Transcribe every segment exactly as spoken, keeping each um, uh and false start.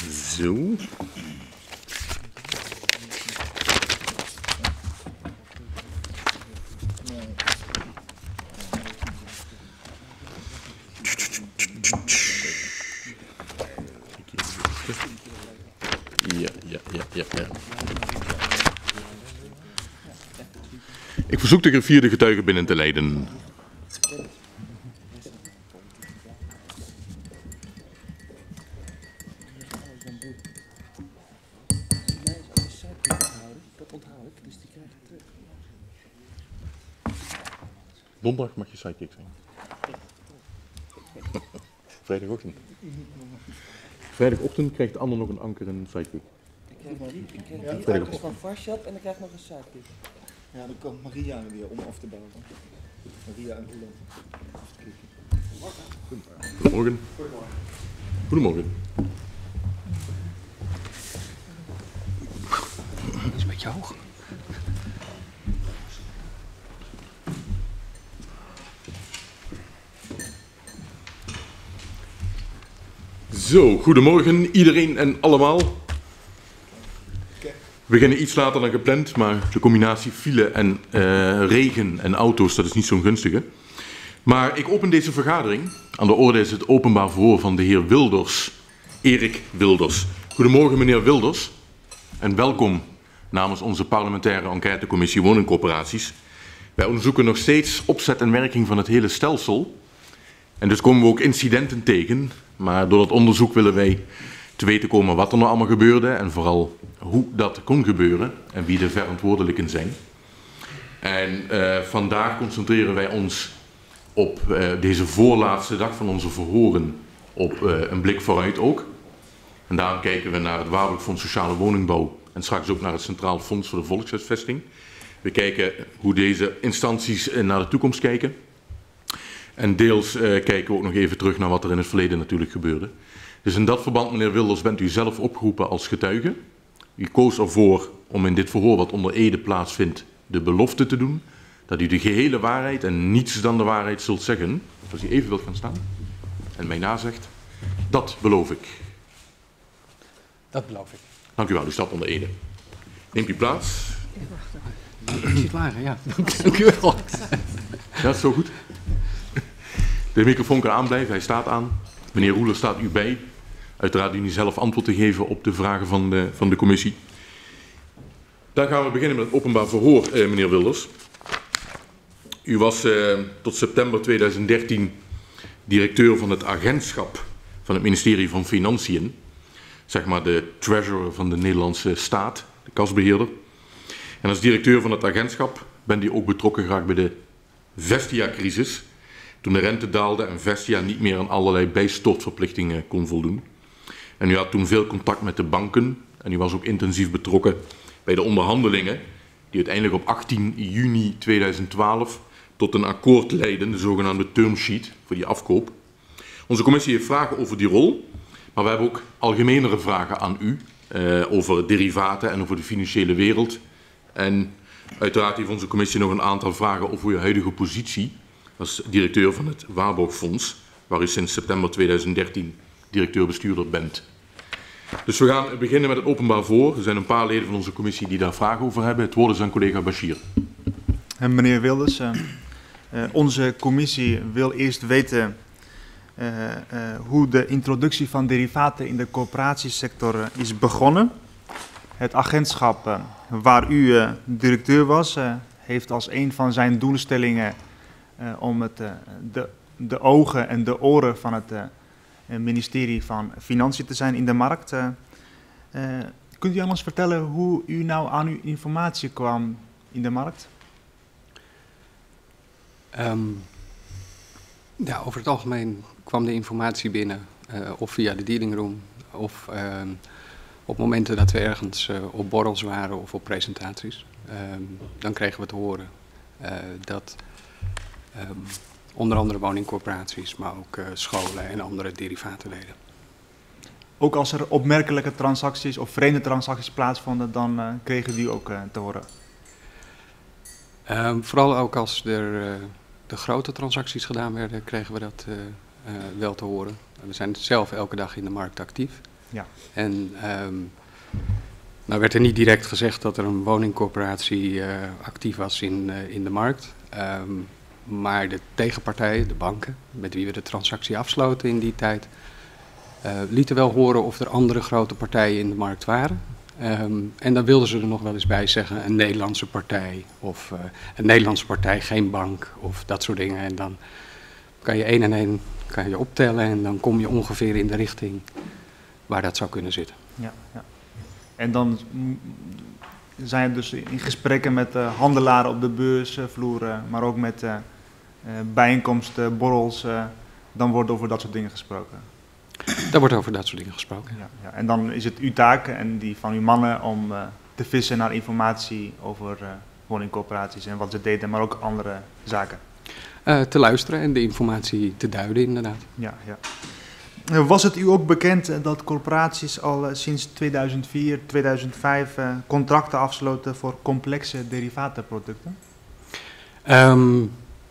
Zo. Ja, ja, ja, ja, ja. Ik verzoek de gevierde getuigen binnen te leiden. Donderdag mag je sidekick zijn. Vrijdagochtend. Vrijdagochtend krijgt Anne nog een anker en een sidekick. Ik krijg die, ik krijg die ankers van Farshad en ik krijg nog een sidekick. Ja, dan komt Maria weer om af te bouwen. Maria en Roland. Goedemorgen. Goedemorgen. Dat is een beetje hoog. Zo, goedemorgen iedereen en allemaal. We beginnen iets later dan gepland, maar de combinatie file en uh, regen en auto's, dat is niet zo'n gunstige. Maar ik open deze vergadering. Aan de orde is het openbaar verhoor van de heer Wilders, Erik Wilders. Goedemorgen meneer Wilders en welkom namens onze parlementaire enquêtecommissie woningcorporaties. Wij onderzoeken nog steeds opzet en werking van het hele stelsel. En dus komen we ook incidenten tegen, maar door dat onderzoek willen wij te weten komen wat er nou allemaal gebeurde en vooral hoe dat kon gebeuren en wie de verantwoordelijken zijn. En uh, vandaag concentreren wij ons op uh, deze voorlaatste dag van onze verhoren op uh, een blik vooruit ook. En daarom kijken we naar het Waarborgfonds Sociale Woningbouw en straks ook naar het Centraal Fonds voor de Volkshuisvesting. We kijken hoe deze instanties uh, naar de toekomst kijken. En deels uh, kijken we ook nog even terug naar wat er in het verleden natuurlijk gebeurde. Dus in dat verband, meneer Wilders, bent u zelf opgeroepen als getuige. U koos ervoor om in dit verhoor wat onder ede plaatsvindt de belofte te doen. Dat u de gehele waarheid en niets dan de waarheid zult zeggen. Als u even wilt gaan staan en mij nazegt. Dat beloof ik. Dat beloof ik. Dank u wel, u staat onder ede. Neemt u plaats. Ik zit lager, ja. Dank u wel. Ja, dat is zo goed. De microfoon kan aanblijven, hij staat aan. Meneer Roeler staat u bij. Uiteraard u niet zelf antwoord te geven op de vragen van de, van de commissie. Dan gaan we beginnen met het openbaar verhoor, eh, meneer Wilders. U was eh, tot september tweeduizend dertien directeur van het agentschap van het ministerie van Financiën. Zeg maar de treasurer van de Nederlandse staat, de kasbeheerder. En als directeur van het agentschap bent u ook betrokken geraakt bij de Vestia-crisis. Toen de rente daalde en Vestia niet meer aan allerlei bijstortverplichtingen kon voldoen. En u had toen veel contact met de banken en u was ook intensief betrokken bij de onderhandelingen die uiteindelijk op achttien juni tweeduizend twaalf tot een akkoord leidden, de zogenaamde termsheet voor die afkoop. Onze commissie heeft vragen over die rol, maar we hebben ook algemenere vragen aan u eh, over derivaten en over de financiële wereld. En uiteraard heeft onze commissie nog een aantal vragen over uw huidige positie als directeur van het Waarborgfonds, waar u sinds september tweeduizend dertien directeur-bestuurder bent. Dus we gaan beginnen met het openbaar verhoor. Er zijn een paar leden van onze commissie die daar vragen over hebben. Het woord is aan collega Bashir. En meneer Wilders, uh, uh, onze commissie wil eerst weten uh, uh, hoe de introductie van derivaten in de coöperatiesector uh, is begonnen. Het agentschap uh, waar u uh, directeur was, uh, heeft als een van zijn doelstellingen uh, om het, uh, de, de ogen en de oren van het uh, ministerie van Financiën te zijn in de markt. Uh, uh, kunt u aan ons vertellen hoe u nou aan uw informatie kwam in de markt? Um, ja, over het algemeen kwam de informatie binnen, uh, of via de dealingroom, of uh, op momenten dat we ergens uh, op borrels waren of op presentaties. Um, dan kregen we te horen uh, dat um, onder andere woningcorporaties, maar ook uh, scholen en andere derivaten deden. Ook als er opmerkelijke transacties of vreemde transacties plaatsvonden, dan uh, kregen die ook uh, te horen? Um, vooral ook als er uh, de grote transacties gedaan werden, kregen we dat uh, uh, wel te horen. We zijn zelf elke dag in de markt actief. Ja. En um, nou werd er niet direct gezegd dat er een woningcorporatie uh, actief was in, uh, in de markt. Um, maar de tegenpartijen, de banken, met wie we de transactie afsloten in die tijd, uh, lieten wel horen of er andere grote partijen in de markt waren. Um, en dan wilden ze er nog wel eens bij zeggen een Nederlandse partij of uh, een Nederlandse partij, geen bank of dat soort dingen. En dan kan je één en één kan je optellen en dan kom je ongeveer in de richting waar dat zou kunnen zitten. Ja, ja. En dan zijn we dus in gesprekken met uh, handelaren op de beursvloer, uh, maar ook met uh, uh, bijeenkomsten, borrels, uh, dan wordt over dat soort dingen gesproken. Daar wordt over dat soort dingen gesproken. Ja, ja. En dan is het uw taak en die van uw mannen om uh, te vissen naar informatie over uh, woningcorporaties en wat ze deden, maar ook andere zaken. Uh, te luisteren en de informatie te duiden, inderdaad. Ja, ja. Was het u ook bekend dat corporaties al sinds tweeduizend vier, tweeduizend vijf uh, contracten afsloten voor complexe derivatenproducten? Um,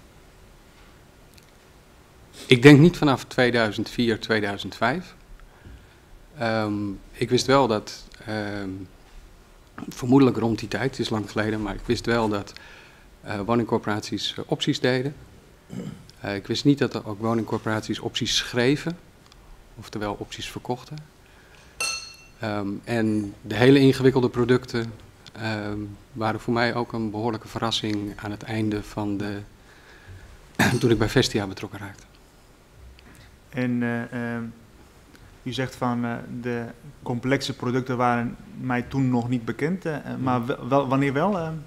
ik denk niet vanaf tweeduizend vier, tweeduizend vijf. Um, ik wist wel dat, um, vermoedelijk rond die tijd, het is lang geleden, maar ik wist wel dat uh, woningcorporaties uh, opties deden. Uh, ik wist niet dat er ook woningcorporaties opties schreven. Oftewel opties verkochten. Um, en de hele ingewikkelde producten um, waren voor mij ook een behoorlijke verrassing aan het einde van de... toen ik bij Vestia betrokken raakte. En uh, uh, u zegt van uh, de complexe producten waren mij toen nog niet bekend, uh, maar wel, wel, wanneer wel? Uh?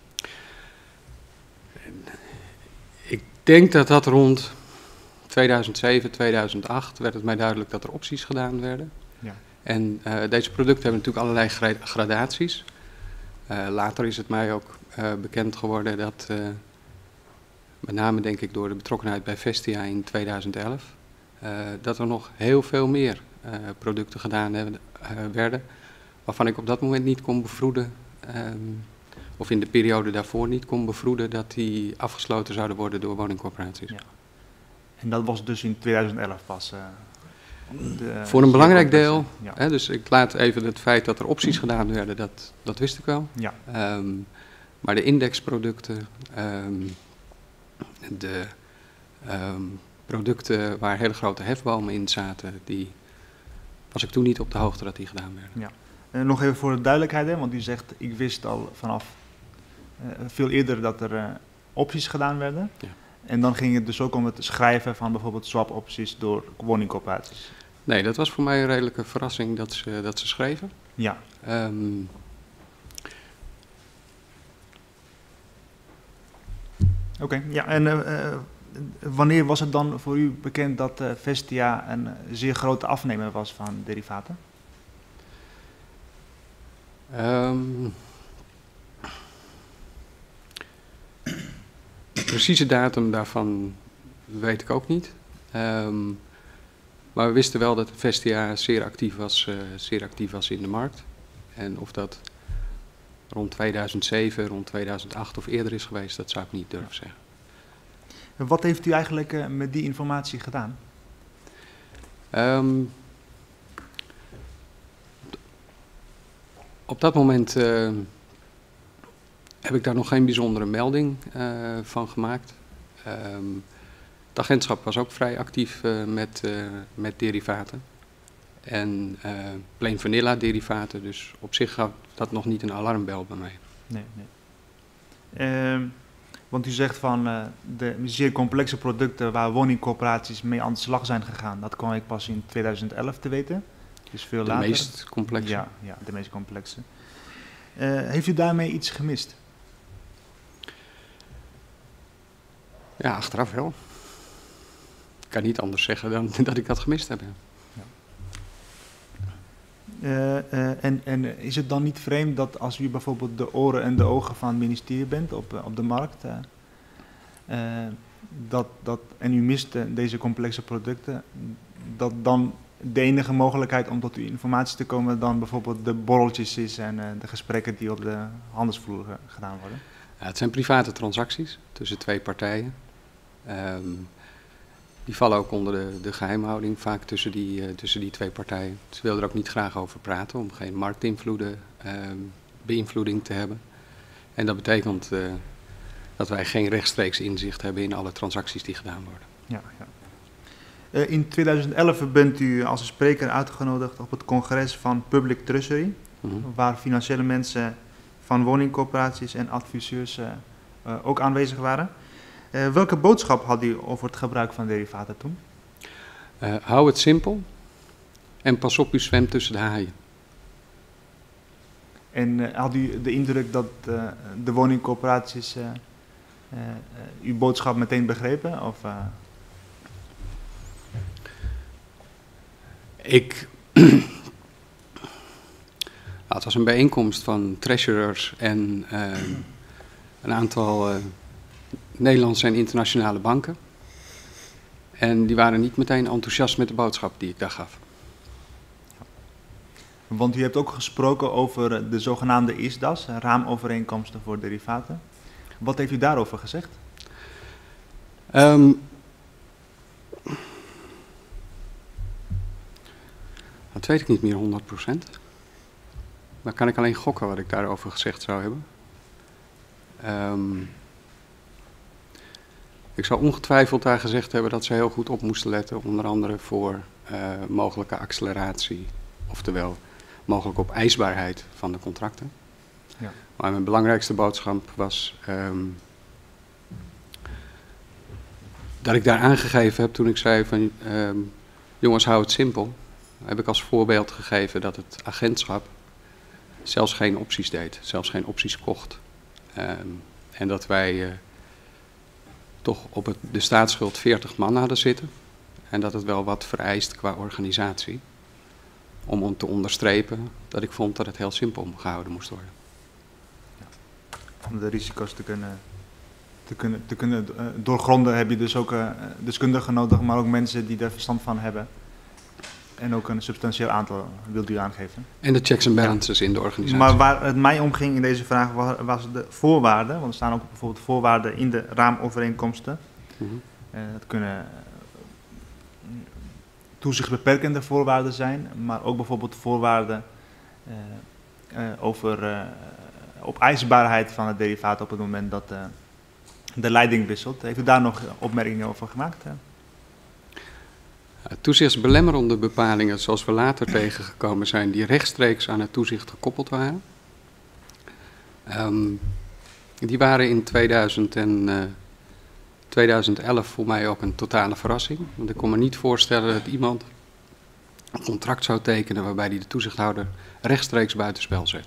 Ik denk dat dat rond tweeduizend zeven, tweeduizend acht werd het mij duidelijk dat er opties gedaan werden. Ja. En uh, deze producten hebben natuurlijk allerlei gra gradaties. Uh, later is het mij ook uh, bekend geworden dat, uh, met name denk ik door de betrokkenheid bij Vestia in tweeduizend elf, uh, dat er nog heel veel meer uh, producten gedaan hebben, uh, werden, waarvan ik op dat moment niet kon bevroeden, um, of in de periode daarvoor niet kon bevroeden, dat die afgesloten zouden worden door woningcorporaties. Ja. En dat was dus in tweeduizend elf pas? Uh, de, Voor een belangrijk deel. Ja. Hè, dus ik laat even het feit dat er opties gedaan werden, dat, dat wist ik wel. Ja. Um, maar de indexproducten, um, de um, producten waar hele grote hefbomen in zaten, die was ik toen niet op de hoogte dat die gedaan werden. Ja. En nog even voor de duidelijkheid, hè, want u zegt, ik wist al vanaf uh, veel eerder dat er uh, opties gedaan werden. Ja. En dan ging het dus ook om het schrijven van bijvoorbeeld swap-opties door woningcorporaties. Nee, dat was voor mij een redelijke verrassing dat ze, dat ze schreven. Ja. Um, Oké, okay, ja. En uh, uh, wanneer was het dan voor u bekend dat uh, Vestia een zeer grote afnemer was van derivaten? Um, de precieze datum daarvan weet ik ook niet. Um, maar we wisten wel dat Vestia zeer actief was, uh, zeer actief was in de markt. En of dat rond tweeduizend zeven, rond tweeduizend acht of eerder is geweest, dat zou ik niet durven zeggen. En wat heeft u eigenlijk uh, met die informatie gedaan? Um, op dat moment uh, heb ik daar nog geen bijzondere melding uh, van gemaakt. Um, het agentschap was ook vrij actief uh, met, uh, met derivaten. En uh, plain vanilla derivaten, dus op zich gaf dat nog niet een alarmbel bij mij. Nee, nee. Uh, want u zegt van uh, de zeer complexe producten waar woningcorporaties mee aan de slag zijn gegaan, dat kwam ik pas in tweeduizend elf te weten. Dus veel de later. meest complexe. Ja, ja, de meest complexe. Uh, heeft u daarmee iets gemist? Ja, achteraf wel. Ik kan niet anders zeggen dan dat ik dat gemist heb. Ja. Uh, uh, en, en is het dan niet vreemd dat als u bijvoorbeeld de oren en de ogen van het ministerie bent op, op de markt, uh, uh, dat, dat, en u mist uh, deze complexe producten, dat dan de enige mogelijkheid om tot uw informatie te komen dan bijvoorbeeld de borreltjes is en uh, de gesprekken die op de handelsvloer uh, gedaan worden? Ja, het zijn private transacties tussen twee partijen. Um, Die vallen ook onder de, de geheimhouding vaak tussen die, uh, tussen die twee partijen. Ze wilden er ook niet graag over praten om geen marktinvloeden, uh, beïnvloeding te hebben. En dat betekent uh, dat wij geen rechtstreeks inzicht hebben in alle transacties die gedaan worden. Ja, ja. Uh, in tweeduizend elf bent u als spreker uitgenodigd op het congres van Public Treasury, mm-hmm. waar financiële mensen van woningcorporaties en adviseurs uh, uh, ook aanwezig waren. Uh, welke boodschap had u over het gebruik van derivaten toen? Uh, hou het simpel en pas op, u zwemt tussen de haaien. En uh, had u de indruk dat uh, de woningcorporaties uh, uh, uh, uw boodschap meteen begrepen? Of, uh... Ik... nou, het was een bijeenkomst van treasurers en uh, een aantal uh, Nederlandse en internationale banken. En die waren niet meteen enthousiast met de boodschap die ik daar gaf. Want u hebt ook gesproken over de zogenaamde I S D A's, raamovereenkomsten voor derivaten. Wat heeft u daarover gezegd? Um, dat weet ik niet meer honderd procent. Dan kan ik alleen gokken wat ik daarover gezegd zou hebben. Um, ik zou ongetwijfeld daar gezegd hebben dat ze heel goed op moesten letten, onder andere voor uh, mogelijke acceleratie, oftewel mogelijk op eisbaarheid van de contracten. Ja. Maar mijn belangrijkste boodschap was um, dat ik daar aangegeven heb toen ik zei van um, jongens, hou het simpel. Heb ik als voorbeeld gegeven dat het agentschap zelfs geen opties deed, zelfs geen opties kocht. Um, en dat wij uh, toch op het, de staatsschuld veertig man hadden zitten. En dat het wel wat vereist qua organisatie. Om, om te onderstrepen dat ik vond dat het heel simpel gehouden moest worden. Ja. Om de risico's te kunnen, te kunnen, te kunnen uh, doorgronden heb je dus ook uh, deskundigen nodig, maar ook mensen die er verstand van hebben. En ook een substantieel aantal wilt u aangeven. En de checks en balances ja. in de organisatie. Maar waar het mij om ging in deze vraag was, was de voorwaarden. Want er staan ook bijvoorbeeld voorwaarden in de raamovereenkomsten. Mm-hmm. Uh, dat kunnen toezichtsbeperkende voorwaarden zijn, maar ook bijvoorbeeld voorwaarden uh, uh, over uh, op eisbaarheid van het derivaat op het moment dat uh, de leiding wisselt. Heeft u daar nog opmerkingen over gemaakt? Hè? Toezichtsbelemmerende bepalingen, zoals we later tegengekomen zijn, die rechtstreeks aan het toezicht gekoppeld waren. Um, die waren in tweeduizend en, uh, tweeduizend elf voor mij ook een totale verrassing. Want ik kon me niet voorstellen dat iemand een contract zou tekenen waarbij hij de toezichthouder rechtstreeks buitenspel zet.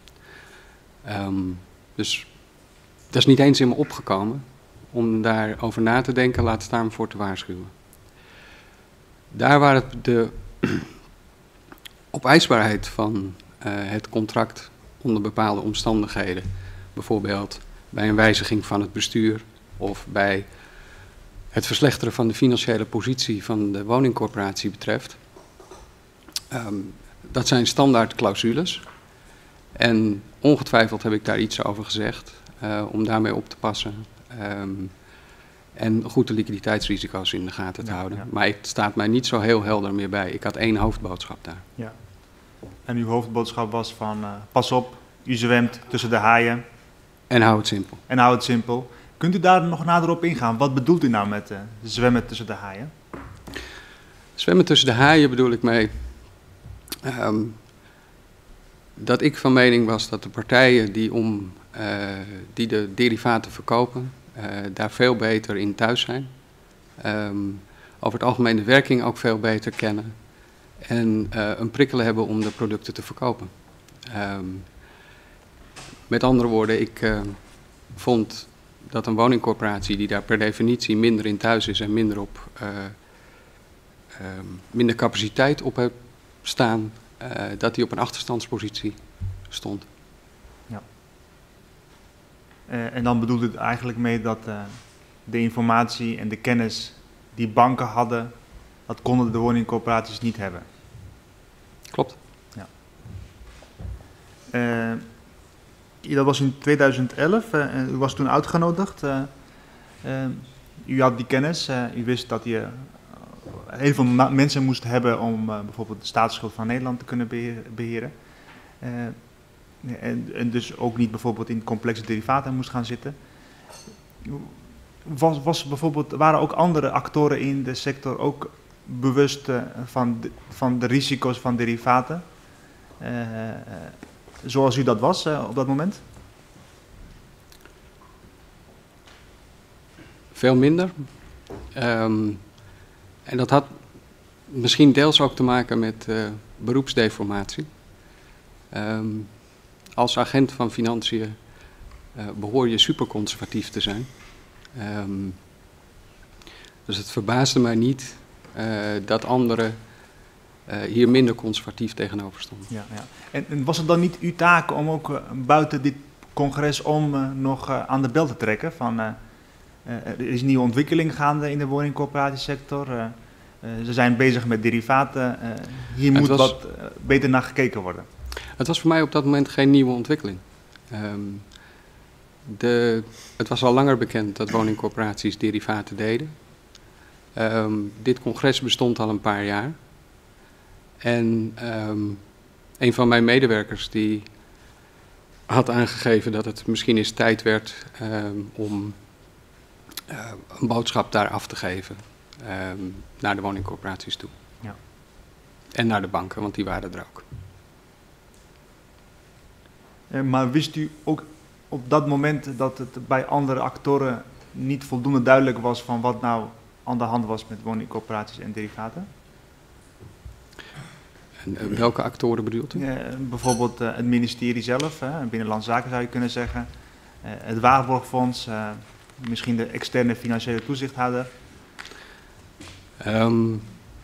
Um, dus dat is niet eens in me opgekomen om daarover na te denken, laat staan voor te waarschuwen. Daar waar het de opeisbaarheid van uh, het contract onder bepaalde omstandigheden, bijvoorbeeld bij een wijziging van het bestuur of bij het verslechteren van de financiële positie van de woningcorporatie betreft, um, dat zijn standaard clausules. En ongetwijfeld heb ik daar iets over gezegd uh, om daarmee op te passen. Um, En goed de liquiditeitsrisico's in de gaten te ja, houden. Ja. Maar het staat mij niet zo heel helder meer bij. Ik had één hoofdboodschap daar. Ja. En uw hoofdboodschap was van uh, pas op, u zwemt tussen de haaien. En hou het simpel. En hou het simpel. Kunt u daar nog nader op ingaan? Wat bedoelt u nou met uh, zwemmen tussen de haaien? Zwemmen tussen de haaien bedoel ik mee um, dat ik van mening was dat de partijen die, om, uh, die de derivaten verkopen, Uh, daar veel beter in thuis zijn. Um, over het algemeen de werking ook veel beter kennen. En uh, een prikkel hebben om de producten te verkopen. Um, met andere woorden, ik uh, vond dat een woningcorporatie die daar per definitie minder in thuis is en minder, op, uh, um, minder capaciteit op heeft staan, uh, dat die op een achterstandspositie stond. Ja. Uh, en dan bedoelde het eigenlijk mee dat uh, de informatie en de kennis die banken hadden, dat konden de woningcorporaties niet hebben. Klopt. Ja. Uh, dat was in tweeduizend elf, uh, u was toen uitgenodigd. Uh, uh, u had die kennis, uh, u wist dat je uh, heel veel mensen moest hebben om uh, bijvoorbeeld de staatsschuld van Nederland te kunnen beheer, beheren. Uh, en, en dus ook niet bijvoorbeeld in complexe derivaten moest gaan zitten. Was, was bijvoorbeeld, waren ook andere actoren in de sector ook bewust uh, van, de, van de risico's van derivaten? Uh, uh, zoals u dat was uh, op dat moment? Veel minder. Um, en dat had misschien deels ook te maken met uh, beroepsdeformatie. Um, als agent van financiën uh, behoor je superconservatief te zijn. Um, dus het verbaasde mij niet uh, dat anderen uh, hier minder conservatief tegenover stonden. Ja, ja. En, en was het dan niet uw taak om ook uh, buiten dit congres om uh, nog uh, aan de bel te trekken? Van, uh, uh, er is nieuwe ontwikkeling gaande in de woningcoöperatiesector. Uh, uh, ze zijn bezig met derivaten. Uh, hier moet was, wat uh, beter naar gekeken worden. Het was voor mij op dat moment geen nieuwe ontwikkeling. Um, de, het was al langer bekend dat woningcorporaties derivaten deden. Um, dit congres bestond al een paar jaar. En um, een van mijn medewerkers die had aangegeven dat het misschien eens tijd werd um, om uh, een boodschap daar af te geven um, naar de woningcorporaties toe. Ja. En naar de banken, want die waren er ook. Uh, maar wist u ook op dat moment dat het bij andere actoren niet voldoende duidelijk was van wat nou aan de hand was met woningcorporaties en derivaten? En, uh, welke actoren bedoelt u? Uh, bijvoorbeeld uh, het ministerie zelf, uh, Binnenlandse Zaken zou je kunnen zeggen, uh, het Waarborgfonds, uh, misschien de externe financiële toezichthouder. Um,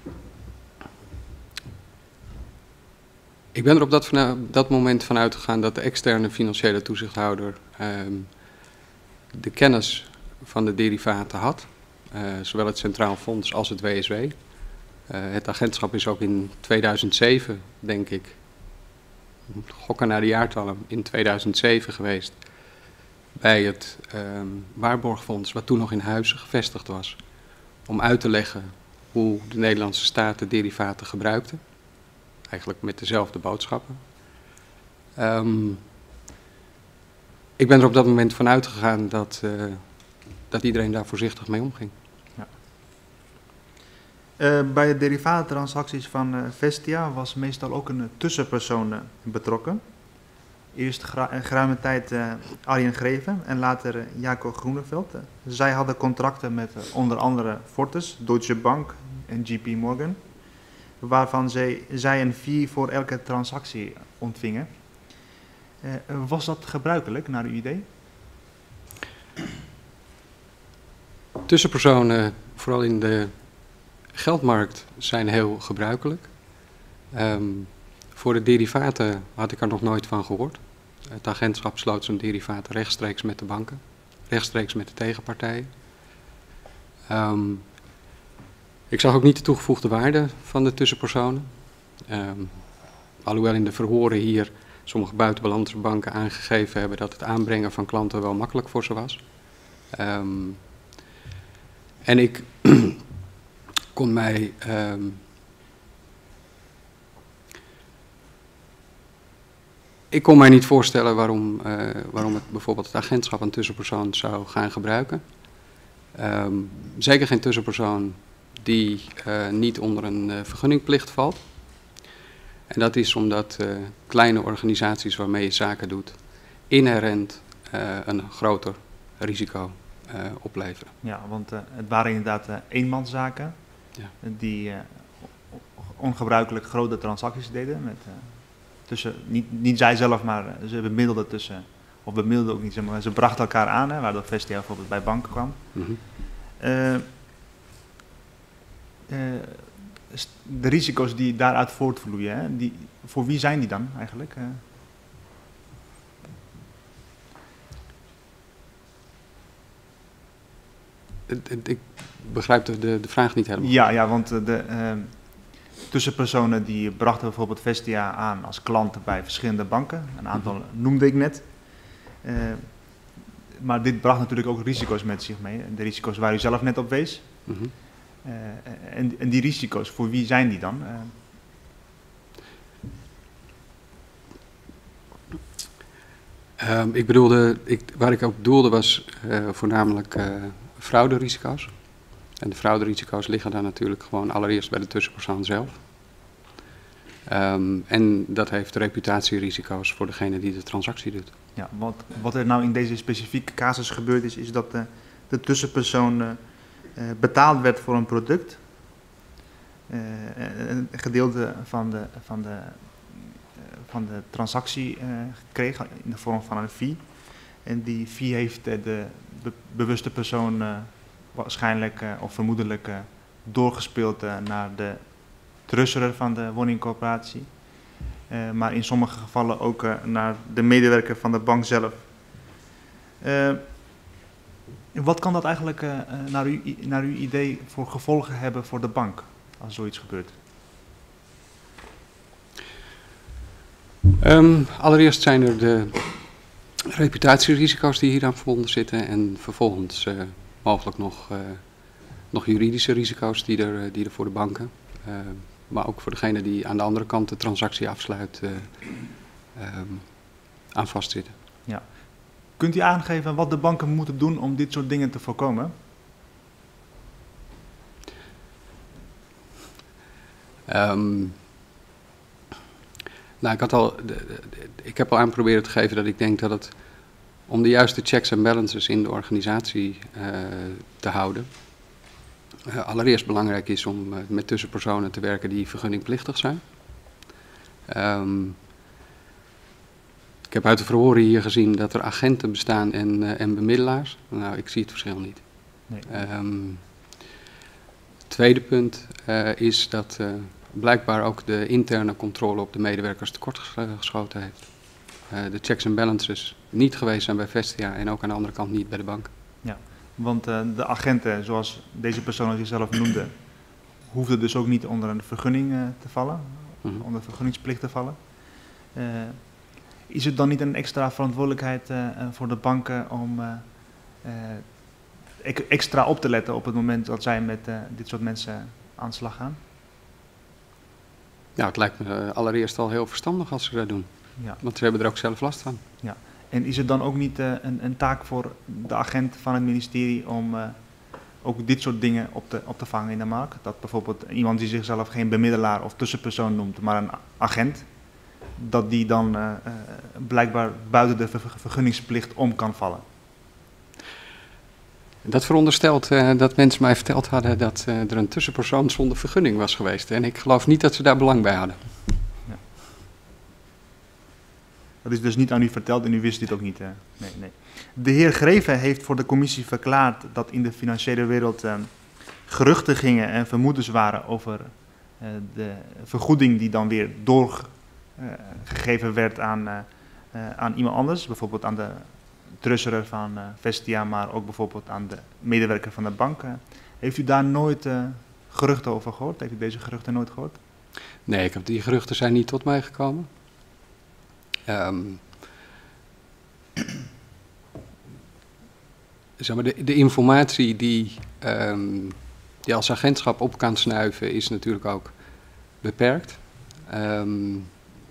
ik ben er op dat, dat moment van uitgegaan dat de externe financiële toezichthouder um, de kennis van de derivaten had, uh, zowel het Centraal Fonds als het W S W. Uh, het agentschap is ook in tweeduizend zeven, denk ik, gokken naar de jaartallen, in tweeduizend zeven geweest bij het um, Waarborgfonds, wat toen nog in Huizen gevestigd was, om uit te leggen hoe de Nederlandse staat de derivaten gebruikte. Eigenlijk met dezelfde boodschappen. Um, ik ben er op dat moment van uitgegaan dat, uh, dat iedereen daar voorzichtig mee omging. Ja. Uh, bij de derivatentransacties van uh, Vestia was meestal ook een uh, tussenpersoon uh, betrokken. Eerst gra geruime tijd uh, Arjen Greven en later uh, Jaco Groeneveld. Uh, zij hadden contracten met uh, onder andere Fortis, Deutsche Bank en J P Morgan, waarvan zij, zij een fee voor elke transactie ontvingen. Uh, was dat gebruikelijk, naar uw idee? Tussenpersonen, vooral in de geldmarkt, zijn heel gebruikelijk. Um, voor de derivaten had ik er nog nooit van gehoord. Het agentschap sloot zijn derivaten rechtstreeks met de banken, rechtstreeks met de tegenpartijen. Um, Ik zag ook niet de toegevoegde waarde van de tussenpersonen. Um, alhoewel in de verhoren hier sommige buitenlandse banken aangegeven hebben dat het aanbrengen van klanten wel makkelijk voor ze was. Um, en ik kon mij um, ik kon mij niet voorstellen waarom, uh, waarom het bijvoorbeeld het agentschap een tussenpersoon zou gaan gebruiken. Um, zeker geen tussenpersoon die uh, niet onder een uh, vergunningplicht valt. En dat is omdat uh, kleine organisaties waarmee je zaken doet inherent uh, een groter risico uh, opleveren. Ja, want uh, het waren inderdaad uh, eenmanszaken ja. die uh, ongebruikelijk grote transacties deden. Met, uh, tussen, niet, niet zij zelf, maar uh, ze bemiddelden tussen, of bemiddelden ook niet, zeg maar, ze brachten elkaar aan, hè, waardoor Vestia bijvoorbeeld bij banken kwam. Mm-hmm. uh, Uh, de risico's die daaruit voortvloeien, hè, die, voor wie zijn die dan eigenlijk? Uh? Ik begrijp de, de, de vraag niet helemaal. Ja, ja, want de uh, tussenpersonen die brachten bijvoorbeeld Vestia aan als klant bij verschillende banken. Een aantal mm-hmm. noemde ik net. Uh, maar dit bracht natuurlijk ook risico's met zich mee. De risico's waar u zelf net op wees. Mm-hmm. Uh, en, en die risico's, voor wie zijn die dan? Uh, Um, ik bedoelde, ik, waar ik op doelde was uh, voornamelijk uh, frauderisico's. En de frauderisico's liggen daar natuurlijk gewoon allereerst bij de tussenpersoon zelf. Um, en dat heeft reputatierisico's voor degene die de transactie doet. Ja, wat, wat er nou in deze specifieke casus gebeurd is, is dat de, de tussenpersoon uh, uh, betaald werd voor een product. Uh, een gedeelte van de, van de, uh, van de transactie uh, kreeg in de vorm van een fee. En die fee heeft uh, de be bewuste persoon uh, waarschijnlijk uh, of vermoedelijk uh, doorgespeeld uh, naar de treasurer van de woningcorporatie. Uh, maar in sommige gevallen ook uh, naar de medewerker van de bank zelf. Uh, wat kan dat eigenlijk uh, naar, uw, naar uw idee voor gevolgen hebben voor de bank als zoiets gebeurt? Um, allereerst zijn er de reputatierisico's die hieraan verbonden zitten en vervolgens uh, mogelijk nog, uh, nog juridische risico's die er, die er voor de banken, uh, maar ook voor degene die aan de andere kant de transactie afsluit, uh, um, aan vastzitten. Ja. Kunt u aangeven wat de banken moeten doen om dit soort dingen te voorkomen? Um, nou, ik, had al, de, de, ik heb al aan proberen te geven dat ik denk dat het om de juiste checks en balances in de organisatie uh, te houden, uh, allereerst belangrijk is om uh, met tussenpersonen te werken die vergunningplichtig zijn. Um, ik heb uit de verhoren hier gezien dat er agenten bestaan en, uh, en bemiddelaars. Nou, ik zie het verschil niet. Nee. Um, het tweede punt uh, is dat uh, blijkbaar ook de interne controle op de medewerkers tekort geschoten heeft. Uh, de checks en balances niet geweest zijn bij Vestia en ook aan de andere kant niet bij de bank. Ja, want uh, de agenten, zoals deze persoon zichzelf noemde, hoefden dus ook niet onder een vergunning uh, te vallen, mm-hmm. onder vergunningsplicht te vallen. Uh, is het dan niet een extra verantwoordelijkheid uh, voor de banken om uh, uh, extra op te letten op het moment dat zij met uh, dit soort mensen aan de slag gaan? Ja, het lijkt me uh, allereerst al heel verstandig als ze dat doen. Ja. Want ze hebben er ook zelf last van. Ja. En is het dan ook niet uh, een, een taak voor de agent van het ministerie om uh, ook dit soort dingen op te, op te vangen in de markt? Dat bijvoorbeeld iemand die zichzelf geen bemiddelaar of tussenpersoon noemt, maar een agent, dat die dan uh, uh, blijkbaar buiten de vergunningsplicht om kan vallen? Dat veronderstelt uh, dat mensen mij verteld hadden dat uh, er een tussenpersoon zonder vergunning was geweest. En ik geloof niet dat ze daar belang bij hadden. Ja. Dat is dus niet aan u verteld en u wist dit ook niet. Uh, nee, nee. De heer Greven heeft voor de commissie verklaard dat in de financiële wereld uh, geruchten gingen en vermoedens waren over uh, de vergoeding die dan weer doorgegeven uh, werd aan, uh, uh, aan iemand anders. Bijvoorbeeld aan de treasurer van uh, Vestia, maar ook bijvoorbeeld aan de medewerker van de bank. Uh, heeft u daar nooit uh, geruchten over gehoord? Heeft u deze geruchten nooit gehoord? Nee, ik heb, die geruchten zijn niet tot mij gekomen. Um, zeg maar, de, de informatie die um, je als agentschap op kan snuiven is natuurlijk ook beperkt. Um,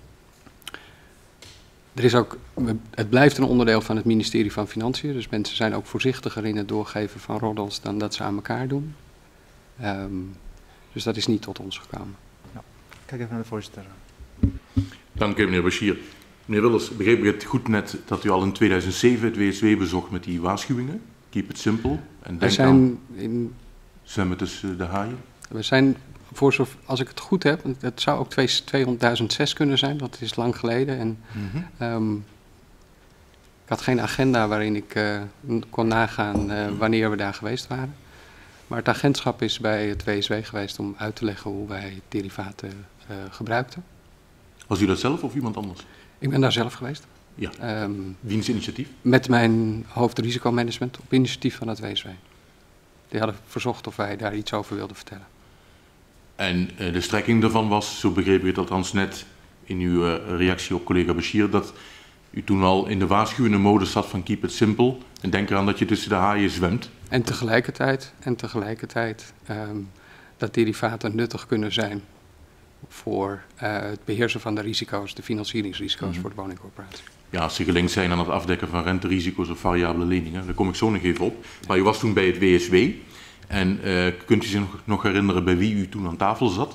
Er is ook, het blijft een onderdeel van het ministerie van Financiën, dus mensen zijn ook voorzichtiger in het doorgeven van roddels dan dat ze aan elkaar doen. Um, dus dat is niet tot ons gekomen. Ja. Kijk even naar de voorzitter. Dank u, meneer Bashir. Meneer Wilders, begreep ik het goed net dat u al in tweeduizend zeven het W S W bezocht met die waarschuwingen? Keep it simple. En denk zijn aan in, zwemmen tussen de haaien. We zijn, voor zover, als ik het goed heb, het zou ook tweehonderdduizend zes kunnen zijn, dat is lang geleden. En, mm-hmm. um, ik had geen agenda waarin ik uh, kon nagaan uh, wanneer we daar geweest waren. Maar het agentschap is bij het W S W geweest om uit te leggen hoe wij derivaten uh, gebruikten. Was u dat zelf of iemand anders? Ik ben daar zelf geweest. Ja. Um, Wiens initiatief? Met mijn hoofdrisicomanagement op initiatief van het W S W. Die hadden verzocht of wij daar iets over wilden vertellen. En uh, de strekking daarvan was, zo begreep ik het althans net in uw uh, reactie op collega Bashir, dat u toen al in de waarschuwende mode zat van keep it simple. En denk eraan dat je tussen de haaien zwemt. En tegelijkertijd, en tegelijkertijd um, dat derivaten nuttig kunnen zijn voor uh, het beheersen van de risico's, de financieringsrisico's mm-hmm. voor de woningcorporatie. Ja, als ze gelinkt zijn aan het afdekken van renterisico's of variabele leningen, daar kom ik zo nog even op. Maar u was toen bij het W S W en uh, kunt u zich nog, nog herinneren bij wie u toen aan tafel zat?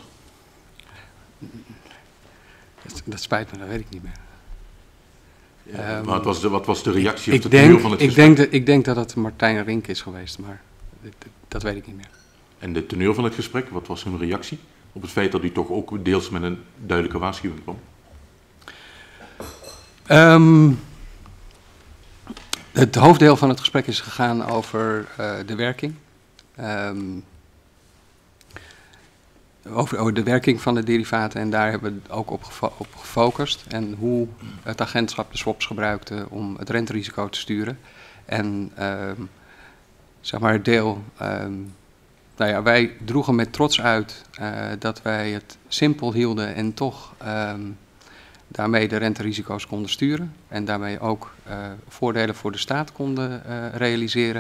Dat, dat spijt me, dat weet ik niet meer. Ja, um, maar het was de, wat was de reactie ik, op de denk, teneur van het ik gesprek? denk, de, ik denk dat het Martijn Rink is geweest, maar dat, dat weet ik niet meer. En de teneur van het gesprek, wat was hun reactie op het feit dat u toch ook deels met een duidelijke waarschuwing kwam? Um, het hoofddeel van het gesprek is gegaan over uh, de werking. Um, over, over de werking van de derivaten en daar hebben we het ook op, gefo op gefocust. En hoe het agentschap de swaps gebruikte om het renterisico te sturen. En um, zeg maar het deel... Um, nou ja, wij droegen met trots uit uh, dat wij het simpel hielden en toch... Um, daarmee de renterisico's konden sturen en daarmee ook uh, voordelen voor de staat konden uh, realiseren.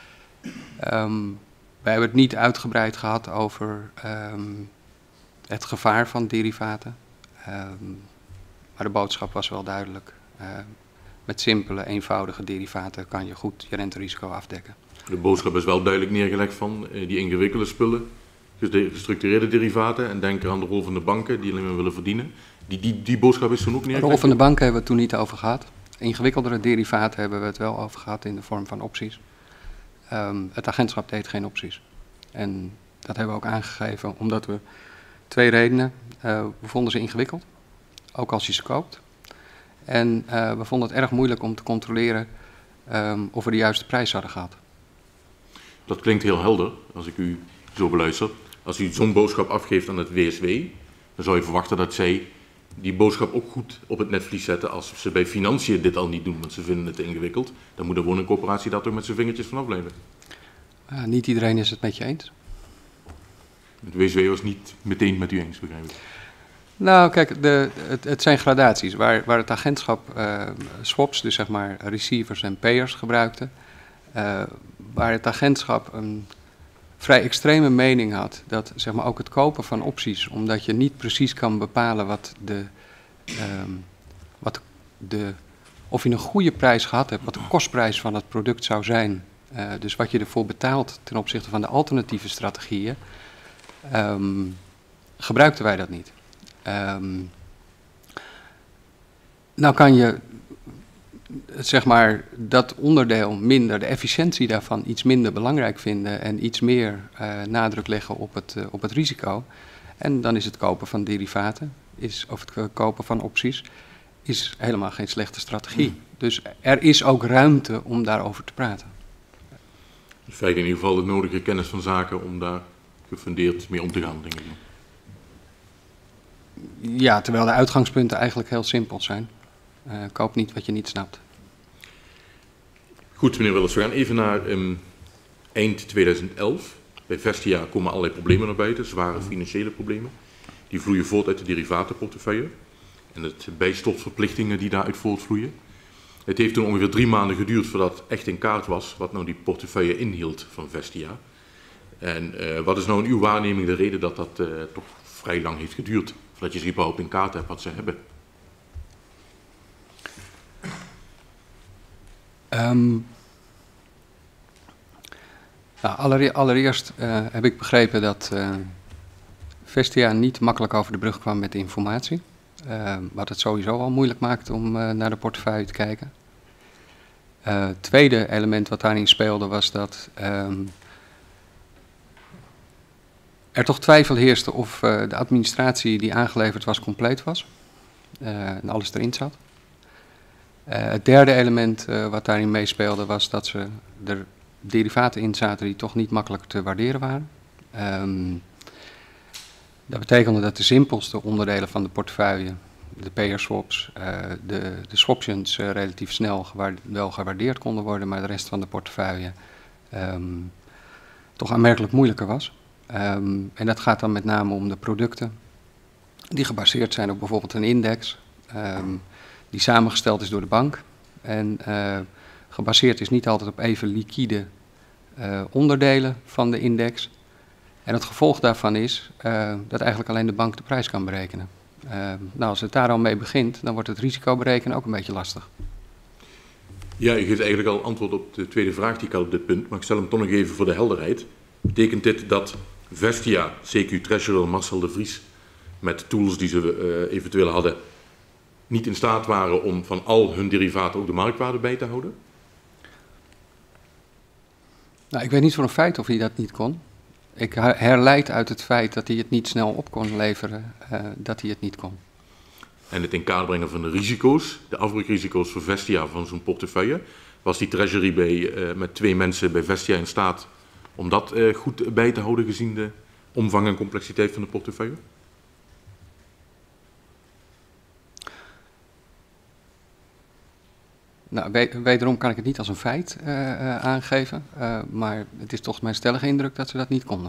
Um, wij hebben het niet uitgebreid gehad over um, het gevaar van derivaten, um, maar de boodschap was wel duidelijk. Uh, met simpele, eenvoudige derivaten kan je goed je renterisico afdekken. De boodschap is wel duidelijk neergelegd van uh, die ingewikkelde spullen, gestructureerde derivaten en denk aan de rol van de banken die alleen maar willen verdienen. Die, die, die boodschap is toen ook neergelegd? De rol van de banken hebben we het toen niet over gehad. Ingewikkeldere derivaten hebben we het wel over gehad in de vorm van opties. Um, het agentschap deed geen opties. En dat hebben we ook aangegeven omdat we twee redenen. Uh, we vonden ze ingewikkeld, ook als je ze koopt. En uh, we vonden het erg moeilijk om te controleren um, of we de juiste prijs hadden gehad. Dat klinkt heel helder, als ik u zo beluister. Als u zo'n boodschap afgeeft aan het W S W, dan zou je verwachten dat zij die boodschap ook goed op het netvlies zetten als ze bij financiën dit al niet doen, want ze vinden het te ingewikkeld. Dan moet de woningcorporatie daar toch met zijn vingertjes vanaf blijven. Uh, niet iedereen is het met je eens. Het W S W was niet meteen met u eens, begrijp ik. Nou, kijk, de, het, het zijn gradaties. Waar, waar het agentschap uh, swaps, dus zeg maar receivers en payers gebruikte, uh, waar het agentschap een vrij extreme mening had dat zeg maar ook het kopen van opties, omdat je niet precies kan bepalen wat de, um, wat de, of je een goede prijs gehad hebt, wat de kostprijs van het product zou zijn, uh, dus wat je ervoor betaalt ten opzichte van de alternatieve strategieën, um, gebruikten wij dat niet. Um, nou kan je zeg maar dat onderdeel minder, de efficiëntie daarvan iets minder belangrijk vinden en iets meer uh, nadruk leggen op het, uh, op het risico. En dan is het kopen van derivaten, is, of het kopen van opties, is helemaal geen slechte strategie. Mm. Dus er is ook ruimte om daarover te praten. Dus feit in ieder geval de nodige kennis van zaken om daar gefundeerd mee om te gaan, denk ik. Ja, terwijl de uitgangspunten eigenlijk heel simpel zijn. Uh, koop niet wat je niet snapt. Goed, meneer Willers, we gaan even naar um, eind tweeduizend elf. Bij Vestia komen allerlei problemen naar buiten, zware financiële problemen. Die vloeien voort uit de derivatenportefeuille en het bijstopverplichtingen die daaruit voortvloeien. Het heeft toen ongeveer drie maanden geduurd voordat echt in kaart was wat nou die portefeuille inhield van Vestia. En uh, wat is nou in uw waarneming de reden dat dat uh, toch vrij lang heeft geduurd, voordat je ze überhaupt in kaart hebt wat ze hebben? Um, nou, allereer, allereerst uh, heb ik begrepen dat uh, Vestia niet makkelijk over de brug kwam met informatie. Uh, wat het sowieso al moeilijk maakt om uh, naar de portefeuille te kijken. Uh, het tweede element wat daarin speelde was dat um, er toch twijfel heerste of uh, de administratie die aangeleverd was compleet was. Uh, en alles erin zat. Uh, het derde element uh, wat daarin meespeelde was dat ze er derivaten in zaten die toch niet makkelijk te waarderen waren. Um, dat betekende dat de simpelste onderdelen van de portefeuille, de payer swaps, uh, de, de swaptions uh, relatief snel gewaarde, wel gewaardeerd konden worden, maar de rest van de portefeuille um, toch aanmerkelijk moeilijker was. Um, en dat gaat dan met name om de producten die gebaseerd zijn op bijvoorbeeld een index. Um, die samengesteld is door de bank en uh, gebaseerd is niet altijd op even liquide uh, onderdelen van de index. En het gevolg daarvan is uh, dat eigenlijk alleen de bank de prijs kan berekenen. Uh, nou, als het daar al mee begint, dan wordt het risico berekenen ook een beetje lastig. Ja, u geeft eigenlijk al antwoord op de tweede vraag die ik had op dit punt, maar ik stel hem toch nog even voor de helderheid. Betekent dit dat Vestia, C Q Treasurer Marcel de Vries, met tools die ze uh, eventueel hadden, niet in staat waren om van al hun derivaten ook de marktwaarde bij te houden? Nou, ik weet niet voor een feit of hij dat niet kon. Ik herleid uit het feit dat hij het niet snel op kon leveren, uh, dat hij het niet kon. En het in kaart brengen van de risico's, de afbreekrisico's voor Vestia van zo'n portefeuille, was die treasury bij, uh, met twee mensen bij Vestia in staat om dat uh, goed bij te houden gezien de omvang en complexiteit van de portefeuille? Nou, wederom kan ik het niet als een feit uh, uh, aangeven, uh, maar het is toch mijn stellige indruk dat ze dat niet konden.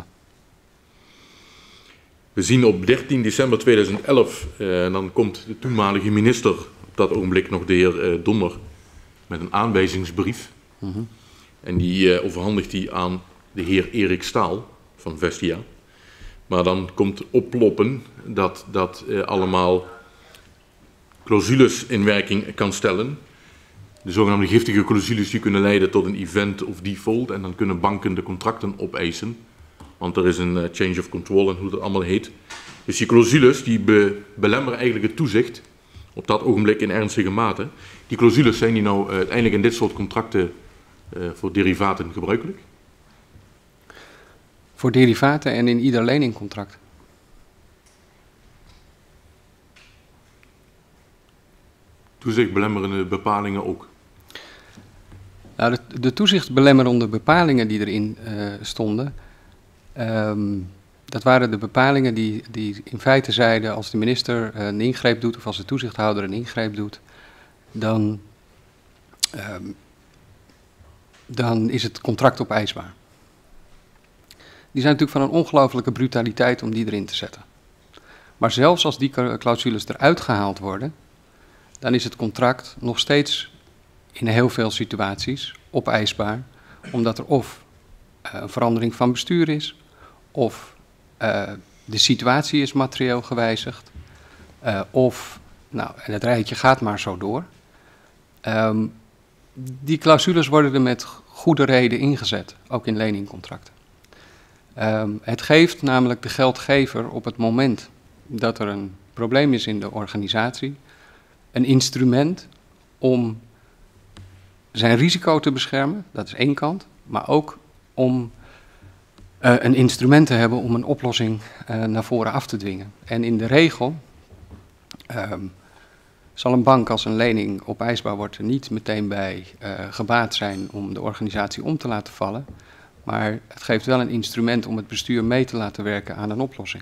We zien op dertien december tweeduizend elf, uh, dan komt de toenmalige minister, op dat ogenblik nog de heer uh, Donner, met een aanwijzingsbrief. Mm-hmm. En die uh, overhandigt die aan de heer Erik Staal van Vestia. Maar dan komt oploppen dat dat uh, allemaal clausules in werking kan stellen. De zogenaamde giftige clausules die kunnen leiden tot een event of default en dan kunnen banken de contracten opeisen. Want er is een uh, change of control en hoe dat allemaal heet. Dus die clausules die be belemmeren eigenlijk het toezicht op dat ogenblik in ernstige mate. Die clausules zijn die nou uh, uiteindelijk in dit soort contracten uh, voor derivaten gebruikelijk? Voor derivaten en in ieder leningcontract. Toezichtbelemmerende bepalingen ook? Nou, de, de toezichtbelemmerende bepalingen die erin uh, stonden, um, dat waren de bepalingen die, die in feite zeiden als de minister uh, een ingreep doet of als de toezichthouder een ingreep doet, dan, um, dan is het contract opeisbaar. Die zijn natuurlijk van een ongelofelijke brutaliteit om die erin te zetten. Maar zelfs als die clausules eruit gehaald worden, dan is het contract nog steeds in heel veel situaties opeisbaar, omdat er of uh, een verandering van bestuur is, of uh, de situatie is materieel gewijzigd, uh, of, nou, en het rijtje gaat maar zo door. Um, die clausules worden er met goede reden ingezet, ook in leningcontracten. Um, het geeft namelijk de geldgever op het moment dat er een probleem is in de organisatie, een instrument om zijn risico te beschermen, dat is één kant, maar ook om uh, een instrument te hebben om een oplossing uh, naar voren af te dwingen. En in de regel um, zal een bank als een lening opeisbaar wordt er niet meteen bij uh, gebaat zijn om de organisatie om te laten vallen, maar het geeft wel een instrument om het bestuur mee te laten werken aan een oplossing.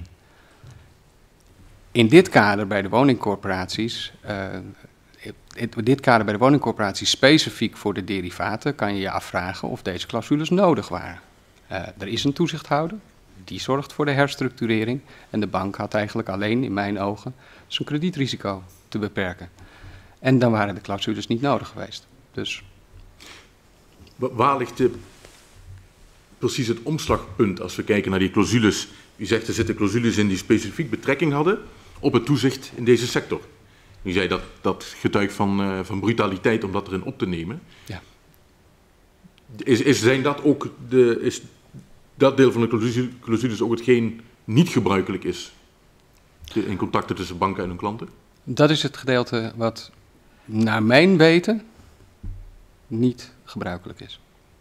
In dit kader bij de woningcorporaties, uh, in dit kader bij de woningcorporaties specifiek voor de derivaten, kan je je afvragen of deze clausules nodig waren. Uh, er is een toezichthouder, die zorgt voor de herstructurering en de bank had eigenlijk alleen, in mijn ogen, zijn kredietrisico te beperken. En dan waren de clausules niet nodig geweest. Dus. Waar ligt de, precies het omslagpunt als we kijken naar die clausules? U zegt er zitten clausules in die specifiek betrekking hadden op het toezicht in deze sector. U zei dat dat getuigt van, uh, van brutaliteit om dat erin op te nemen. Ja. Is, is, zijn dat ook de, is dat deel van de clausule, clausules ook hetgeen niet gebruikelijk is in contacten tussen banken en hun klanten? Dat is het gedeelte wat naar mijn weten niet gebruikelijk is.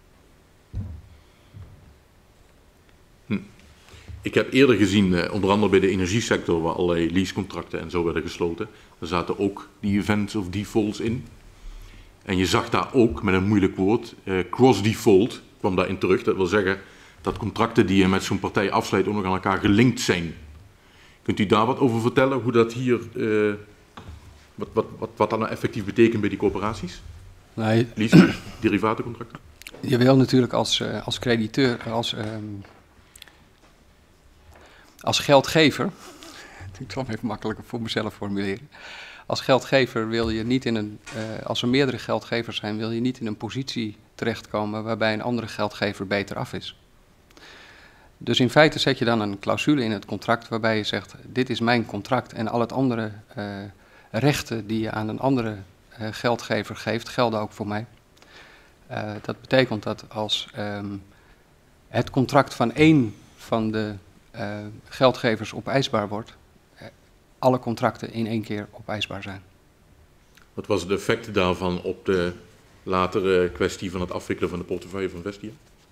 Hm. Ik heb eerder gezien, onder andere bij de energiesector, waar allerlei leasecontracten en zo werden gesloten. Daar zaten ook die events of defaults in. En je zag daar ook, met een moeilijk woord, eh, cross-default kwam daarin terug. Dat wil zeggen dat contracten die je met zo'n partij afsluit ook nog aan elkaar gelinkt zijn. Kunt u daar wat over vertellen, hoe dat hier, uh, wat, wat, wat, wat dat nou effectief betekent bij die corporaties? Nee. Lease, derivatencontracten? Je wil natuurlijk als, uh, als crediteur, als, um, als geldgever, ik zal hem even makkelijker voor mezelf formuleren. als geldgever wil je niet in een, uh, als er meerdere geldgevers zijn, wil je niet in een positie terechtkomen waarbij een andere geldgever beter af is. Dus in feite zet je dan een clausule in het contract waarbij je zegt, dit is mijn contract en al het andere uh, rechten die je aan een andere uh, geldgever geeft, gelden ook voor mij. Uh, dat betekent dat als um, het contract van één van de uh, geldgevers opeisbaar wordt, uh, alle contracten in één keer opeisbaar zijn. Wat was het effect daarvan op de latere kwestie van het afwikkelen van de portefeuille van Vestia?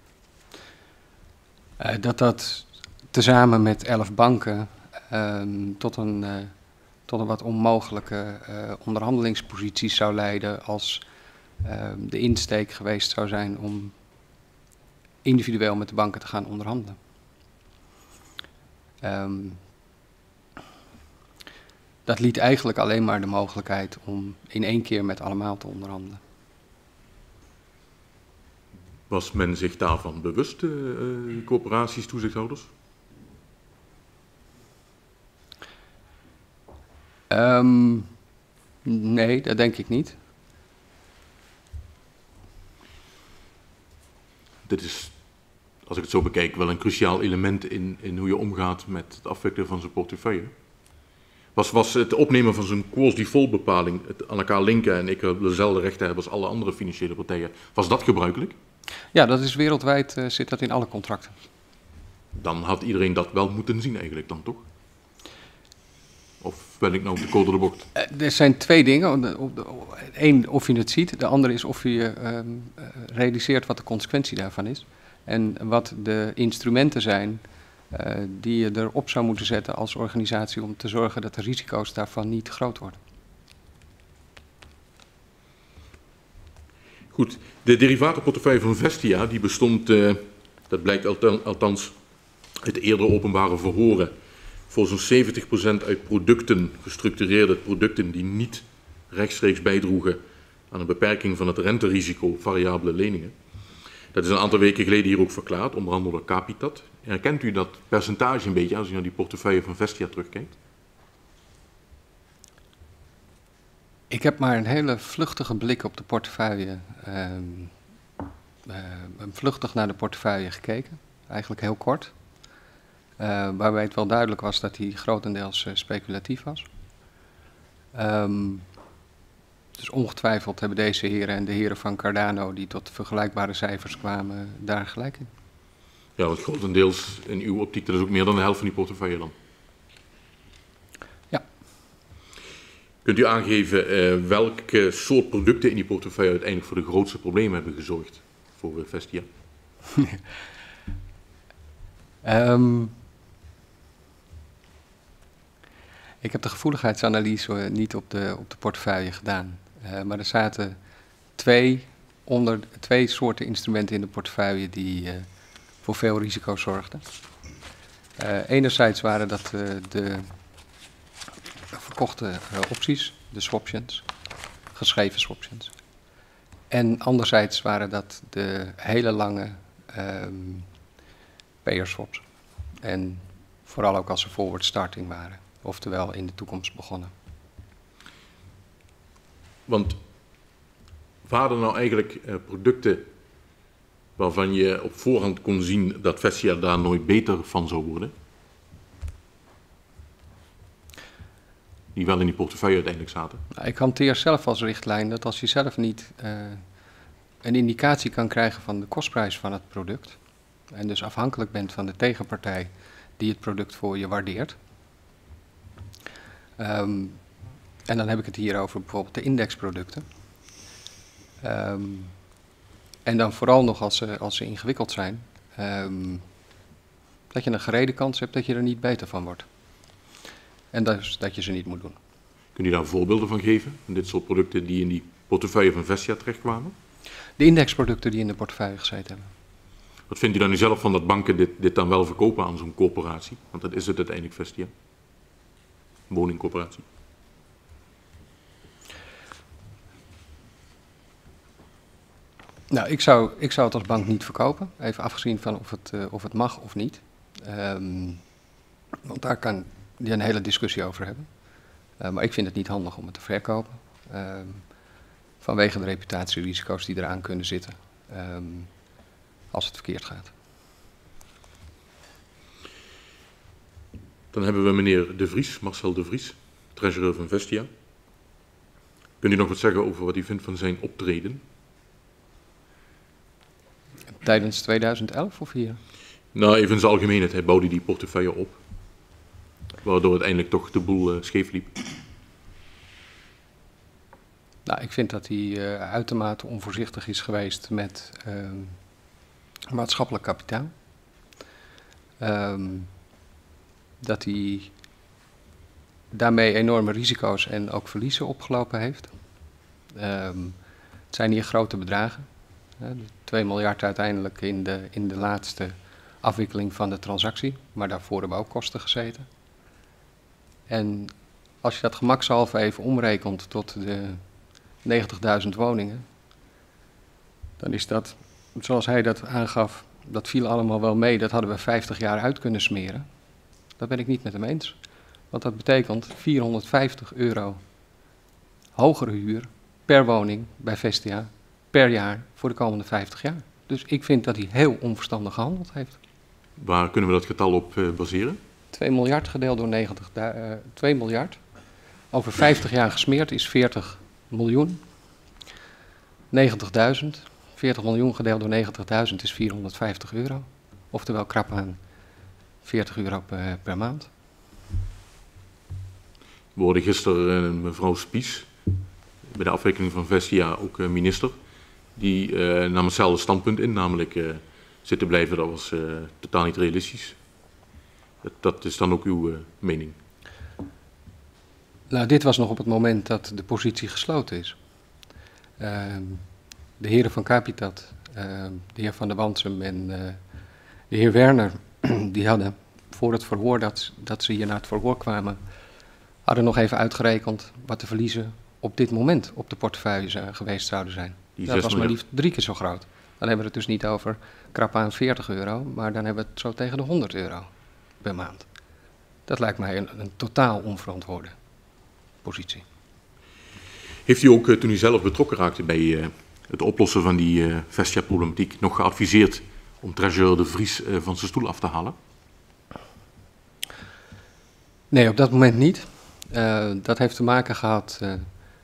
Uh, dat dat tezamen met elf banken um, tot, een, uh, tot een wat onmogelijke uh, onderhandelingspositie zou leiden als uh, de insteek geweest zou zijn om individueel met de banken te gaan onderhandelen. Um, dat liet eigenlijk alleen maar de mogelijkheid om in één keer met allemaal te onderhandelen. Was men zich daarvan bewust, uh, corporaties, toezichthouders? Um, nee, dat denk ik niet. Dit is, als ik het zo bekijk, wel een cruciaal element in, in hoe je omgaat met het afwikkelen van zo'n portefeuille. Was, was het opnemen van zo'n quos default bepaling, het aan elkaar linken en ik wil dezelfde rechten hebben als alle andere financiële partijen, was dat gebruikelijk? Ja, dat is wereldwijd, uh, zit dat in alle contracten. Dan had iedereen dat wel moeten zien eigenlijk dan, toch? Of ben ik nou op de code de bocht? Uh, er zijn twee dingen. Eén, of je het ziet. De andere is of je uh, uh, realiseert wat de consequentie daarvan is. En wat de instrumenten zijn uh, die je erop zou moeten zetten als organisatie om te zorgen dat de risico's daarvan niet groot worden. Goed, de derivatenportefeuille van Vestia, die bestond, uh, dat blijkt althans uit eerdere openbare verhoren, voor zo'n zeventig procent uit producten, gestructureerde producten die niet rechtstreeks bijdroegen aan een beperking van het renterisico variabele leningen. Dat is een aantal weken geleden hier ook verklaard, onder andere door Capitat. Herkent u dat percentage een beetje als u naar die portefeuille van Vestia terugkijkt? Ik heb maar een hele vluchtige blik op de portefeuille, uh, uh, vluchtig naar de portefeuille gekeken, eigenlijk heel kort. Uh, waarbij het wel duidelijk was dat hij grotendeels uh, speculatief was. Um, dus ongetwijfeld hebben deze heren en de heren van Cardano, die tot vergelijkbare cijfers kwamen, daar gelijk in. Ja, want grotendeels in uw optiek, dat is ook meer dan de helft van die portefeuille dan. Ja. Kunt u aangeven uh, welke soort producten in die portefeuille uiteindelijk voor de grootste problemen hebben gezorgd voor uh, Vestia? um, ik heb de gevoeligheidsanalyse uh, niet op de, op de portefeuille gedaan. Uh, maar er zaten twee, onder, twee soorten instrumenten in de portefeuille die uh, voor veel risico zorgden. Uh, enerzijds waren dat uh, de verkochte uh, opties, de swaptions, geschreven swaptions. En anderzijds waren dat de hele lange um, payer swaps. En vooral ook als ze forward starting waren, oftewel in de toekomst begonnen. Want waren er nou eigenlijk uh, producten waarvan je op voorhand kon zien dat Vestia daar nooit beter van zou worden? Die wel in die portefeuille uiteindelijk zaten? Nou, ik hanteer zelf als richtlijn dat als je zelf niet uh, een indicatie kan krijgen van de kostprijs van het product, en dus afhankelijk bent van de tegenpartij die het product voor je waardeert. Um, en dan heb ik het hier over bijvoorbeeld de indexproducten. Um, en dan vooral nog als ze, als ze ingewikkeld zijn, um, dat je een gerede kans hebt dat je er niet beter van wordt. En dus dat je ze niet moet doen. Kun je daar voorbeelden van geven, van dit soort producten die in die portefeuille van Vestia terechtkwamen? De indexproducten die in de portefeuille gezeten hebben. Wat vindt u dan nu zelf van dat banken dit, dit dan wel verkopen aan zo'n corporatie? Want dat is het uiteindelijk Vestia. Een woningcorporatie. Nou, ik zou, ik zou het als bank niet verkopen. Even afgezien van of het, uh, of het mag of niet. Um, want daar kan je een hele discussie over hebben. Uh, maar ik vind het niet handig om het te verkopen. Uh, vanwege de reputatierisico's die eraan kunnen zitten. Um, als het verkeerd gaat. Dan hebben we meneer De Vries, Marcel De Vries, treasurer van Vestia. Kunt u nog wat zeggen over wat u vindt van zijn optreden? Tijdens tweeduizend elf of hier? Nou, even in zijn algemeenheid. Hij bouwde die portefeuille op. Waardoor uiteindelijk toch de boel uh, scheef liep. Nou, ik vind dat hij uh, uitermate onvoorzichtig is geweest met uh, maatschappelijk kapitaal. Um, dat hij daarmee enorme risico's en ook verliezen opgelopen heeft. Um, het zijn hier grote bedragen. Hè, twee miljard uiteindelijk in de, in de laatste afwikkeling van de transactie. Maar daarvoor hebben ook kosten gezeten. En als je dat gemakshalve even omrekent tot de negentigduizend woningen, dan is dat, zoals hij dat aangaf, dat viel allemaal wel mee. Dat hadden we vijftig jaar uit kunnen smeren. Dat ben ik niet met hem eens. Want dat betekent vierhonderdvijftig euro hogere huur per woning bij Vestia per jaar voor de komende vijftig jaar. Dus ik vind dat hij heel onverstandig gehandeld heeft. Waar kunnen we dat getal op uh, baseren? twee miljard gedeeld door negentig, uh, twee miljard. Over vijftig jaar gesmeerd is veertig miljoen. negentigduizend. veertig miljoen gedeeld door negentigduizend is vierhonderdvijftig euro. Oftewel krap aan veertig euro per, per maand. We hoorden gisteren uh, mevrouw Spies, bij de afwikkeling van Vestia ook uh, minister, die uh, nam hetzelfde standpunt in, namelijk uh, zitten blijven, dat was uh, totaal niet realistisch. Dat, dat is dan ook uw uh, mening? Nou, dit was nog op het moment dat de positie gesloten is. Uh, de heren van Capitat, uh, de heer Van der Wansum en uh, de heer Werner, die hadden voor het verhoor dat, dat ze hier naar het verhoor kwamen, hadden nog even uitgerekend wat de verliezen op dit moment op de portefeuille geweest zouden zijn. Die dat was maar liefst drie keer zo groot. Dan hebben we het dus niet over krap aan veertig euro, maar dan hebben we het zo tegen de honderd euro per maand. Dat lijkt mij een, een totaal onverantwoorde positie. Heeft u ook, toen u zelf betrokken raakte bij uh, het oplossen van die uh, Vestia-problematiek, nog geadviseerd om treasurer De Vries uh, van zijn stoel af te halen? Nee, op dat moment niet. Uh, dat heeft te maken gehad uh,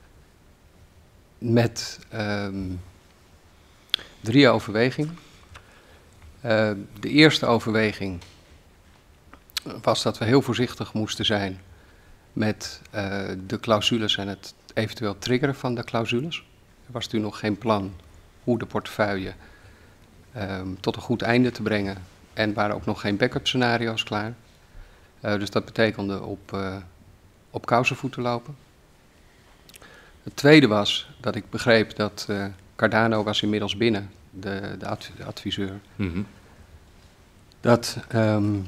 met um, drie overwegingen. Uh, de eerste overweging was dat we heel voorzichtig moesten zijn met uh, de clausules en het eventueel triggeren van de clausules. Er was toen nog geen plan hoe de portefeuille um, tot een goed einde te brengen en waren ook nog geen backup scenario's klaar. Uh, dus dat betekende op, uh, op kousenvoeten lopen. Het tweede was dat ik begreep dat uh, Cardano was inmiddels binnen, de, de, adv de adviseur. Mm-hmm. Dat um,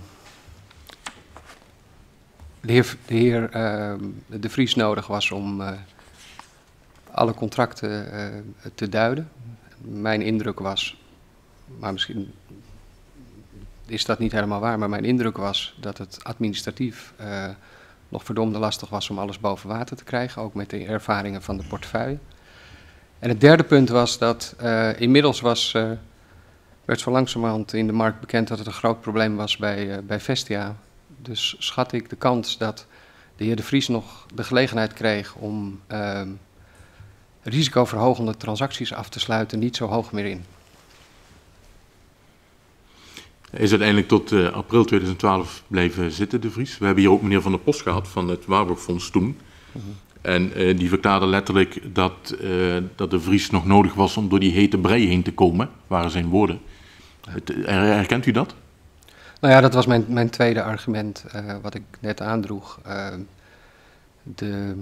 de heer, de, heer uh, De Vries nodig was om uh, alle contracten uh, te duiden. Mijn indruk was, maar misschien is dat niet helemaal waar, maar mijn indruk was dat het administratief uh, nog verdomde lastig was om alles boven water te krijgen, ook met de ervaringen van de portefeuille. En het derde punt was dat uh, inmiddels was, uh, werd zo langzamerhand in de markt bekend dat het een groot probleem was bij, uh, bij Vestia. Dus schat ik de kans dat de heer De Vries nog de gelegenheid kreeg om uh, risicoverhogende transacties af te sluiten niet zo hoog meer in. Hij is uiteindelijk tot uh, april tweeduizend twaalf blijven zitten, De Vries. We hebben hier ook meneer Van der Post gehad van het Waarborgfonds toen. Mm-hmm. En uh, die verklaarde letterlijk dat, uh, dat De Vries nog nodig was om door die hete brei heen te komen, waren zijn woorden. Ja. Het, herkent u dat? Nou ja, dat was mijn, mijn tweede argument, uh, wat ik net aandroeg. Uh, de,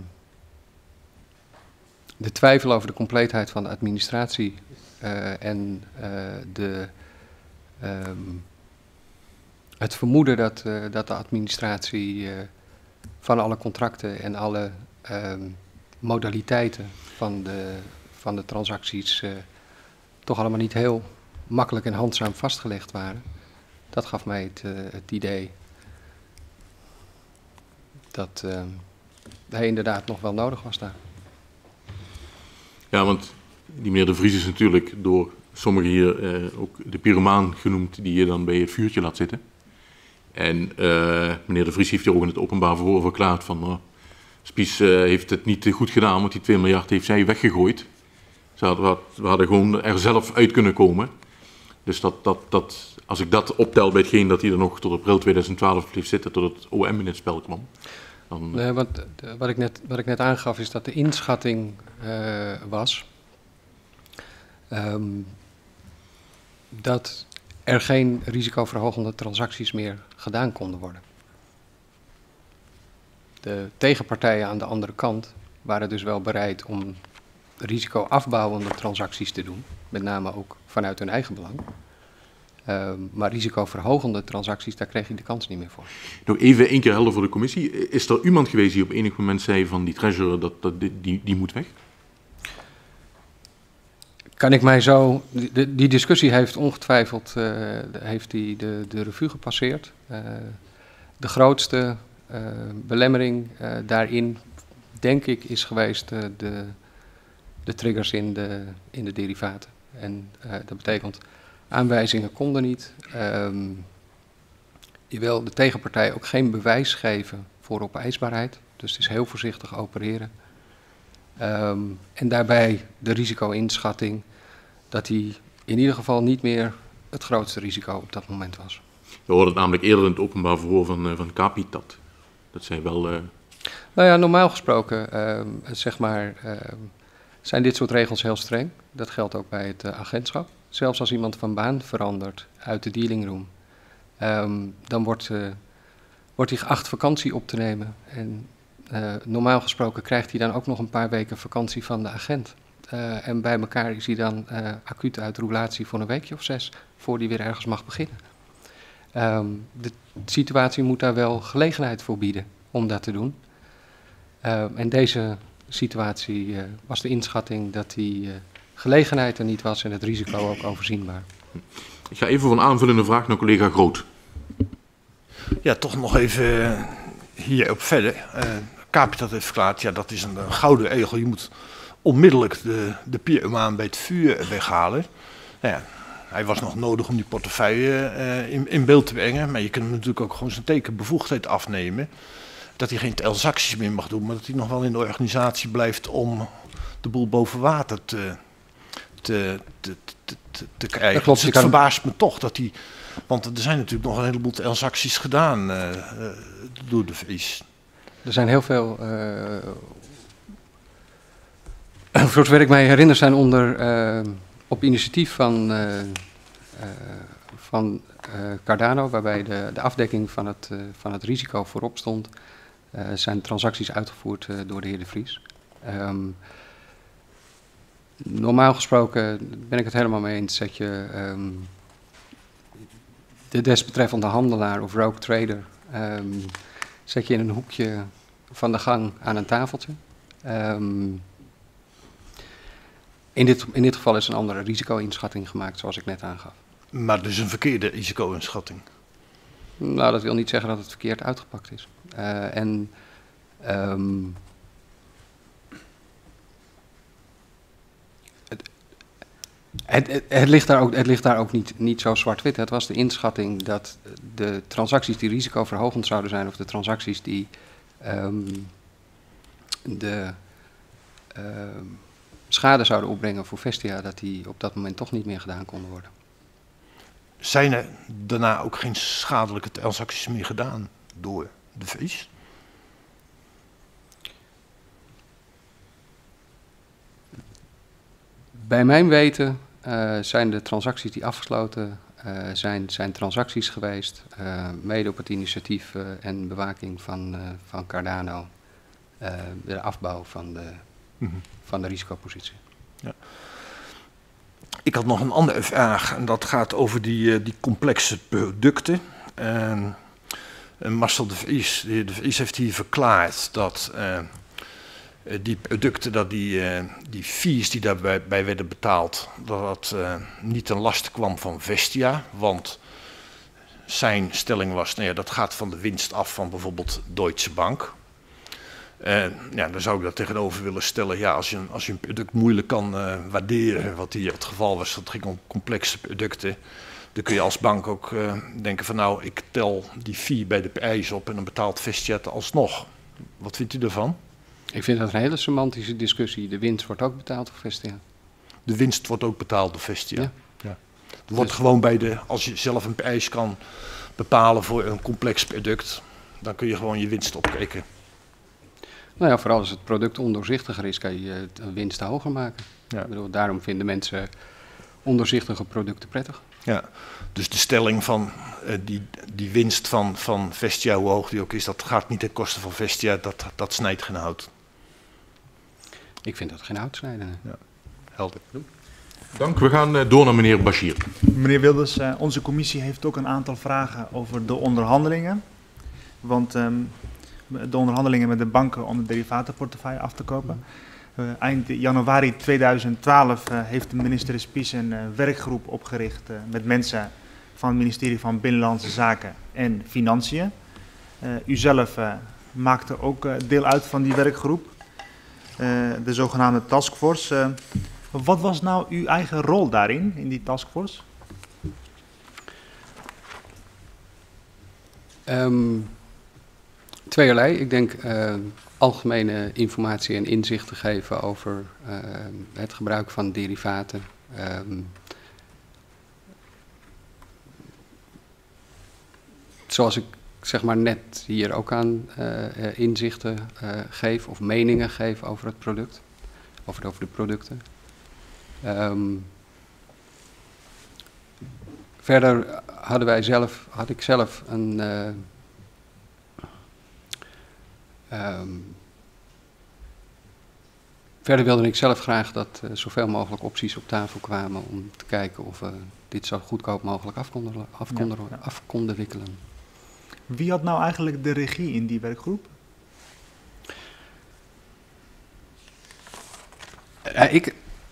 de twijfel over de compleetheid van de administratie uh, en uh, de... Um, Het vermoeden dat, uh, dat de administratie uh, van alle contracten en alle uh, modaliteiten van de, van de transacties uh, toch allemaal niet heel makkelijk en handzaam vastgelegd waren. Dat gaf mij het, uh, het idee dat, uh, hij inderdaad nog wel nodig was daar. Ja, want die meneer De Vries is natuurlijk door sommigen hier uh, ook de pyromaan genoemd die je dan bij het vuurtje laat zitten. En uh, meneer De Vries heeft hier ook in het openbaar verhoor verklaard van uh, Spies uh, heeft het niet goed gedaan, want die twee miljard heeft zij weggegooid. Ze hadden, we hadden gewoon er zelf uit kunnen komen. Dus dat, dat, dat, als ik dat optel bij hetgeen dat hij er nog tot april tweeduizend twaalf bleef zitten, tot het O M in het spel kwam. Dan... Nee, want wat ik, net, wat ik net aangaf is dat de inschatting uh, was um, dat er geen risicoverhogende transacties meer gedaan konden worden. De tegenpartijen aan de andere kant waren dus wel bereid om risicoafbouwende transacties te doen, met name ook vanuit hun eigen belang. Uh, maar risicoverhogende transacties, daar kreeg je de kans niet meer voor. Nog even één keer helder voor de commissie. Is er iemand geweest die op enig moment zei van die treasurer, dat, dat, die, die moet weg? Kan ik mij zo... Die, die discussie heeft ongetwijfeld uh, heeft die de, de revue gepasseerd. Uh, de grootste uh, belemmering uh, daarin, denk ik, is geweest uh, de, de triggers in de, in de derivaten. En uh, dat betekent... Aanwijzingen konden niet. Um, je wil de tegenpartij ook geen bewijs geven voor opeisbaarheid. Dus het is heel voorzichtig opereren. Um, en daarbij de risico-inschatting dat die in ieder geval niet meer het grootste risico op dat moment was. We hoorden het namelijk eerder in het openbaar verhoor van, uh, van Capitat. Dat zij wel... Uh... Nou ja, normaal gesproken um, zeg maar, um, zijn dit soort regels heel streng. Dat geldt ook bij het uh, agentschap. Zelfs als iemand van baan verandert uit de dealingroom, um, dan wordt, uh, wordt hij geacht vakantie op te nemen. En uh, normaal gesproken krijgt hij dan ook nog een paar weken vakantie van de agent. Uh, en bij elkaar is hij dan uh, acuut uit roulatie voor een weekje of zes, voor hij weer ergens mag beginnen. Um, de situatie moet daar wel gelegenheid voor bieden om dat te doen. Uh, en deze situatie uh, was de inschatting dat die... Uh, gelegenheid er niet was en het risico ook overzienbaar. Ik ga even voor een aanvullende vraag naar collega Groot. Ja, toch nog even hierop verder. Uh, Capitat heeft verklaard, ja, dat is een, een gouden regel. Je moet onmiddellijk de, de pyromaan bij het vuur weghalen. Nou ja, hij was nog nodig om die portefeuille uh, in, in beeld te brengen. Maar je kunt hem natuurlijk ook gewoon zijn tekenbevoegdheid afnemen. Dat hij geen transacties meer mag doen, maar dat hij nog wel in de organisatie blijft om de boel boven water te... Te, te, te, te, te krijgen. Klopt, dus het kan... verbaast me toch dat hij... Want er zijn natuurlijk nog een heleboel transacties gedaan uh, uh, door De Vries. Er zijn heel veel... Uh, voor zover ik mij herinner zijn onder... Uh, op initiatief van, uh, uh, van uh, Cardano, waarbij de, de afdekking van het, uh, van het risico voorop stond, uh, zijn transacties uitgevoerd uh, door de heer De Vries. Um, Normaal gesproken ben ik het helemaal mee eens dat je um, de desbetreffende handelaar of rogue trader um, zet je in een hoekje van de gang aan een tafeltje. Um, in, dit, in dit geval is een andere risico-inschatting gemaakt, zoals ik net aangaf. Maar dus een verkeerde risico-inschatting? Nou, dat wil niet zeggen dat het verkeerd uitgepakt is. Uh, en... Um, Het, het, het ligt daar ook, het ligt daar ook niet, niet zo zwart-wit. Het was de inschatting dat de transacties die risicoverhogend zouden zijn, of de transacties die um, de um, schade zouden opbrengen voor Vestia, dat die op dat moment toch niet meer gedaan konden worden. Zijn er daarna ook geen schadelijke transacties meer gedaan door De Vries? Bij mijn weten uh, zijn de transacties die afgesloten uh, zijn, zijn transacties geweest, uh, mede op het initiatief uh, en bewaking van, uh, van Cardano, uh, de afbouw van de, mm-hmm. van de risicopositie. Ja. Ik had nog een andere vraag en dat gaat over die, uh, die complexe producten. Uh, Marcel De Vries, de, de Vries heeft hier verklaard dat... Uh, die producten, dat die, uh, die fees die daarbij bij werden betaald, dat dat uh, niet ten laste kwam van Vestia, want zijn stelling was, nou ja, dat gaat van de winst af van bijvoorbeeld Deutsche Bank. Uh, ja, dan zou ik dat tegenover willen stellen. Ja, als je, als je een product moeilijk kan uh, waarderen, wat hier het geval was, dat ging om complexe producten, dan kun je als bank ook uh, denken van nou, ik tel die fee bij de prijs op en dan betaalt Vestiaire alsnog. Wat vindt u ervan? Ik vind dat een hele semantische discussie. De winst wordt ook betaald door Vestiaire. De winst wordt ook betaald door Vestiaire. Ja. Ja. Er wordt dus gewoon bij de, als je zelf een prijs kan bepalen voor een complex product, dan kun je gewoon je winst opkijken. Nou ja, vooral als het product ondoorzichtiger is, kan je de winst hoger maken. Ja. Ik bedoel, daarom vinden mensen ondoorzichtige producten prettig. Ja, dus de stelling van uh, die, die winst van, van Vestiaire, hoe hoog die ook is, dat gaat niet ten koste van Vestiaire, dat, dat snijdt geen hout. Ik vind dat geen hout snijden. Ja, helder. Dank. We gaan uh, door naar meneer Bashir. Meneer Wilders, uh, onze commissie heeft ook een aantal vragen over de onderhandelingen. Want um, de onderhandelingen met de banken om de derivatenportefeuille af te kopen. Uh, eind januari tweeduizend twaalf uh, heeft de minister Spies een uh, werkgroep opgericht uh, met mensen van het ministerie van Binnenlandse Zaken en Financiën. Uh, u zelf uh, maakte ook uh, deel uit van die werkgroep, uh, de zogenaamde taskforce. Uh, wat was nou uw eigen rol daarin, in die taskforce? Um, tweeërlei. Ik denk uh, algemene informatie en inzichten geven over uh, het gebruik van derivaten. Um, zoals ik zeg maar net hier ook aan uh, inzichten uh, geef of meningen geef over het product, over, over de producten. Um, verder hadden wij zelf, had ik zelf een uh, um, verder wilde ik zelf graag dat uh, zoveel mogelijk opties op tafel kwamen om te kijken of we dit zo goedkoop mogelijk af konden, af konden, ja, ja. af konden wikkelen. Wie had nou eigenlijk de regie in die werkgroep? Uh, ik,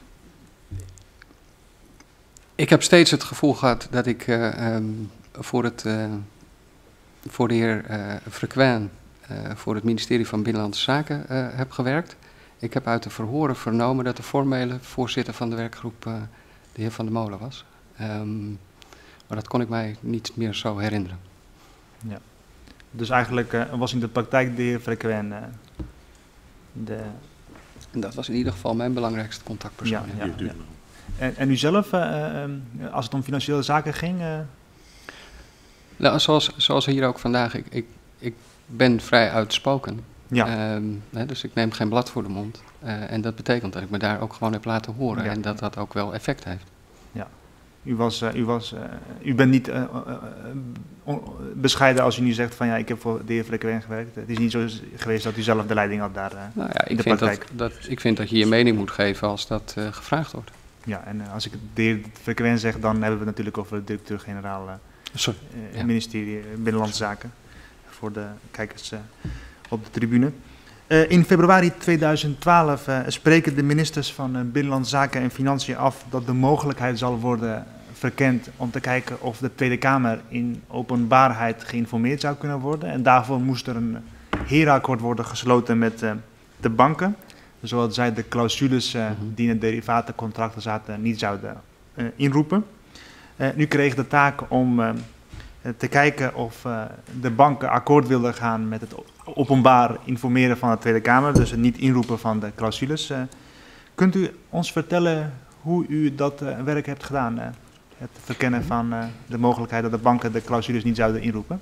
ik heb steeds het gevoel gehad dat ik uh, um, voor, het, uh, voor de heer uh, Frequin uh, voor het ministerie van Binnenlandse Zaken uh, heb gewerkt. Ik heb uit de verhoren vernomen dat de formele voorzitter van de werkgroep uh, de heer Van der Molen was. Um, maar dat kon ik mij niet meer zo herinneren. Ja. Dus eigenlijk uh, was in de praktijk de heer Frequin uh, de... En dat was in ieder geval mijn belangrijkste contactpersoon. Ja, ja, ja. En, en u zelf, uh, uh, als het om financiële zaken ging? Uh... Nou, zoals, zoals hier ook vandaag, ik, ik, ik ben vrij uitspoken. Ja. Um, hè, dus ik neem geen blad voor de mond. Uh, en dat betekent dat ik me daar ook gewoon heb laten horen. Ja. En dat dat ook wel effect heeft. Ja. U, was, uh, u, was, uh, u bent niet uh, uh, bescheiden als u nu zegt van ja, ik heb voor de heer Frequin gewerkt. Het is niet zo geweest dat u zelf de leiding had daar uh, nou ja, in ik de vind praktijk. Dat, dat, ik vind dat je je mening moet geven als dat uh, gevraagd wordt. Ja, en uh, als ik de heer Frequin zeg, dan hebben we het natuurlijk over de directeur-generaal uh, Sorry. Uh, ja. ministerie Binnenlandse Zaken. Voor de kijkers uh, op de tribune. Uh, in februari tweeduizend twaalf uh, spreken de ministers van uh, Binnenlandse Zaken en Financiën af dat de mogelijkheid zal worden verkend om te kijken of de Tweede Kamer in openbaarheid geïnformeerd zou kunnen worden. En daarvoor moest er een herenakkoord worden gesloten met uh, de banken, zodat zij de clausules uh, mm-hmm. die in het derivatencontracten zaten niet zouden uh, inroepen. Uh, nu kreeg de taak om uh, te kijken of uh, de banken akkoord wilden gaan met het openbaar informeren van de Tweede Kamer, dus het niet inroepen van de clausules. Uh, kunt u ons vertellen hoe u dat uh, werk hebt gedaan? Uh, het verkennen van uh, de mogelijkheid dat de banken de clausules niet zouden inroepen?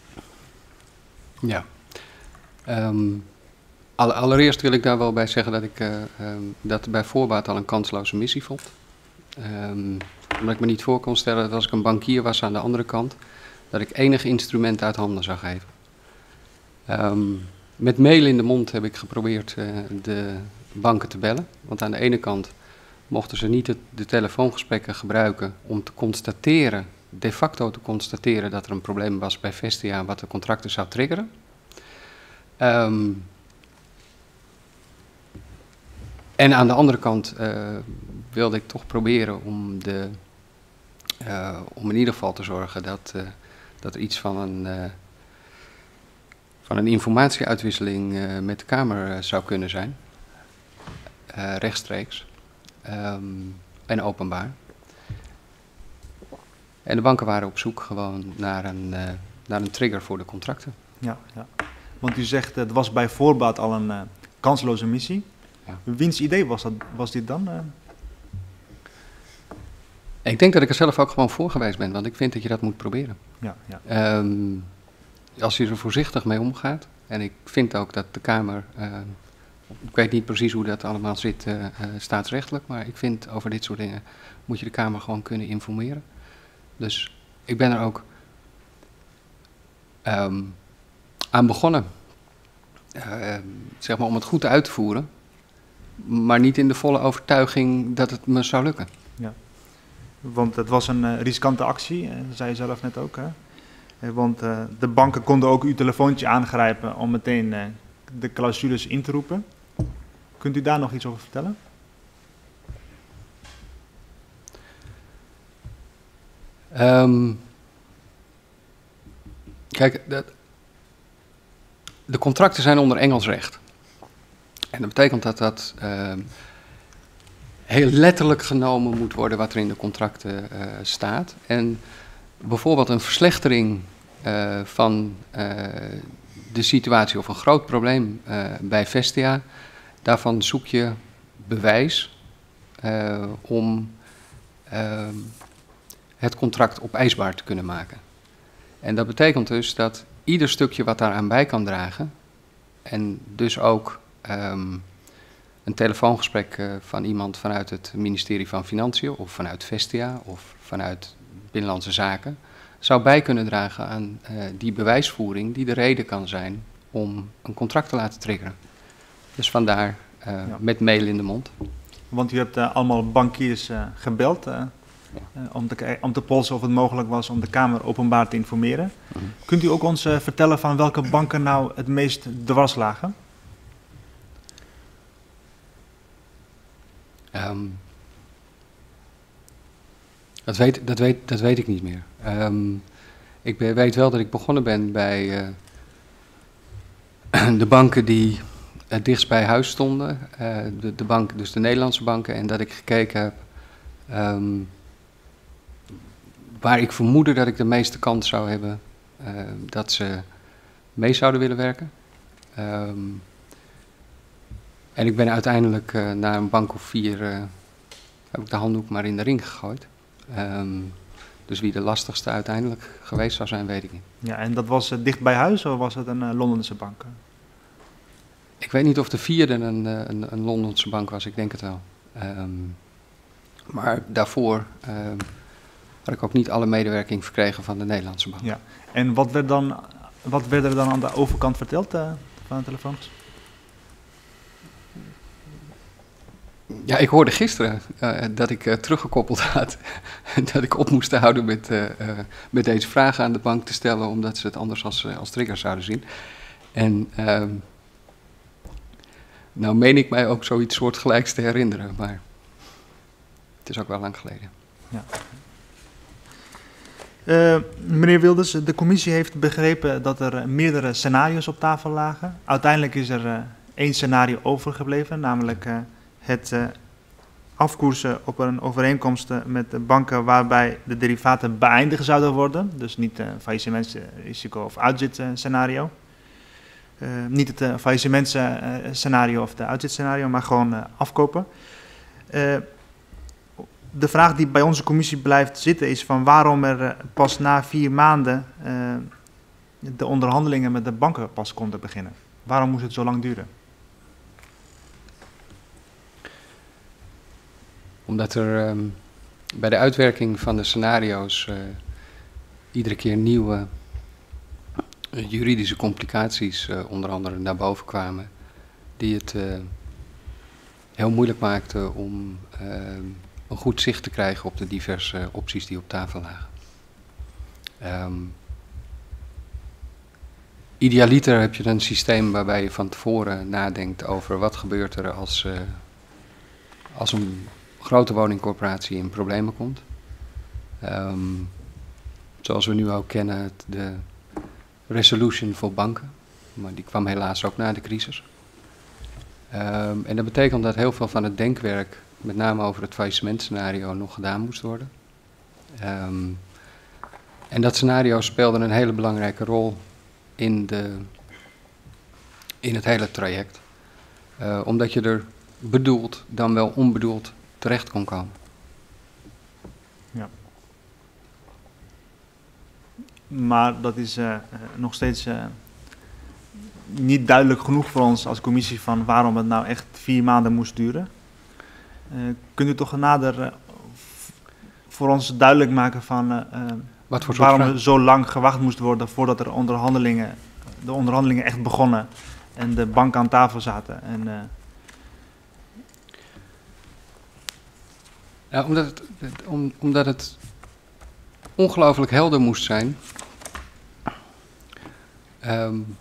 Ja. Um, allereerst wil ik daar wel bij zeggen dat ik uh, um, dat bij voorbaat al een kansloze missie vond. Um, omdat ik me niet voor kon stellen dat als ik een bankier was aan de andere kant, dat ik enig instrument uit handen zou geven. Um, met mail in de mond heb ik geprobeerd uh, de banken te bellen. Want aan de ene kant mochten ze niet de, de telefoongesprekken gebruiken om te constateren, de facto te constateren dat er een probleem was bij Vestia wat de contracten zou triggeren. Um, en aan de andere kant uh, wilde ik toch proberen om, de, uh, om in ieder geval te zorgen dat, uh, dat er iets van een, uh, van een informatieuitwisseling uh, met de Kamer uh, zou kunnen zijn. Uh, rechtstreeks um, en openbaar. En de banken waren op zoek gewoon naar een, uh, naar een trigger voor de contracten. Ja, ja. Want u zegt, het was bij voorbaat al een uh, kansloze missie. Ja. Wiens idee was, dat, was dit dan? Uh? Ik denk dat ik er zelf ook gewoon voor geweest ben, want ik vind dat je dat moet proberen. Ja, ja. Um, als je er voorzichtig mee omgaat, en ik vind ook dat de Kamer, uh, ik weet niet precies hoe dat allemaal zit uh, uh, staatsrechtelijk, maar ik vind over dit soort dingen moet je de Kamer gewoon kunnen informeren. Dus ik ben er ook um, aan begonnen, uh, zeg maar om het goed uit te voeren, maar niet in de volle overtuiging dat het me zou lukken. Ja. Want het was een uh, riskante actie, uh, dat zei je zelf net ook. Hè? Uh, want uh, de banken konden ook uw telefoontje aangrijpen om meteen uh, de clausules in te roepen. Kunt u daar nog iets over vertellen? Um, kijk, de, de contracten zijn onder Engels recht. En dat betekent dat dat uh, heel letterlijk genomen moet worden wat er in de contracten uh, staat. En bijvoorbeeld een verslechtering uh, van uh, de situatie of een groot probleem uh, bij Vestia, daarvan zoek je bewijs uh, om uh, het contract opeisbaar te kunnen maken. En dat betekent dus dat ieder stukje wat daaraan bij kan dragen, en dus ook um, een telefoongesprek uh, van iemand vanuit het ministerie van Financiën of vanuit Vestia of vanuit Binnenlandse Zaken, zou bij kunnen dragen aan uh, die bewijsvoering die de reden kan zijn om een contract te laten triggeren. Dus vandaar uh, ja. met mail in de mond. Want u hebt uh, allemaal bankiers uh, gebeld uh, ja. uh, om, te, om te polsen of het mogelijk was om de Kamer openbaar te informeren. Mm-hmm. Kunt u ook ons uh, vertellen van welke banken nou het meest dwars lagen? Um, dat, weet, dat, weet, dat weet ik niet meer. Um, ik be, weet wel dat ik begonnen ben bij uh, de banken die het dichtst bij huis stonden. Uh, de, de bank, dus de Nederlandse banken. En dat ik gekeken heb um, waar ik vermoedde dat ik de meeste kans zou hebben uh, dat ze mee zouden willen werken. Um, En ik ben uiteindelijk uh, naar een bank of vier, uh, heb ik de handdoek maar in de ring gegooid. Um, dus wie de lastigste uiteindelijk geweest zou zijn, weet ik niet. Ja, en dat was uh, dicht bij huis of was het een uh, Londense bank? Ik weet niet of de vierde een, een, een Londense bank was, ik denk het wel. Um, maar daarvoor um, had ik ook niet alle medewerking verkregen van de Nederlandse bank. Ja, en wat werd, dan, wat werd er dan aan de overkant verteld uh, van de telefoon? Ja, ik hoorde gisteren uh, dat ik uh, teruggekoppeld had. Dat ik op moest houden met, uh, uh, met deze vragen aan de bank te stellen, omdat ze het anders als, uh, als trigger zouden zien. En uh, nou meen ik mij ook zoiets soortgelijks te herinneren, maar het is ook wel lang geleden. Ja. Uh, meneer Wilders, de commissie heeft begrepen dat er meerdere scenario's op tafel lagen. Uiteindelijk is er uh, één scenario overgebleven, namelijk uh, het uh, afkoersen op een overeenkomst met de banken waarbij de derivaten beëindigd zouden worden. Dus niet het uh, faillissementsrisico of uitzitscenario. Uh, niet het uh, faillissementsscenario of de uitzitscenario, maar gewoon uh, afkopen. Uh, de vraag die bij onze commissie blijft zitten is van waarom er uh, pas na vier maanden uh, de onderhandelingen met de banken pas konden beginnen. Waarom moest het zo lang duren? Omdat er um, bij de uitwerking van de scenario's uh, iedere keer nieuwe uh, juridische complicaties uh, onder andere naar boven kwamen, die het uh, heel moeilijk maakten om uh, een goed zicht te krijgen op de diverse uh, opties die op tafel lagen. Um, idealiter heb je een systeem waarbij je van tevoren nadenkt over wat gebeurt er als, uh, als een grote woningcorporatie in problemen komt. Um, zoals we nu ook kennen, het, de resolution voor banken. maar die kwam helaas ook na de crisis. Um, en dat betekent dat heel veel van het denkwerk, met name over het faillissementscenario, nog gedaan moest worden. Um, en dat scenario speelde een hele belangrijke rol in, de, in het hele traject. Uh, omdat je er bedoeld, dan wel onbedoeld, terecht kon komen. Ja. Maar dat is uh, nog steeds uh, niet duidelijk genoeg voor ons als commissie van waarom het nou echt vier maanden moest duren. Uh, kunt u toch nader uh, voor ons duidelijk maken van uh, Wat voor waarom soort er zo lang gewacht moest worden voordat er onderhandelingen, de onderhandelingen echt begonnen en de banken aan tafel zaten? En, uh, Ja, omdat het, om, omdat het ongelooflijk helder moest zijn um,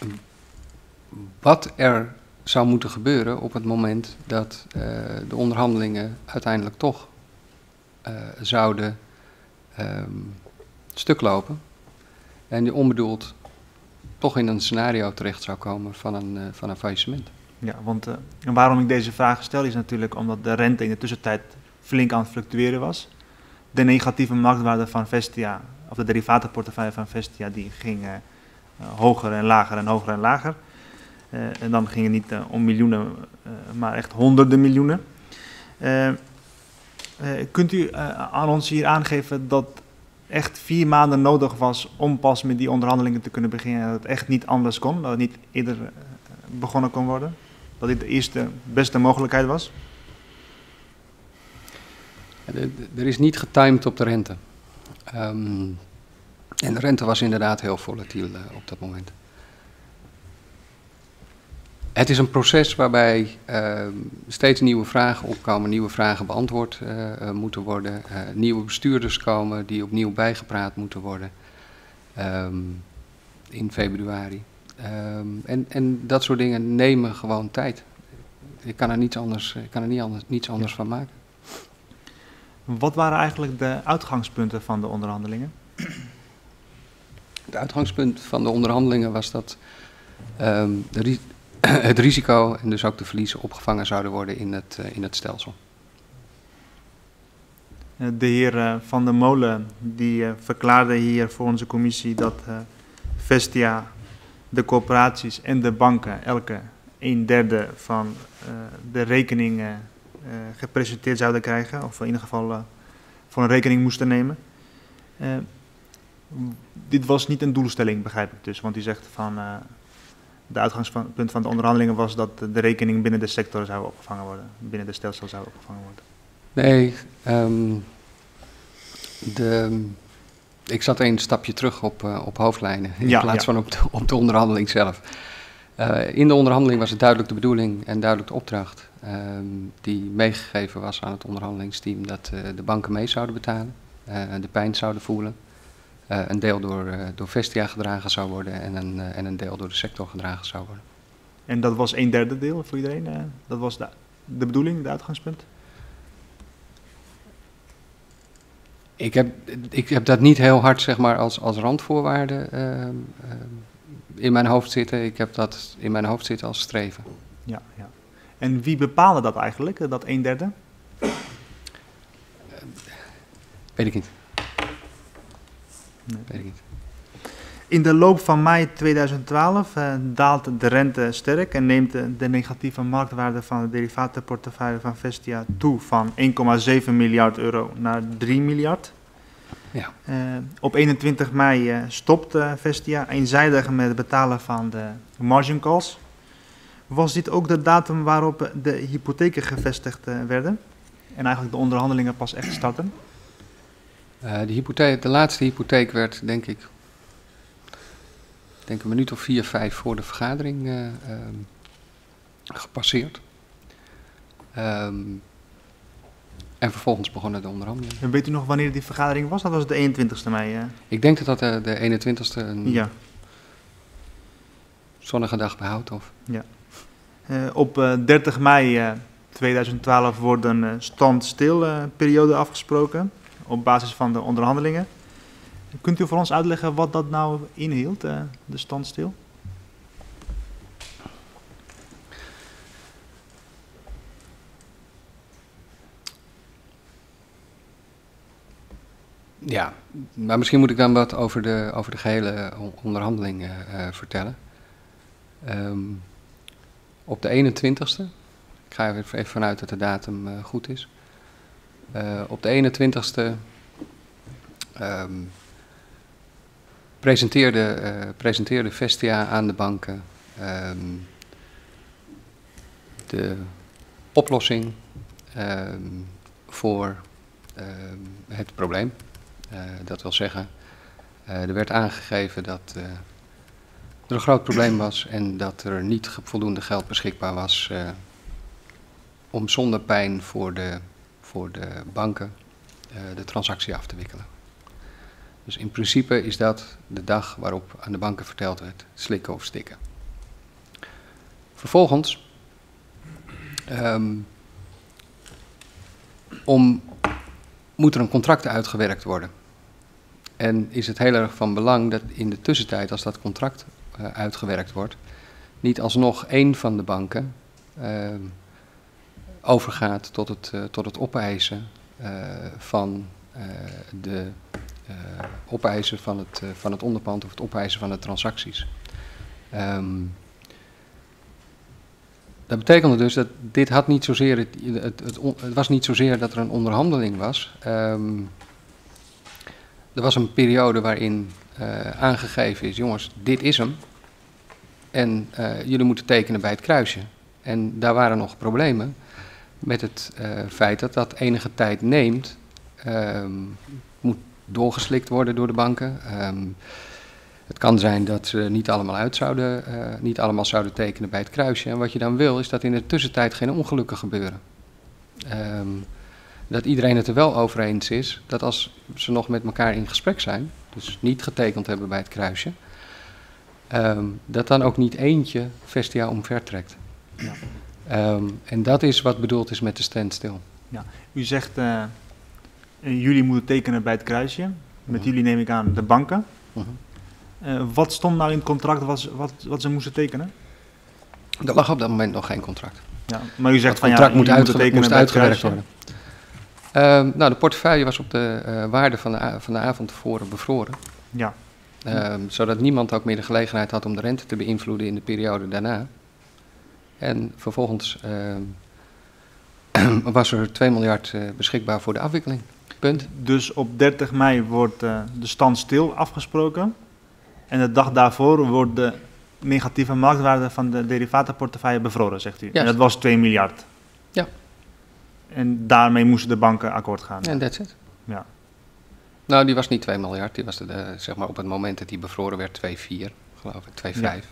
wat er zou moeten gebeuren op het moment dat uh, de onderhandelingen uiteindelijk toch uh, zouden um, stuk lopen en die onbedoeld toch in een scenario terecht zou komen van een, uh, van een faillissement. ja, want uh, en waarom ik deze vraag stel is natuurlijk omdat de rente in de tussentijd flink aan het fluctueren was. De negatieve marktwaarde van Vestia, of de derivatenportefeuille van Vestia, die ging uh, hoger en lager en hoger en lager. Uh, en dan ging het niet uh, om miljoenen, uh, maar echt honderden miljoenen. Uh, uh, kunt u uh, aan ons hier aangeven dat echt vier maanden nodig was om pas met die onderhandelingen te kunnen beginnen? Dat het echt niet anders kon, dat het niet eerder uh, begonnen kon worden? Dat dit de eerste beste mogelijkheid was? Er is niet getimed op de rente. Um, en de rente was inderdaad heel volatiel uh, op dat moment. Het is een proces waarbij uh, steeds nieuwe vragen opkomen, nieuwe vragen beantwoord uh, uh, moeten worden, uh, nieuwe bestuurders komen die opnieuw bijgepraat moeten worden um, in februari. Um, en, en dat soort dingen nemen gewoon tijd. Ik kan er niets anders, ik kan er niet anders, niets anders ja. van maken. Wat waren eigenlijk de uitgangspunten van de onderhandelingen? Het uitgangspunt van de onderhandelingen was dat um, de ri- het risico en dus ook de verliezen opgevangen zouden worden in het, uh, in het stelsel. De heer uh, Van der Molen die uh, verklaarde hier voor onze commissie dat uh, Vestia, de corporaties en de banken elke een derde van uh, de rekeningen uh, gepresenteerd zouden krijgen, of in ieder geval uh, voor een rekening moesten nemen. Uh, dit was niet een doelstelling, begrijp ik dus, want u zegt van uh, de uitgangspunt van de onderhandelingen was dat de rekening binnen de sector zou opgevangen worden, binnen de stelsel zou opgevangen worden. Nee, um, de, ik zat een stapje terug op, uh, op hoofdlijnen in ja, plaats ja. van op de, op de onderhandeling zelf. Uh, in de onderhandeling was het duidelijk de bedoeling en duidelijk de opdracht um, die meegegeven was aan het onderhandelingsteam dat uh, de banken mee zouden betalen, uh, de pijn zouden voelen. Uh, een deel door, uh, door Vestia gedragen zou worden en een, uh, en een deel door de sector gedragen zou worden. En dat was een derde deel voor iedereen? Uh, dat was de, de bedoeling, de uitgangspunt? Ik heb, ik heb dat niet heel hard zeg maar, als, als randvoorwaarde uh, uh, in mijn hoofd zitten. Ik heb dat in mijn hoofd zitten als streven. Ja, ja. En wie bepaalde dat eigenlijk, dat een derde? Uh, weet ik niet. Nee. Weet ik niet. In de loop van mei tweeduizend twaalf uh, daalt de rente sterk en neemt de, de negatieve marktwaarde van de derivatenportefeuille van Vestia toe van één komma zeven miljard euro naar drie miljard. Ja. Uh, op eenentwintig mei uh, stopt uh, Vestia eenzijdig met het betalen van de margin calls. Was dit ook de datum waarop de hypotheken gevestigd uh, werden en eigenlijk de onderhandelingen pas echt starten? Uh, de, hypotheek, de laatste hypotheek werd, denk ik, denk een minuut of vier, vijf voor de vergadering uh, um, gepasseerd. Um, en vervolgens begonnen de onderhandelingen. En weet u nog wanneer die vergadering was? Dat was de eenentwintigste mei. Hè? Ik denk dat dat de, de eenentwintigste een ja. zonnige dag behoudt. Of? Ja. Uh, op uh, dertig mei uh, tweeduizend twaalf wordt een uh, standstilperiode uh, afgesproken op basis van de onderhandelingen. Kunt u voor ons uitleggen wat dat nou inhield, uh, de standstil? Ja, maar misschien moet ik dan wat over de, over de gehele onderhandeling uh, uh, vertellen. Um, op de eenentwintigste, ik ga er even vanuit dat de datum uh, goed is. Uh, op de eenentwintigste um, presenteerde, uh, presenteerde Vestia aan de banken um, de oplossing um, voor um, het probleem. Uh, dat wil zeggen, uh, er werd aangegeven dat uh, er een groot probleem was en dat er niet voldoende geld beschikbaar was uh, om zonder pijn voor de, voor de banken uh, de transactie af te wikkelen. Dus in principe is dat de dag waarop aan de banken verteld werd, slikken of stikken. Vervolgens, um, om, moet er een contract uitgewerkt worden. En is het heel erg van belang dat in de tussentijd, als dat contract uh, uitgewerkt wordt, niet alsnog één van de banken uh, overgaat tot het, uh, tot het opeisen uh, van uh, de uh, opeisen van het, uh, van het onderpand of het opeisen van de transacties. Um, dat betekende dus dat dit had niet zozeer het, het, het, het was niet zozeer dat er een onderhandeling was. Um, Er was een periode waarin uh, aangegeven is, jongens, dit is hem. En uh, jullie moeten tekenen bij het kruisje. En daar waren nog problemen met het uh, feit dat dat enige tijd neemt. Um, moet doorgeslikt worden door de banken. Um, het kan zijn dat ze niet allemaal uit zouden, uh, niet allemaal zouden tekenen bij het kruisje. En wat je dan wil, is dat in de tussentijd geen ongelukken gebeuren. Um, Dat iedereen het er wel over eens is, dat als ze nog met elkaar in gesprek zijn, dus niet getekend hebben bij het kruisje, um, dat dan ook niet eentje Vestia omvertrekt. Ja. Um, en dat is wat bedoeld is met de standstill. Ja. U zegt, uh, jullie moeten tekenen bij het kruisje. Met uh-huh. jullie neem ik aan de banken. Uh-huh. Uh, wat stond nou in het contract wat, wat, wat ze moesten tekenen? Er lag op dat moment nog geen contract. Ja, maar u zegt het van contract ja, moet, uitge- tekenen moest bij uitgewerkt worden. Uh, nou, de portefeuille was op de uh, waarde van de, a- van de avond tevoren bevroren. Ja. Uh, zodat niemand ook meer de gelegenheid had om de rente te beïnvloeden in de periode daarna. En vervolgens uh, was er twee miljard uh, beschikbaar voor de afwikkeling. Punt. Dus op dertig mei wordt uh, de stand stil afgesproken. En de dag daarvoor wordt de negatieve marktwaarde van de derivatenportefeuille bevroren, zegt u. Juist. En dat was twee miljard. Ja. En daarmee moesten de banken akkoord gaan. En that's it. Ja. Nou, die was niet twee miljard. Die was de, de, zeg maar op het moment dat die bevroren werd twee komma vier, geloof ik, twee komma vijf.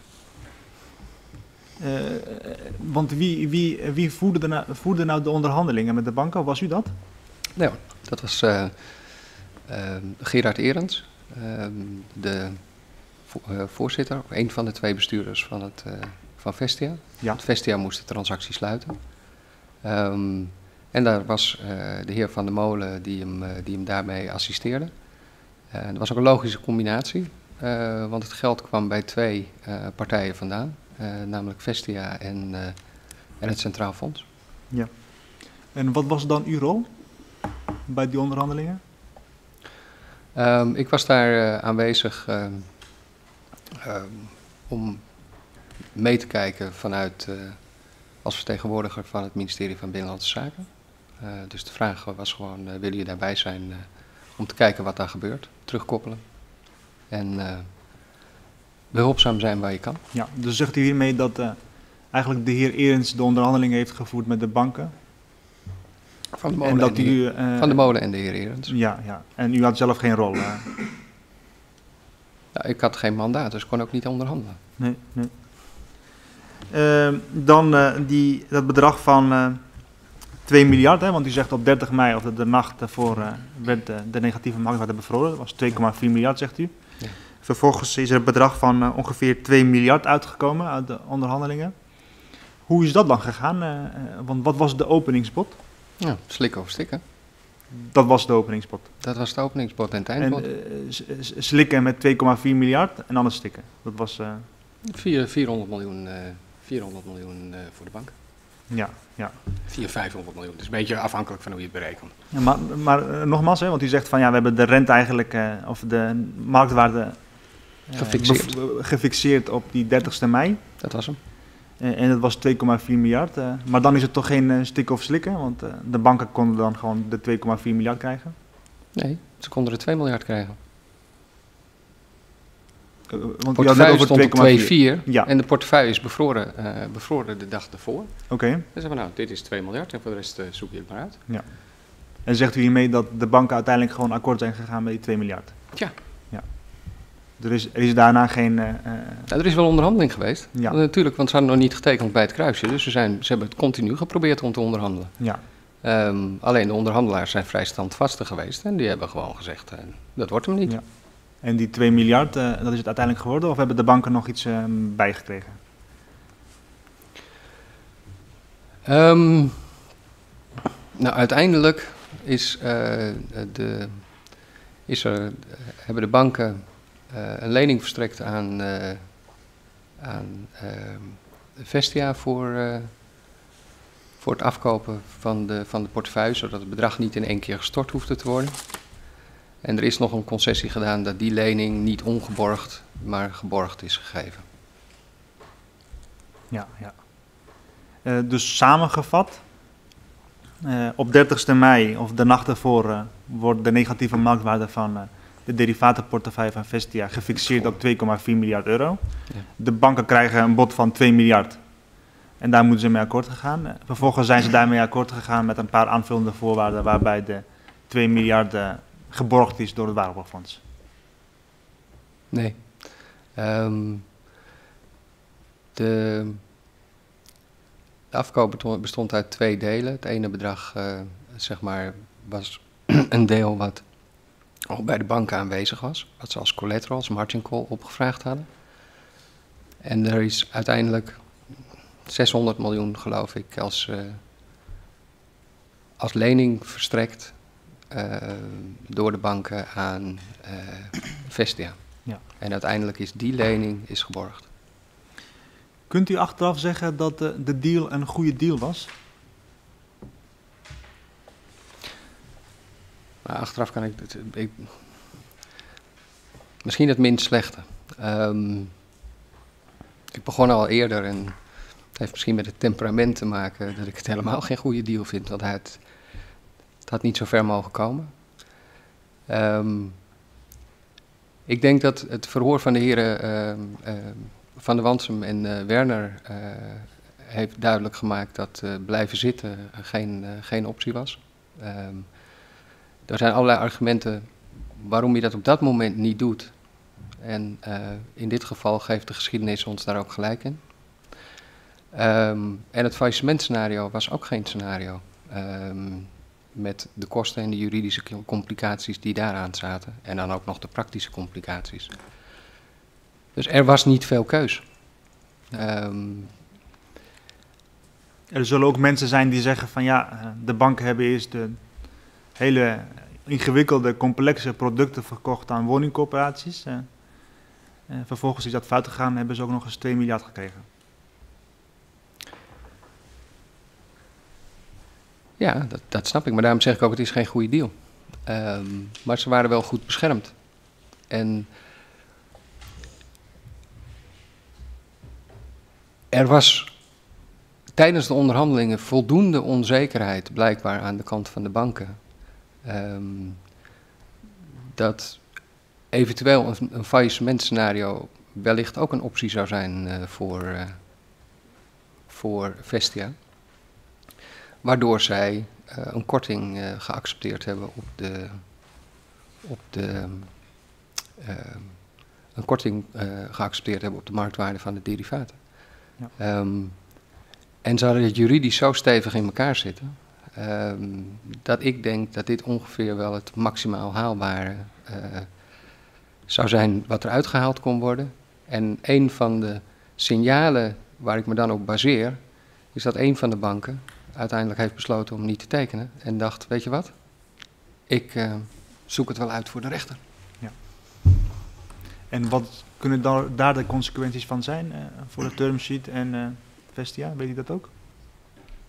Ja. Uh, want wie, wie, wie voerde, nou, voerde nou de onderhandelingen met de banken? Was u dat? Nee hoor, dat was uh, uh, Gerard Erens, uh, de vo- uh, voorzitter, of een van de twee bestuurders van, het, uh, van Vestia. Ja. Want Vestia moest de transactie sluiten. Um, en daar was uh, de heer Van der Molen die hem, uh, die hem daarmee assisteerde. Uh, dat was ook een logische combinatie, uh, want het geld kwam bij twee uh, partijen vandaan, uh, namelijk Vestia en, uh, en het Centraal Fonds. Ja. En wat was dan uw rol bij die onderhandelingen? Um, ik was daar uh, aanwezig uh, uh, om mee te kijken vanuit, uh, als vertegenwoordiger van het ministerie van Binnenlandse Zaken. Uh, dus de vraag was gewoon, uh, willen jullie daarbij zijn uh, om te kijken wat daar gebeurt, terugkoppelen en uh, behulpzaam zijn waar je kan. Ja, dus zegt u hiermee dat uh, eigenlijk de heer Erens de onderhandelingen heeft gevoerd met de banken? Van de molen, en dat en, de, u, uh, van de molen en de heer Erens. Ja, ja, en u had zelf geen rol? Uh. Nou, ik had geen mandaat, dus ik kon ook niet onderhandelen. Nee, nee. Uh, dan uh, die, dat bedrag van uh, twee miljard, hè, want u zegt op dertig mei of de, de nacht ervoor uh, werd uh, de negatieve marktwaarde bevroren. Dat was twee komma vier miljard, zegt u. Ja. Vervolgens is er een bedrag van uh, ongeveer twee miljard uitgekomen uit de onderhandelingen. Hoe is dat dan gegaan? Uh, uh, want wat was de openingsbod? Ja, slikken of stikken. Dat was de openingsbod. Dat was de openingsbod en het En eindbod. uh, s- s- slikken met twee komma vier miljard en anders stikken. Dat was... Uh, Vier, vierhonderd miljoen, uh, vierhonderd miljoen uh, voor de bank. Ja, ja. vierhonderd, vijfhonderd miljoen. Dat is een beetje afhankelijk van hoe je het berekent. Ja, maar maar uh, nogmaals, hè, want u zegt van ja, we hebben de rente eigenlijk, uh, of de marktwaarde uh, Gefixeerd. bev- gefixeerd op die dertigste mei. Dat was hem. Uh, en dat was twee komma vier miljard. Uh, maar dan is het toch geen uh, stikken of slikken, want uh, de banken konden dan gewoon de twee komma vier miljard krijgen. Nee, ze konden er twee miljard krijgen. Uh, want De u had net portefeuille over stond op twee komma twee komma vier Ja. en de portefeuille is bevroren, uh, bevroren de dag ervoor. Oké. Okay. Dan zeggen we nou, dit is twee miljard en voor de rest uh, zoek je het maar uit. Ja. En zegt u hiermee dat de banken uiteindelijk gewoon akkoord zijn gegaan met die twee miljard? Ja. Ja. Er is, er is daarna geen... Uh, uh, Nou, er is wel onderhandeling geweest. Ja. Uh, natuurlijk, want ze hadden nog niet getekend bij het kruisje. Dus ze, zijn, ze hebben het continu geprobeerd om te onderhandelen. ja. Um, alleen de onderhandelaars zijn vrij standvastig geweest. En die hebben gewoon gezegd, uh, dat wordt hem niet. Ja. En die twee miljard, uh, dat is het uiteindelijk geworden? Of hebben de banken nog iets uh, bijgekregen? Um, nou, uiteindelijk is, uh, de, is er, uh, hebben de banken uh, een lening verstrekt aan, uh, aan uh, Vestia voor, uh, voor het afkopen van de, van de portefeuille, zodat het bedrag niet in één keer gestort hoefde te worden. En er is nog een concessie gedaan dat die lening niet ongeborgd, maar geborgd is gegeven. Ja, ja. Uh, dus samengevat, uh, op dertigste mei of de nacht ervoor uh, wordt de negatieve marktwaarde van uh, de derivatenportefeuille van Vestia gefixeerd op twee komma vier miljard euro. Ja. De banken krijgen een bod van twee miljard en daar moeten ze mee akkoord gegaan. Uh, vervolgens zijn ze daarmee akkoord gegaan met een paar aanvullende voorwaarden waarbij de twee miljard uh, geborgd is door het Waarborgfonds. Nee. Um, de, de afkoop bestond uit twee delen. Het ene bedrag, uh, zeg maar, was een deel wat al bij de banken aanwezig was. Wat ze als collateral, als margin call opgevraagd hadden. En er is uiteindelijk zeshonderd miljoen, geloof ik, als, uh, als lening verstrekt uh, door de banken aan uh, Vestia. Ja. En uiteindelijk is die lening is geborgd. Kunt u achteraf zeggen dat de, de deal een goede deal was? Maar achteraf kan ik, ik... Misschien het minst slechte. Um, ik begon al eerder en het heeft misschien met het temperament te maken dat ik het helemaal geen goede deal vind. Want hij had, het had niet zo ver mogen komen. Um, ik denk dat het verhoor van de heren uh, uh, Van der Wansum en uh, Werner uh, heeft duidelijk gemaakt dat uh, blijven zitten geen, uh, geen optie was. Um, er zijn allerlei argumenten waarom je dat op dat moment niet doet. En uh, in dit geval geeft de geschiedenis ons daar ook gelijk in. Um, en het faillissementscenario was ook geen scenario. Um, met de kosten en de juridische complicaties die daaraan zaten. En dan ook nog de praktische complicaties. Dus er was niet veel keus. Um, Er zullen ook mensen zijn die zeggen van ja, de banken hebben eerst de hele ingewikkelde, complexe producten verkocht aan woningcorporaties. Uh, uh, vervolgens is dat fout gegaan en hebben ze ook nog eens twee miljard gekregen. Ja, dat, dat snap ik. Maar daarom zeg ik ook, het is geen goede deal. Um, maar ze waren wel goed beschermd. En er was tijdens de onderhandelingen voldoende onzekerheid blijkbaar aan de kant van de banken. Um, dat eventueel een, een faillissementscenario wellicht ook een optie zou zijn uh, voor, uh, voor Vestia. Waardoor zij uh, een korting uh, geaccepteerd hebben op de, op de uh, een korting uh, geaccepteerd hebben op de marktwaarde van de derivaten. Ja. Um, en ze hadden het juridisch zo stevig in elkaar zitten, um, dat ik denk dat dit ongeveer wel het maximaal haalbare uh, zou zijn wat er uitgehaald kon worden. En een van de signalen waar ik me dan op baseer, is dat een van de banken uiteindelijk heeft besloten om niet te tekenen en dacht, weet je wat, ik uh, zoek het wel uit voor de rechter. Ja. En wat kunnen daar, daar de consequenties van zijn uh, voor de termsheet en uh, Vestia, weet je dat ook?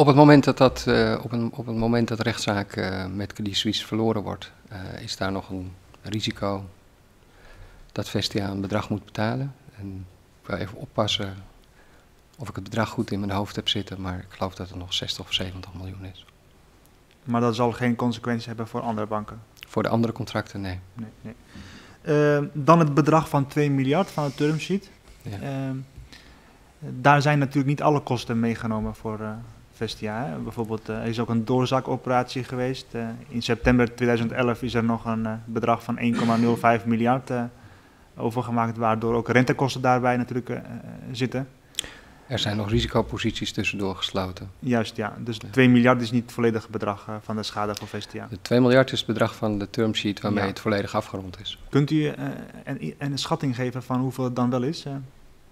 Op het moment dat, dat, uh, op een, op het moment dat de rechtszaak uh, met Credit Suisse verloren wordt, uh, is daar nog een risico dat Vestia een bedrag moet betalen. En ik wil even oppassen of ik het bedrag goed in mijn hoofd heb zitten, maar ik geloof dat het nog zestig of zeventig miljoen is. Maar dat zal geen consequenties hebben voor andere banken? Voor de andere contracten, nee. nee, nee. Uh, dan het bedrag van twee miljard van het termsheet. Ja. Uh, daar zijn natuurlijk niet alle kosten meegenomen voor uh, Vestia. Hè? Bijvoorbeeld uh, er is ook een doorzakoperatie geweest. Uh, in september tweeduizend elf is er nog een uh, bedrag van één komma nul vijf miljard uh, overgemaakt, waardoor ook rentekosten daarbij natuurlijk uh, zitten. Er zijn nog risicoposities tussendoor gesloten. Juist, ja. Dus ja. twee miljard is niet het volledige bedrag uh, van de schade voor Vestia. De twee miljard is het bedrag van de termsheet waarmee ja. het volledig afgerond is. Kunt u uh, een, een schatting geven van hoeveel het dan wel is? Uh?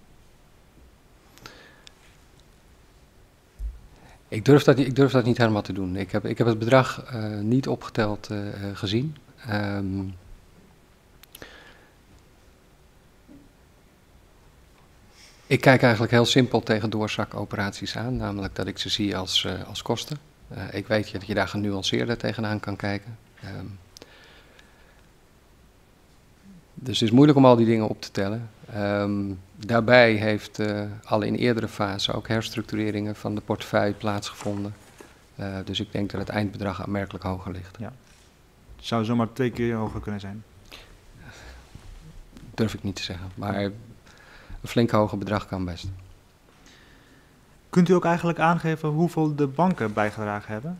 Ik durf, dat niet, ik durf dat niet helemaal te doen. Ik heb, ik heb het bedrag uh, niet opgeteld uh, gezien. Um, ik kijk eigenlijk heel simpel tegen doorzakoperaties aan, namelijk dat ik ze zie als, uh, als kosten. Uh, ik weet dat je daar genuanceerder tegenaan kan kijken. Um, dus het is moeilijk om al die dingen op te tellen. Um, daarbij heeft uh, al in eerdere fasen ook herstructureringen van de portefeuille plaatsgevonden. Uh, dus ik denk dat het eindbedrag aanmerkelijk hoger ligt. Ja. Het zou zomaar twee keer hoger kunnen zijn. Durf ik niet te zeggen, maar een flink hoger bedrag kan best. Kunt u ook eigenlijk aangeven hoeveel de banken bijgedragen hebben?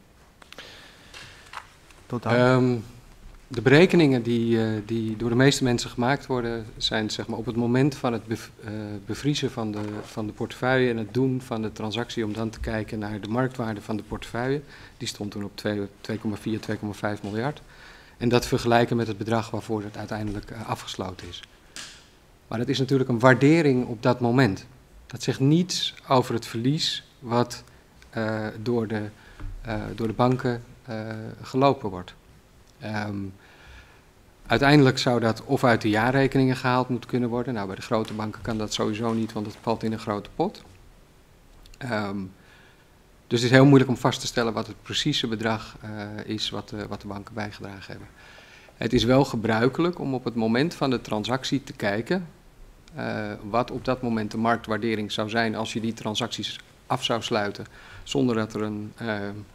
Totaal? Um, De berekeningen die, uh, die door de meeste mensen gemaakt worden, zijn zeg maar, op het moment van het bev uh, bevriezen van de, van de portefeuille en het doen van de transactie, om dan te kijken naar de marktwaarde van de portefeuille. Die stond toen op twee komma vier, twee komma vijf miljard. En dat vergelijken met het bedrag waarvoor het uiteindelijk uh, afgesloten is. Maar dat is natuurlijk een waardering op dat moment. Dat zegt niets over het verlies wat uh, door, de, uh, door de banken uh, gelopen wordt. Um, uiteindelijk zou dat of uit de jaarrekeningen gehaald moeten kunnen worden. Nou, bij de grote banken kan dat sowieso niet, want het valt in een grote pot. Um, dus het is heel moeilijk om vast te stellen wat het precieze bedrag uh, is wat de, wat de banken bijgedragen hebben. Het is wel gebruikelijk om op het moment van de transactie te kijken uh, wat op dat moment de marktwaardering zou zijn als je die transacties af zou sluiten zonder dat er een uh,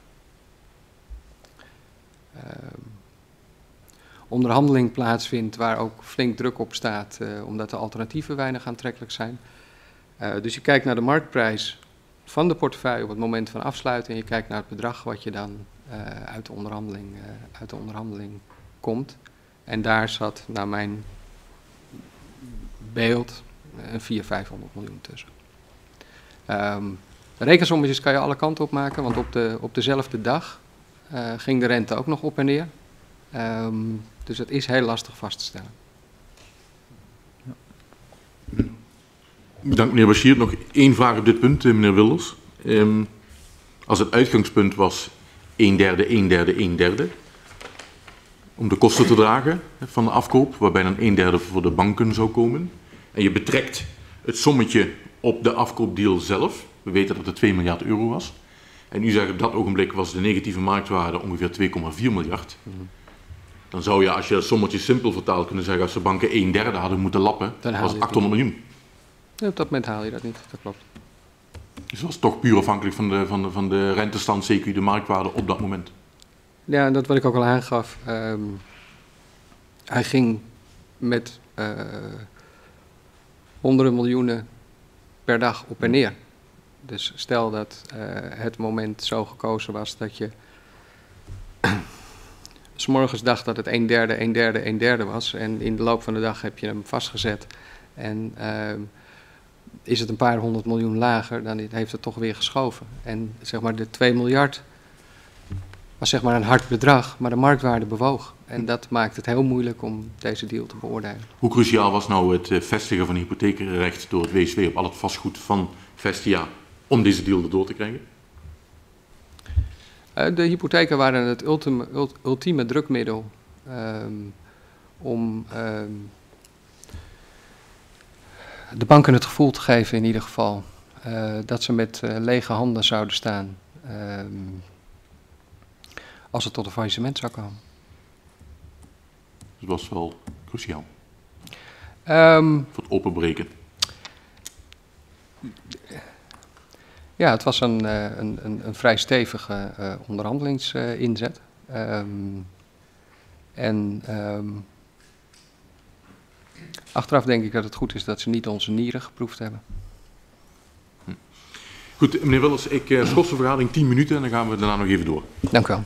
uh, onderhandeling plaatsvindt waar ook flink druk op staat, uh, omdat de alternatieven weinig aantrekkelijk zijn. Uh, dus je kijkt naar de marktprijs van de portefeuille op het moment van afsluiten en je kijkt naar het bedrag wat je dan uh, uit, de onderhandeling, uh, uit de onderhandeling komt. En daar zat, naar mijn beeld, een vierhonderd, vijfhonderd miljoen tussen. Um, de rekensommetjes kan je alle kanten op maken, want op, de, op dezelfde dag uh, ging de rente ook nog op en neer. Um, dus het is heel lastig vast te stellen. Ja. Bedankt meneer Bachir. Nog één vraag op dit punt, meneer Wilders. Um, als het uitgangspunt was een derde, een derde, een derde, om de kosten te dragen van de afkoop, waarbij dan een derde voor de banken zou komen, en je betrekt het sommetje op de afkoopdeal zelf, we weten dat het twee miljard euro was, en u zegt op dat ogenblik was de negatieve marktwaarde ongeveer twee komma vier miljard, mm-hmm. Dan zou je, als je dat sommetje simpel vertaalt, kunnen zeggen, als de banken een derde hadden moeten lappen, dan was het achthonderd miljoen. Ja, op dat moment haal je dat niet, dat klopt. Dus dat was toch puur afhankelijk van de, van de, van de rentestand, C Q, de marktwaarde op dat moment. Ja, dat wat ik ook al aangaf. Um, hij ging met uh, honderden miljoenen per dag op en neer. Dus stel dat uh, het moment zo gekozen was dat je 's morgens dacht dat het een derde, een derde, een derde was. En in de loop van de dag heb je hem vastgezet. En uh, is het een paar honderd miljoen lager, dan heeft het toch weer geschoven. En zeg maar de twee miljard was zeg maar een hard bedrag, maar de marktwaarde bewoog. En dat maakt het heel moeilijk om deze deal te beoordelen. Hoe cruciaal was nou het vestigen van hypotheekrecht door het W S W op al het vastgoed van Vestia om deze deal erdoor te krijgen? Uh, de hypotheken waren het ultieme, ult, ultieme drukmiddel um, om um, de banken het gevoel te geven in ieder geval uh, dat ze met uh, lege handen zouden staan um, als het tot een faillissement zou komen. Dat was wel cruciaal. Um, Voor het openbreken. Ja, het was een, uh, een, een, een vrij stevige uh, onderhandelingsinzet. Uh, um, en um, achteraf denk ik dat het goed is dat ze niet onze nieren geproefd hebben. Goed, meneer Wilders, ik uh, schors de vergadering tien minuten en dan gaan we daarna nog even door. Dank u wel.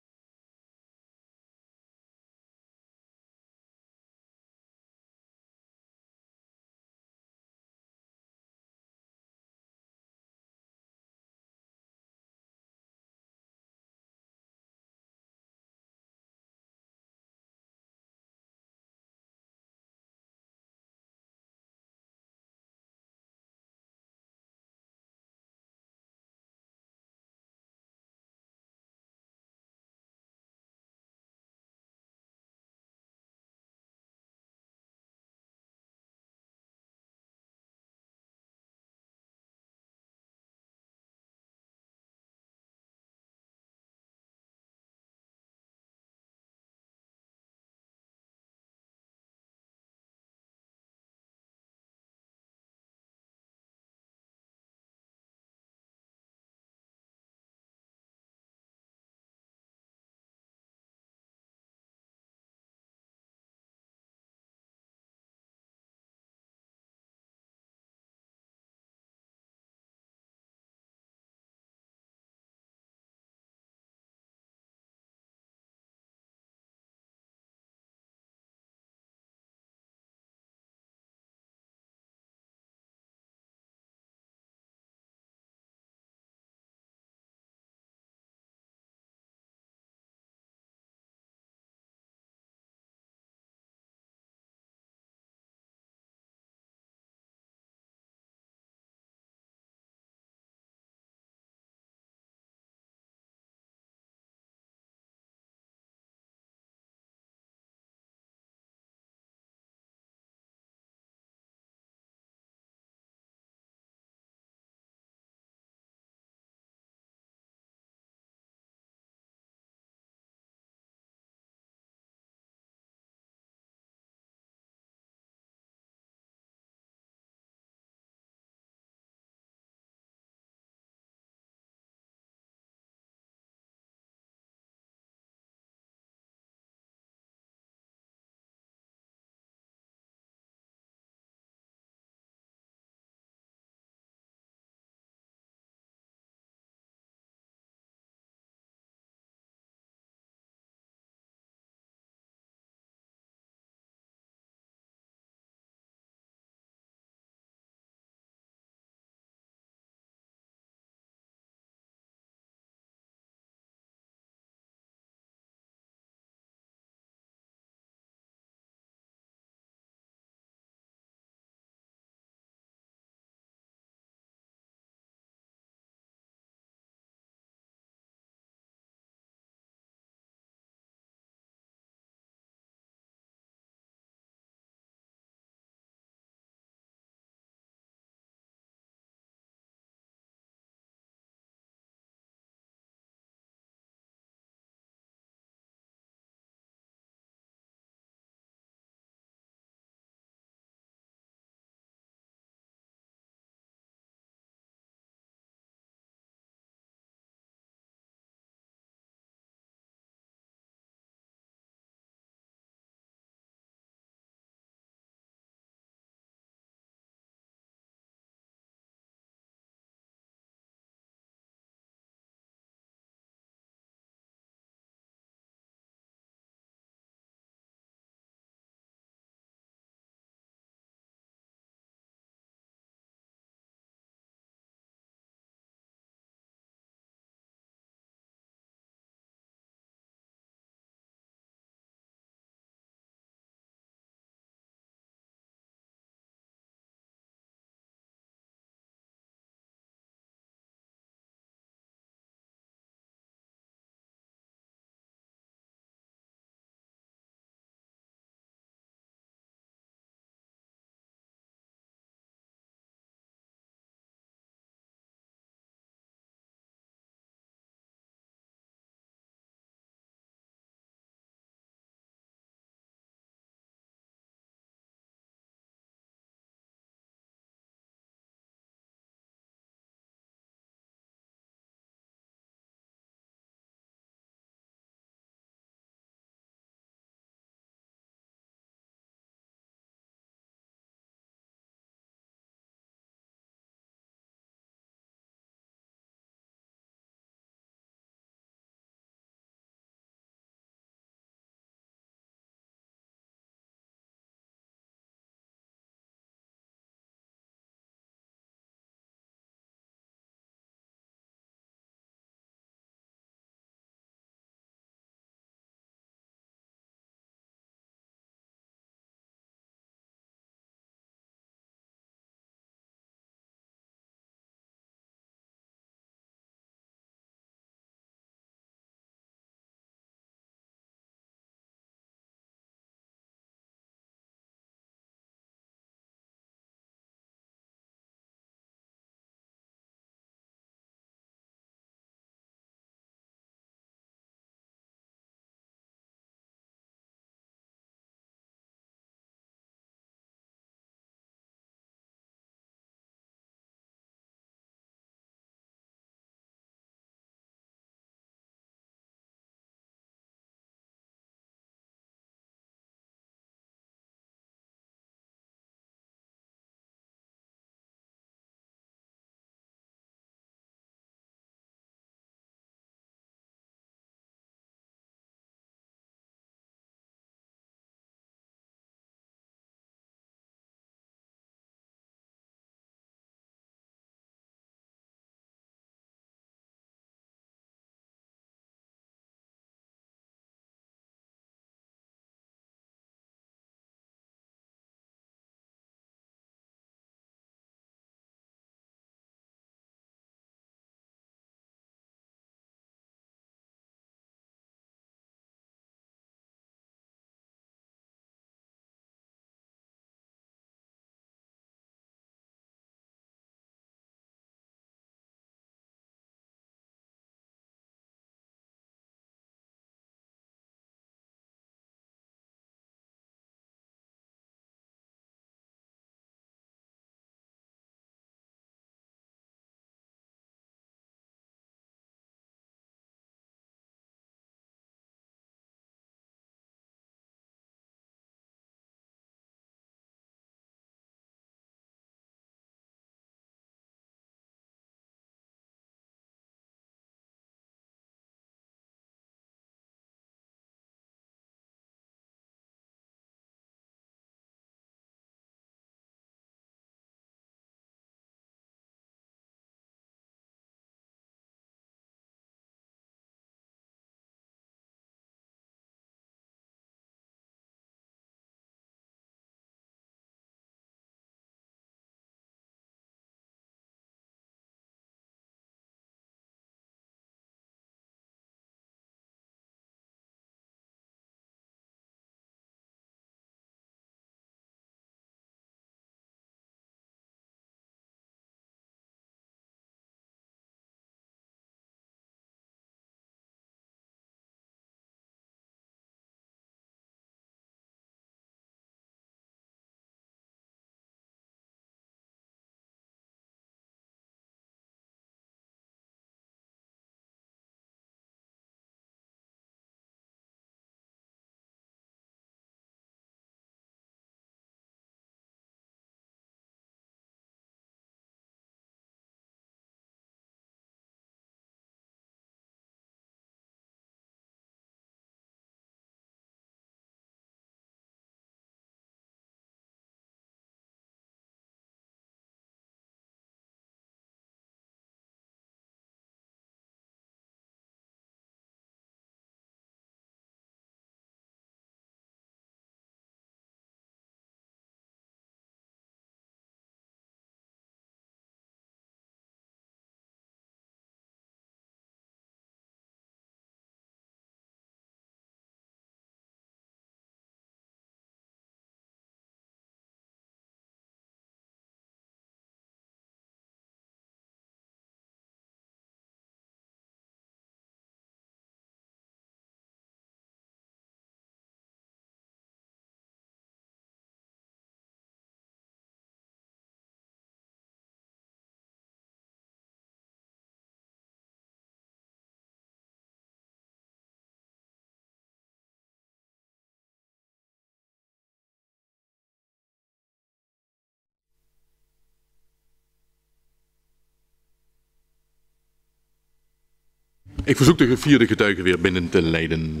Ik verzoek de gevierde getuigen weer binnen te leiden.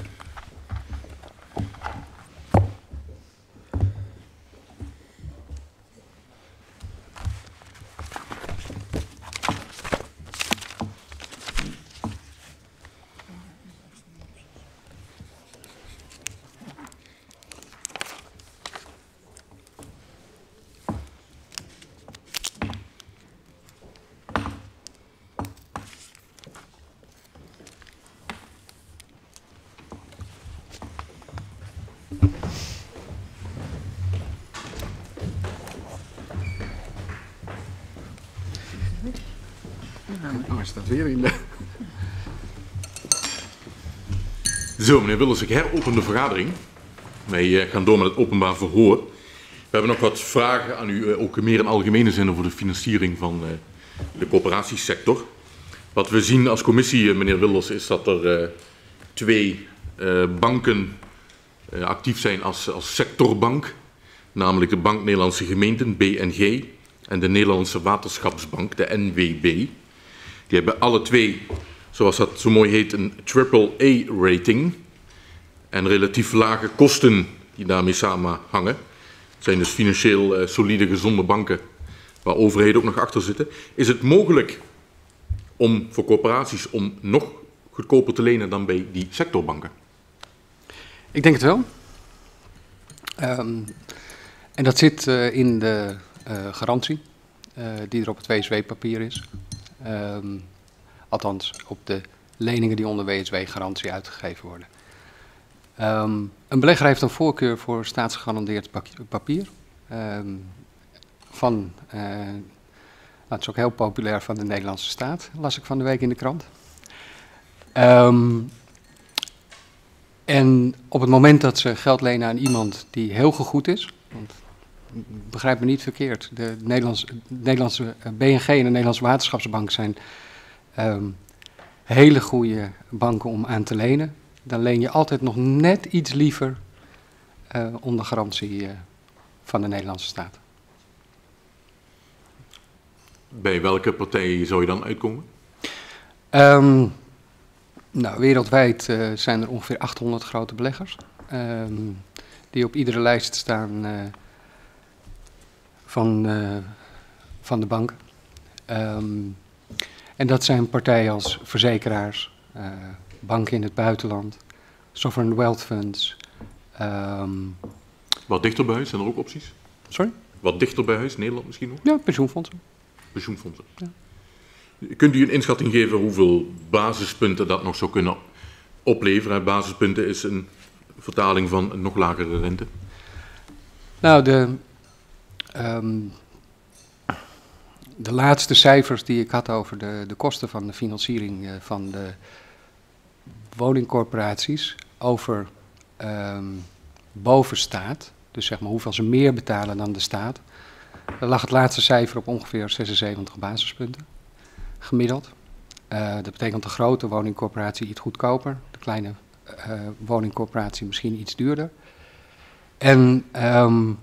Oh, is dat weer in de... Zo, meneer Wilders, ik heropen de vergadering. Wij gaan door met het openbaar verhoor. We hebben nog wat vragen aan u, ook meer in algemene zin over de financiering van de coöperatiesector. Wat we zien als commissie, meneer Wilders, is dat er uh, twee uh, banken uh, actief zijn als, als sectorbank. Namelijk de Bank Nederlandse Gemeenten, B N G, en de Nederlandse Waterschapsbank, de N W B. Die hebben alle twee, zoals dat zo mooi heet, een triple A rating. En relatief lage kosten die daarmee samenhangen. Het zijn dus financieel uh, solide, gezonde banken waar overheden ook nog achter zitten. Is het mogelijk om voor corporaties om nog goedkoper te lenen dan bij die sectorbanken? Ik denk het wel. Um, en dat zit uh, in de uh, garantie uh, die er op het W S W-papier is. Um, althans, op de leningen die onder W S W-garantie uitgegeven worden. Um, een belegger heeft een voorkeur voor staatsgegarandeerd papier. Um, van, uh, dat is ook heel populair van de Nederlandse staat, las ik van de week in de krant. Um, en op het moment dat ze geld lenen aan iemand die heel gegoed is, want begrijp me niet verkeerd, de Nederlandse, Nederlandse B N G en de Nederlandse Waterschapsbank zijn um, hele goede banken om aan te lenen. Dan leen je altijd nog net iets liever uh, onder garantie uh, van de Nederlandse staat. Bij welke partij zou je dan uitkomen? Um, nou, wereldwijd uh, zijn er ongeveer achthonderd grote beleggers. Um, die op iedere lijst staan uh, van, uh, van de banken. Um, en dat zijn partijen als verzekeraars, uh, banken in het buitenland, sovereign wealth funds. Um, Wat dichter bij huis, zijn er ook opties? Sorry? Wat dichter bij huis, Nederland misschien nog? Ja, pensioenfondsen. Pensioenfondsen. Ja. Kunt u een inschatting geven hoeveel basispunten dat nog zou kunnen opleveren? Basispunten is een vertaling van een nog lagere rente. Nou, de, um, de laatste cijfers die ik had over de, de kosten van de financiering uh, van de woningcorporaties over um, bovenstaat, dus zeg maar hoeveel ze meer betalen dan de staat, daar lag het laatste cijfer op ongeveer zesenzeventig basispunten, gemiddeld. Uh, dat betekent de grote woningcorporatie iets goedkoper, de kleine uh, woningcorporatie misschien iets duurder. En um,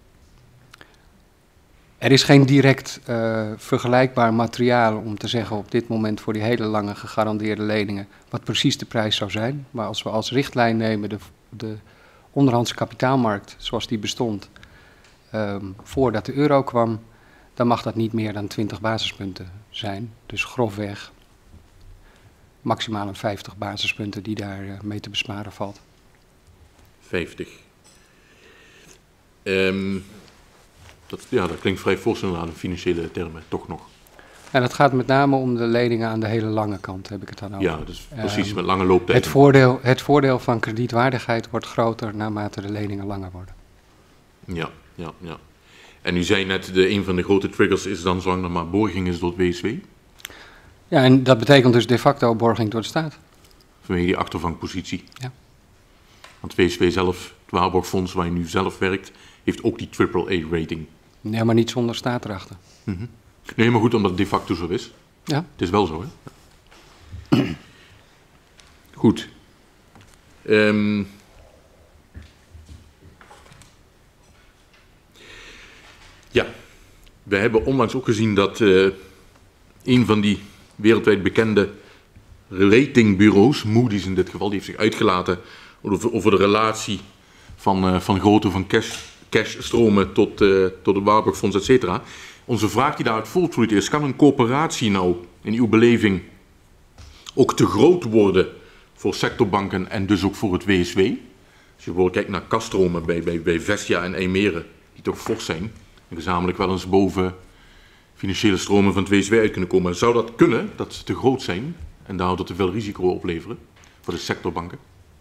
er is geen direct uh, vergelijkbaar materiaal om te zeggen op dit moment voor die hele lange gegarandeerde leningen wat precies de prijs zou zijn. Maar als we als richtlijn nemen de, de onderhandse kapitaalmarkt zoals die bestond um, voordat de euro kwam, dan mag dat niet meer dan twintig basispunten zijn. Dus grofweg maximaal een vijftig basispunten die daar uh, mee te besparen valt. vijftig. Um, dat, ja, dat klinkt vrij fors aan de financiële termen, toch nog. En dat gaat met name om de leningen aan de hele lange kant, heb ik het dan over. Ja, dus precies, um, met lange looptijden. Het voordeel, het voordeel van kredietwaardigheid wordt groter naarmate de leningen langer worden. Ja, ja, ja. En u zei net, de, een van de grote triggers is dan zolang er maar borging is door het W S W? Ja, en dat betekent dus de facto borging door de staat. Vanwege die achtervangpositie. Ja. Want het W S W zelf, het Waarborgfonds waar je nu zelf werkt, heeft ook die triple A rating. Ja, maar niet zonder staat erachter. Mm-hmm. Nee, maar goed, omdat het de facto zo is. Ja. Het is wel zo, hè? Goed. Um, ja, we hebben onlangs ook gezien dat uh, een van die wereldwijd bekende ratingbureaus, Moody's in dit geval, die heeft zich uitgelaten over, over de relatie van, uh, van grootte van cash, cashstromen tot, uh, tot het Waarborgfonds, et cetera. Onze vraag die daaruit voortvloeit is, kan een coöperatie nou in uw beleving ook te groot worden voor sectorbanken en dus ook voor het W S W? Als je bijvoorbeeld kijkt naar kaststromen bij, bij, bij Vestia en IJmeren, die toch fors zijn, en gezamenlijk wel eens boven financiële stromen van het W S W uit kunnen komen. Zou dat kunnen, dat ze te groot zijn en daardoor te veel risico opleveren voor de sectorbanken?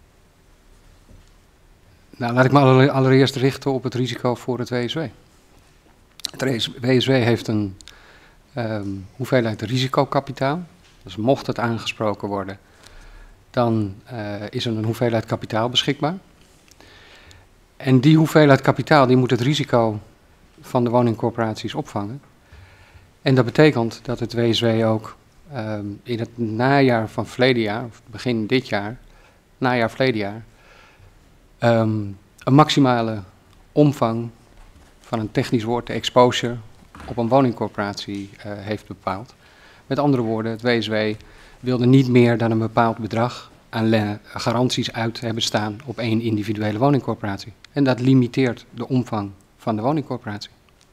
Nou, laat ik me allereerst richten op het risico voor het W S W. Het W S W heeft een um, hoeveelheid risicokapitaal. Dus mocht het aangesproken worden, dan uh, is er een hoeveelheid kapitaal beschikbaar. En die hoeveelheid kapitaal die moet het risico van de woningcorporaties opvangen. En dat betekent dat het W S W ook um, in het najaar van verleden jaar, of begin dit jaar, najaar verleden jaar, um, een maximale omvang van een technisch woord, de exposure, op een woningcorporatie uh, heeft bepaald. Met andere woorden, het W S W wilde niet meer dan een bepaald bedrag aan garanties uit hebben staan op één individuele woningcorporatie. En dat limiteert de omvang van de woningcorporatie.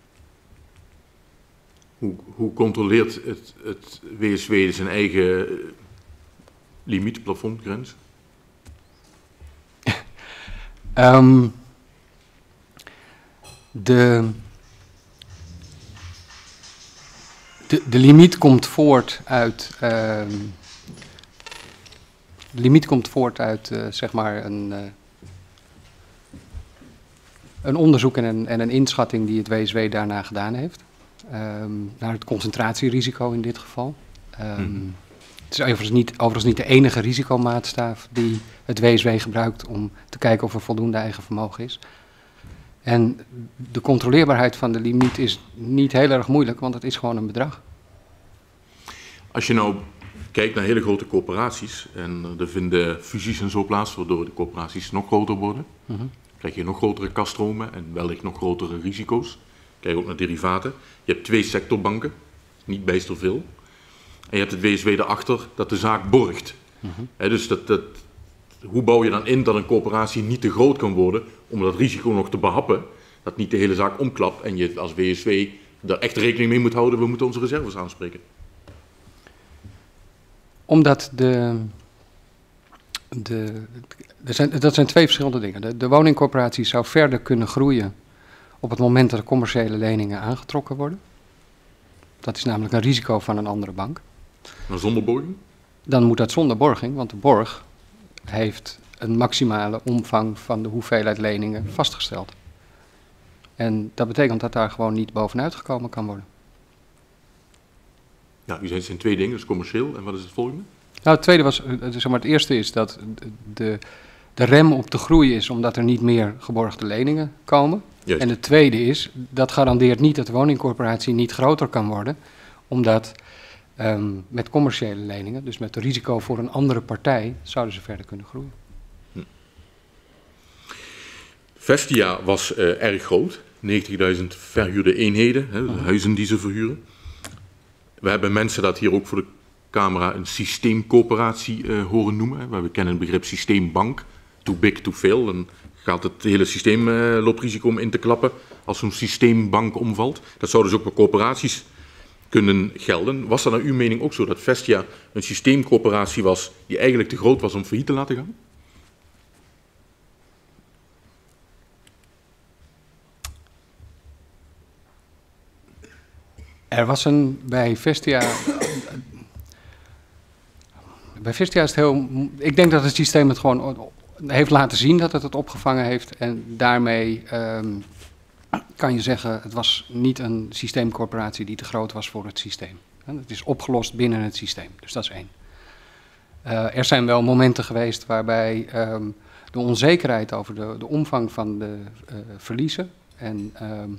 Hoe, hoe controleert het, het W S W zijn eigen limiet, plafondgrens? um, de, de, de limiet komt voort uit... Um, de limiet komt voort uit, uh, zeg maar, een... Uh, een onderzoek en een, en een inschatting die het W S W daarna gedaan heeft. Um, naar het concentratierisico in dit geval. Um, hmm. Het is overigens niet, overigens niet de enige risicomaatstaaf die het W S W gebruikt om te kijken of er voldoende eigen vermogen is. En de controleerbaarheid van de limiet is niet heel erg moeilijk, want het is gewoon een bedrag. Als je nou kijkt naar hele grote corporaties en er vinden fusies en zo plaats, waardoor de corporaties nog groter worden, mm-hmm. krijg je nog grotere kasstromen en wellicht nog grotere risico's. Kijk ook naar derivaten. Je hebt twee sectorbanken, niet bijster veel. En je hebt het W S W erachter dat de zaak borgt. Mm-hmm. He, dus dat, dat, hoe bouw je dan in dat een coöperatie niet te groot kan worden om dat risico nog te behappen, dat niet de hele zaak omklapt en je als W S W daar echt rekening mee moet houden, we moeten onze reserves aanspreken. Omdat de... de er zijn, dat zijn twee verschillende dingen. De, de woningcorporatie zou verder kunnen groeien op het moment dat de commerciële leningen aangetrokken worden. Dat is namelijk een risico van een andere bank. Maar zonder borging? Dan moet dat zonder borging, want de borg heeft een maximale omvang van de hoeveelheid leningen vastgesteld. En dat betekent dat daar gewoon niet bovenuit gekomen kan worden. Ja, u zei het zijn twee dingen, dus commercieel. En wat is het volgende? Nou, het tweede was, zeg maar, het eerste is dat de, de rem op de groei is omdat er niet meer geborgde leningen komen. Juist. En het tweede is, dat garandeert niet dat de woningcorporatie niet groter kan worden, omdat um, met commerciële leningen, dus met het risico voor een andere partij, zouden ze verder kunnen groeien. Hm. Vestia was uh, erg groot, negentigduizend verhuurde eenheden, hè, de huizen die ze verhuren. We hebben mensen dat hier ook voor de camera een systeemcoöperatie uh, horen noemen. We kennen het begrip systeembank, too big to fail. Dan gaat het hele systeem uh, loopt risico om in te klappen als zo'n systeembank omvalt. Dat zou dus ook bij coöperaties kunnen gelden. Was dat naar uw mening ook zo dat Vestia een systeemcoöperatie was die eigenlijk te groot was om failliet te laten gaan? Er was een, bij Vestia, bij Vestia is het heel, ik denk dat het systeem het gewoon heeft laten zien dat het het opgevangen heeft en daarmee um, kan je zeggen, het was niet een systeemcorporatie die te groot was voor het systeem. Het is opgelost binnen het systeem, dus dat is één. Uh, er zijn wel momenten geweest waarbij um, de onzekerheid over de, de omvang van de uh, verliezen en um,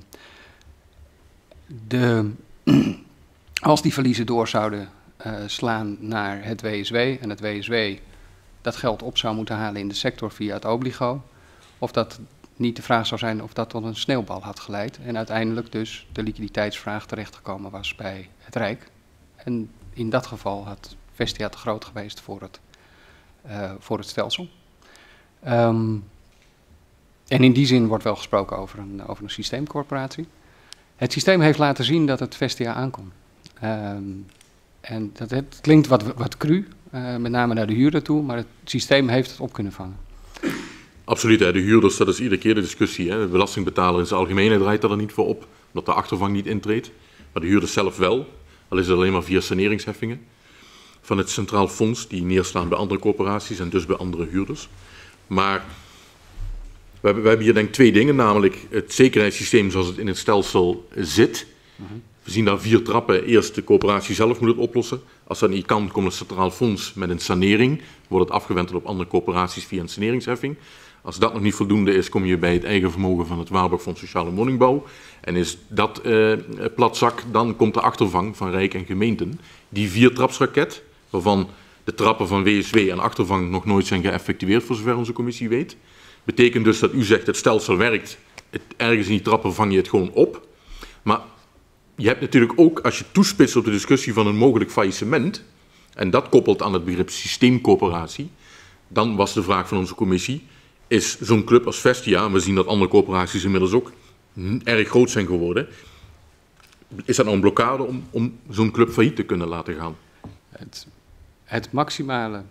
de... Als die verliezen door zouden uh, slaan naar het W S W en het W S W dat geld op zou moeten halen in de sector via het obligo, of dat niet de vraag zou zijn of dat tot een sneeuwbal had geleid en uiteindelijk dus de liquiditeitsvraag terechtgekomen was bij het Rijk. En in dat geval had Vestia te groot geweest voor het, uh, voor het stelsel. Um, en in die zin wordt wel gesproken over een, over een systeemcorporatie. Het systeem heeft laten zien dat het Vestia aankomt. Um, en dat het klinkt wat, wat cru, uh, met name naar de huurder toe, maar het systeem heeft het op kunnen vangen. Absoluut, hè. De huurders, dat is iedere keer de discussie. Hè. De belastingbetaler in zijn algemeenheid draait er niet voor op, omdat de achtervang niet intreedt. Maar de huurders zelf wel, al is het alleen maar via saneringsheffingen van het Centraal Fonds, die neerslaan bij andere corporaties en dus bij andere huurders. Maar we hebben, we hebben hier denk ik twee dingen, namelijk het zekerheidssysteem zoals het in het stelsel zit. Mm-hmm. We zien daar vier trappen. Eerst de corporatie zelf moet het oplossen. Als dat niet kan, komt het Centraal Fonds met een sanering. Wordt het afgewenteld op andere corporaties via een saneringsheffing. Als dat nog niet voldoende is, kom je bij het eigen vermogen van het Waarborgfonds Sociale Woningbouw. En is dat uh, platzak, dan komt de achtervang van Rijk en gemeenten. Die viertrapsraket, waarvan de trappen van W S W en achtervang nog nooit zijn geëffectueerd, voor zover onze commissie weet. Betekent dus dat u zegt, het stelsel werkt, het, ergens in die trappen vang je het gewoon op. Maar je hebt natuurlijk ook, als je toespitst op de discussie van een mogelijk faillissement, en dat koppelt aan het begrip systeemcorporatie, dan was de vraag van onze commissie, is zo'n club als Vestia, en we zien dat andere corporaties inmiddels ook erg groot zijn geworden, is dat nou een blokkade om, om zo'n club failliet te kunnen laten gaan? Het, het maximale,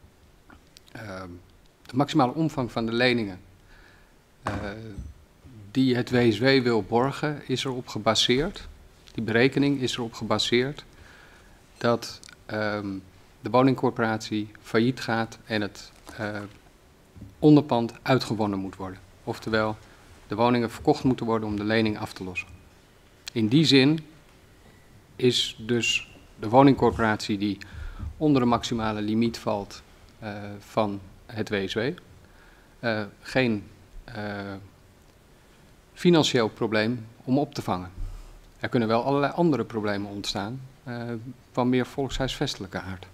uh, de maximale omvang van de leningen uh, die het W S W wil borgen, is erop gebaseerd, die berekening is erop gebaseerd, dat um, de woningcorporatie failliet gaat en het uh, onderpand uitgewonnen moet worden. Oftewel, de woningen verkocht moeten worden om de lening af te lossen. In die zin is dus de woningcorporatie die onder de maximale limiet valt uh, van het W S W uh, geen uh, financieel probleem om op te vangen. Er kunnen wel allerlei andere problemen ontstaan uh, van meer volkshuisvestelijke aard.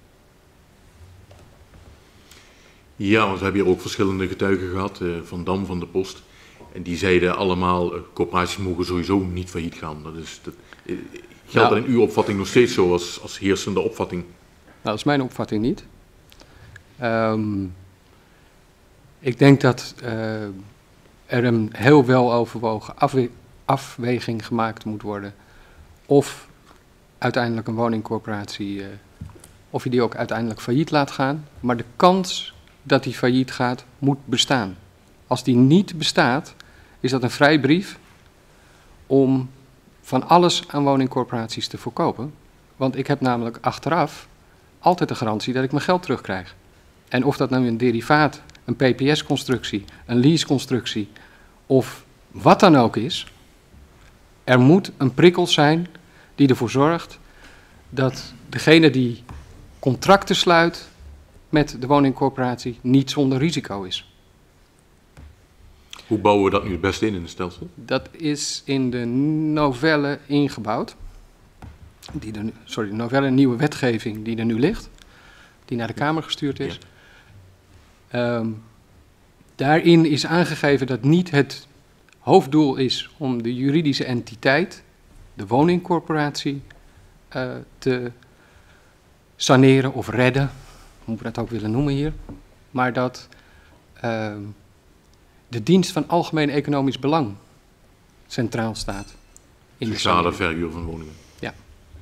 Ja, want we hebben hier ook verschillende getuigen gehad, uh, Van Dam, van de Post. En die zeiden allemaal, uh, corporaties mogen sowieso niet failliet gaan. Dat is, dat, uh, geldt nou, dat in uw opvatting nog steeds zo als, als heersende opvatting? Nou, dat is mijn opvatting niet. Um, ik denk dat uh, er een heel weloverwogen afwe- afweging gemaakt moet worden of uiteindelijk een woningcorporatie, uh, of je die ook uiteindelijk failliet laat gaan. Maar de kans dat die failliet gaat, moet bestaan. Als die niet bestaat, is dat een vrijbrief om van alles aan woningcorporaties te verkopen. Want ik heb namelijk achteraf altijd de garantie dat ik mijn geld terugkrijg. En of dat nou een derivaat, een P P S-constructie, een lease-constructie of wat dan ook is, er moet een prikkel zijn die ervoor zorgt dat degene die contracten sluit met de woningcorporatie niet zonder risico is. Hoe bouwen we dat nu het beste in in het stelsel? Dat is in de novelle ingebouwd. Die de, sorry, de novelle nieuwe wetgeving die er nu ligt, die naar de Kamer gestuurd is. Ja. Um, daarin is aangegeven dat niet het hoofddoel is om de juridische entiteit, de woningcorporatie, uh, te saneren of redden, hoe we dat ook willen noemen hier, maar dat uh, de dienst van algemeen economisch belang centraal staat. In Sociale de verhuur van woningen. Ja.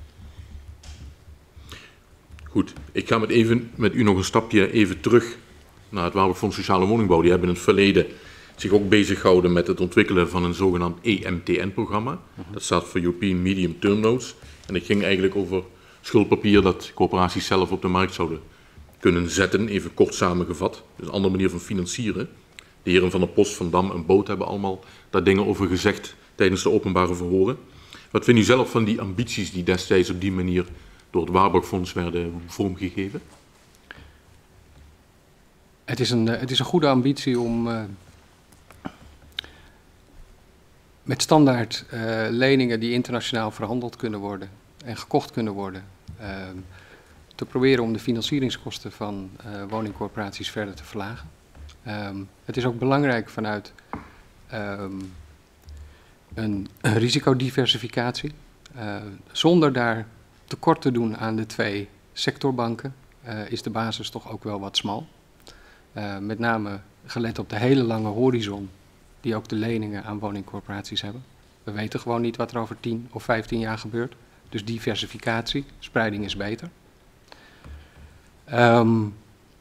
Goed, ik ga met, even, met u nog een stapje even terug naar het Waarborgfonds Sociale Woningbouw. Die hebben in het verleden zich ook bezig gehouden met het ontwikkelen van een zogenaamd E M T N-programma. Uh-huh. Dat staat voor European Medium Term Notes. En dat ging eigenlijk over schuldpapier dat corporaties zelf op de markt zouden kunnen zetten, even kort samengevat. Dus een andere manier van financieren. De heren van de Post, Van Dam en Boot hebben allemaal daar dingen over gezegd tijdens de openbare verhoren. Wat vindt u zelf van die ambities die destijds op die manier door het Waarborgfonds werden vormgegeven? Het is een, het is een goede ambitie om uh, met standaard uh, leningen die internationaal verhandeld kunnen worden en gekocht kunnen worden, uh, te proberen om de financieringskosten van uh, woningcorporaties verder te verlagen. Um, het is ook belangrijk vanuit um, een, een risicodiversificatie, uh, zonder daar tekort te doen aan de twee sectorbanken uh, is de basis toch ook wel wat smal. Uh, met name gelet op de hele lange horizon die ook de leningen aan woningcorporaties hebben. We weten gewoon niet wat er over tien of vijftien jaar gebeurt. Dus diversificatie, spreiding is beter. Um,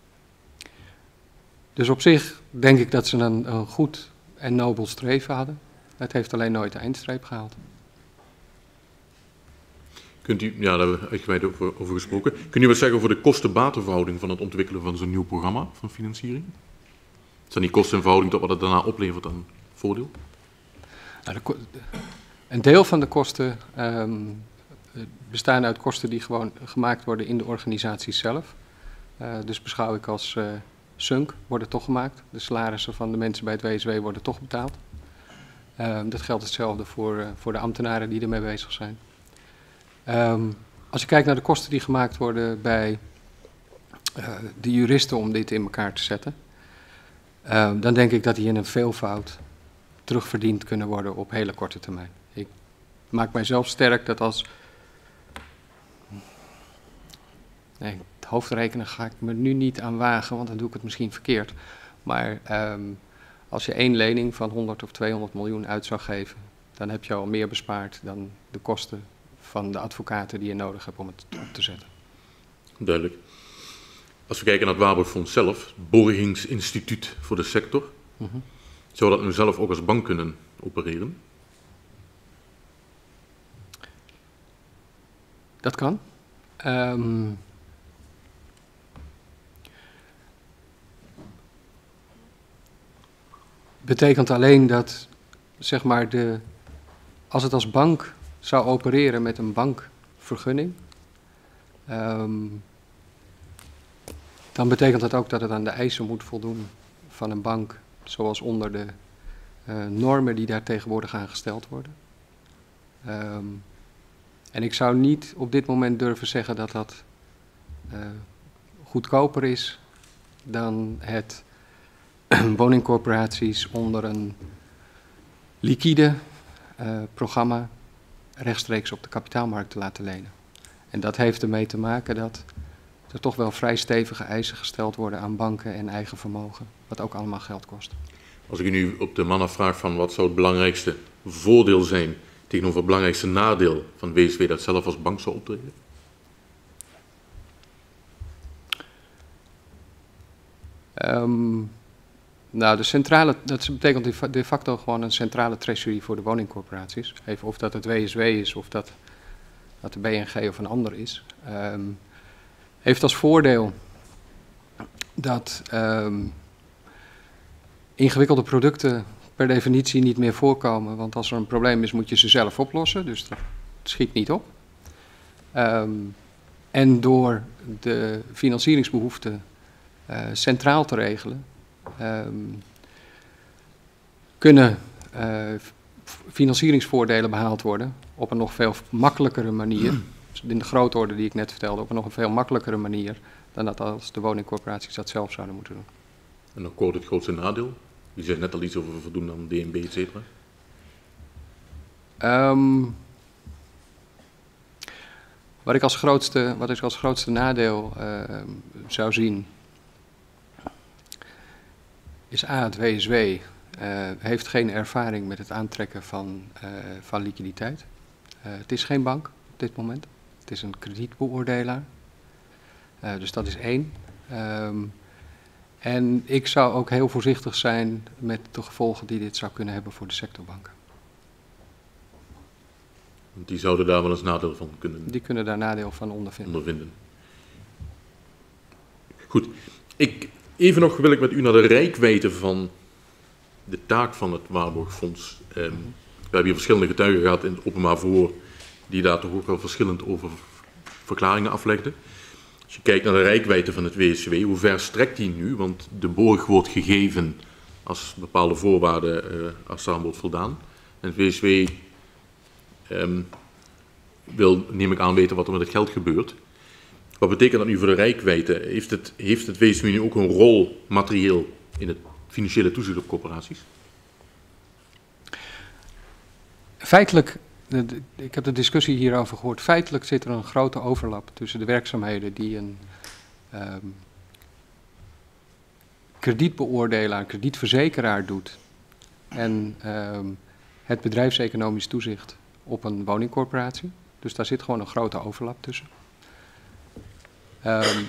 dus op zich denk ik dat ze een, een goed en nobel streven hadden. Het heeft alleen nooit de eindstreep gehaald. Kunt u, ja, daar hebben we uitgebreid over, over gesproken. Kunt u wat zeggen over de kosten-batenverhouding van het ontwikkelen van zo'n nieuw programma van financiering? Zijn die kosten in verhouding tot wat het daarna oplevert aan voordeel? Nou, de, een deel van de kosten um, bestaan uit kosten die gewoon gemaakt worden in de organisatie zelf. Uh, dus beschouw ik als uh, sunk, worden toch gemaakt. De salarissen van de mensen bij het W S W worden toch betaald. Uh, dat geldt hetzelfde voor, uh, voor de ambtenaren die ermee bezig zijn. Um, als je kijkt naar de kosten die gemaakt worden bij uh, de juristen om dit in elkaar te zetten, uh, dan denk ik dat die in een veelvoud terugverdiend kunnen worden op hele korte termijn. Ik maak mijzelf sterk dat als... Nee, het hoofdrekenen ga ik me nu niet aan wagen, want dan doe ik het misschien verkeerd. Maar um, als je één lening van honderd of tweehonderd miljoen uit zou geven, dan heb je al meer bespaard dan de kosten van de advocaten die je nodig hebt om het op te zetten. Duidelijk. Als we kijken naar het Waarborgfonds zelf, het borgingsinstituut voor de sector, mm-hmm. zou dat nu zelf ook als bank kunnen opereren? Dat kan. Um, betekent alleen dat, zeg maar, de, als het als bank zou opereren met een bankvergunning, um, dan betekent dat ook dat het aan de eisen moet voldoen van een bank, zoals onder de uh, normen die daar tegenwoordig aangesteld worden. Um, en ik zou niet op dit moment durven zeggen dat dat uh, goedkoper is dan het woningcorporaties onder een liquide uh, programma rechtstreeks op de kapitaalmarkt te laten lenen. En dat heeft ermee te maken dat er toch wel vrij stevige eisen gesteld worden aan banken en eigen vermogen, wat ook allemaal geld kost. Als ik u nu op de man afvraag van wat zou het belangrijkste voordeel zijn tegenover het belangrijkste nadeel van W S W dat zelf als bank zou optreden? Um, nou, de centrale, dat betekent de facto gewoon een centrale treasury voor de woningcorporaties. Even of dat het W S W is of dat, dat de B N G of een ander is. Um, heeft als voordeel dat um, ingewikkelde producten per definitie niet meer voorkomen. Want als er een probleem is, moet je ze zelf oplossen. Dus dat schiet niet op. Um, en door de financieringsbehoeften uh, centraal te regelen, Um, kunnen uh, financieringsvoordelen behaald worden op een nog veel makkelijkere manier, in de grootorde die ik net vertelde, op een nog een veel makkelijkere manier dan dat als de woningcorporaties dat zelf zouden moeten doen. En dan kort het grootste nadeel? U zei net al iets over voldoen aan D N B, et cetera. Um, wat ik als grootste, wat ik als grootste nadeel uh, zou zien, is A, het W S W uh, heeft geen ervaring met het aantrekken van, uh, van liquiditeit. Uh, het is geen bank op dit moment. Het is een kredietbeoordelaar. Uh, dus dat is één. Um, en ik zou ook heel voorzichtig zijn met de gevolgen die dit zou kunnen hebben voor de sectorbanken. Want die zouden daar wel eens nadeel van kunnen Die kunnen daar nadeel van ondervinden. ondervinden. Goed. Ik... Even nog wil ik met u naar de reikwijdte van de taak van het Waarborgfonds. Um, we hebben hier verschillende getuigen gehad in het openbaar verhoor die daar toch ook wel verschillend over verklaringen aflegden. Als je kijkt naar de reikwijdte van het W S W, hoe ver strekt die nu? Want de borg wordt gegeven als bepaalde voorwaarden uh, als daaraan wordt voldaan. En het W S W um, wil, neem ik aan, weten wat er met het geld gebeurt. Wat betekent dat nu voor de reikwijdte? Heeft het, heeft het W S W nu ook een rol materieel in het financiële toezicht op corporaties? Feitelijk de, de, ik heb de discussie hierover gehoord. Feitelijk zit er een grote overlap tussen de werkzaamheden die een um, kredietbeoordelaar, kredietverzekeraar doet en um, het bedrijfseconomisch toezicht op een woningcorporatie. Dus daar zit gewoon een grote overlap tussen. Um,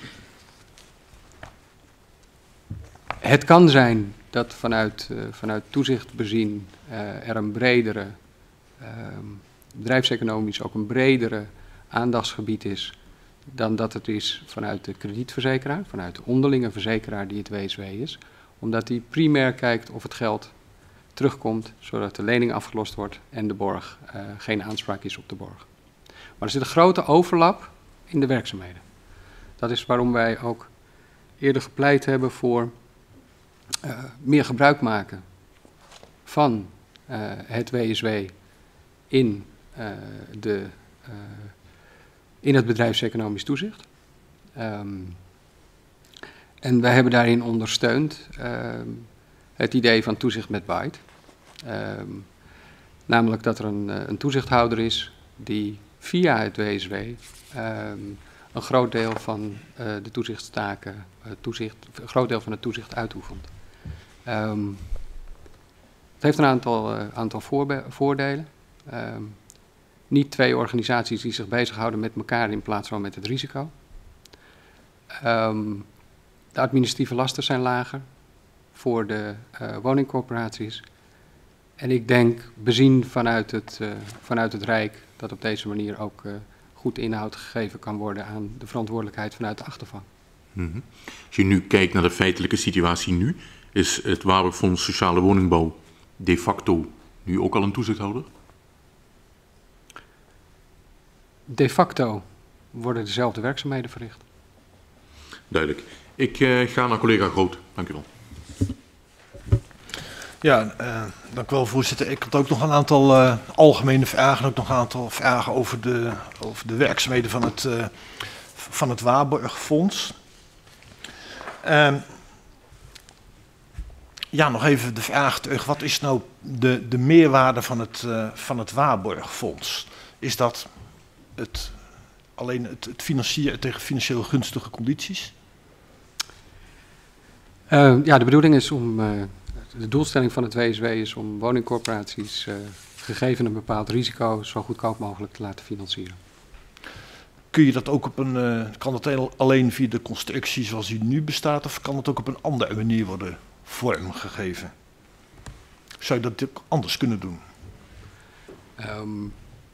het kan zijn dat vanuit, uh, vanuit toezicht bezien uh, er een bredere, uh, bedrijfseconomisch ook een bredere aandachtsgebied is dan dat het is vanuit de kredietverzekeraar, vanuit de onderlinge verzekeraar die het W S W is, omdat die primair kijkt of het geld terugkomt, zodat de lening afgelost wordt en de borg uh, geen aanspraak is op de borg. Maar er zit een grote overlap in de werkzaamheden. Dat is waarom wij ook eerder gepleit hebben voor uh, meer gebruik maken van uh, het W S W in, uh, de, uh, in het bedrijfseconomisch toezicht. Um, en wij hebben daarin ondersteund uh, het idee van toezicht met byte. Um, namelijk dat er een, een toezichthouder is die via het W S W um, een groot deel van uh, de toezichtstaken, uh, toezicht, een groot deel van het toezicht uitoefent. Um, het heeft een aantal, uh, aantal voorbe- voordelen. Um, niet twee organisaties die zich bezighouden met elkaar in plaats van met het risico. Um, de administratieve lasten zijn lager voor de uh, woningcorporaties. En ik denk, bezien vanuit het, uh, vanuit het Rijk, dat op deze manier ook uh, goed inhoud gegeven kan worden aan de verantwoordelijkheid vanuit de achtervang. Mm-hmm. Als je nu kijkt naar de feitelijke situatie nu, is het Waarborgfonds Sociale Woningbouw de facto nu ook al een toezichthouder? De facto worden dezelfde werkzaamheden verricht. Duidelijk. Ik uh, ga naar collega Groot. Dank u wel. Ja, uh, dank u wel, voorzitter. Ik had ook nog een aantal uh, algemene vragen, ook nog een aantal vragen over de, over de werkzaamheden van het, uh, van het Waarborgfonds. Uh, ja, nog even de vraag terug. Wat is nou de, de meerwaarde van het, uh, van het Waarborgfonds? Is dat het, alleen het, het financieren tegen financieel gunstige condities? Uh, ja, de bedoeling is om... Uh, De doelstelling van het W S W is om woningcorporaties, uh, gegeven een bepaald risico, zo goedkoop mogelijk te laten financieren. Kun je dat ook op een, uh, kan dat alleen via de constructie zoals die nu bestaat, of kan het ook op een andere manier worden vormgegeven? Zou je dat ook anders kunnen doen? Um,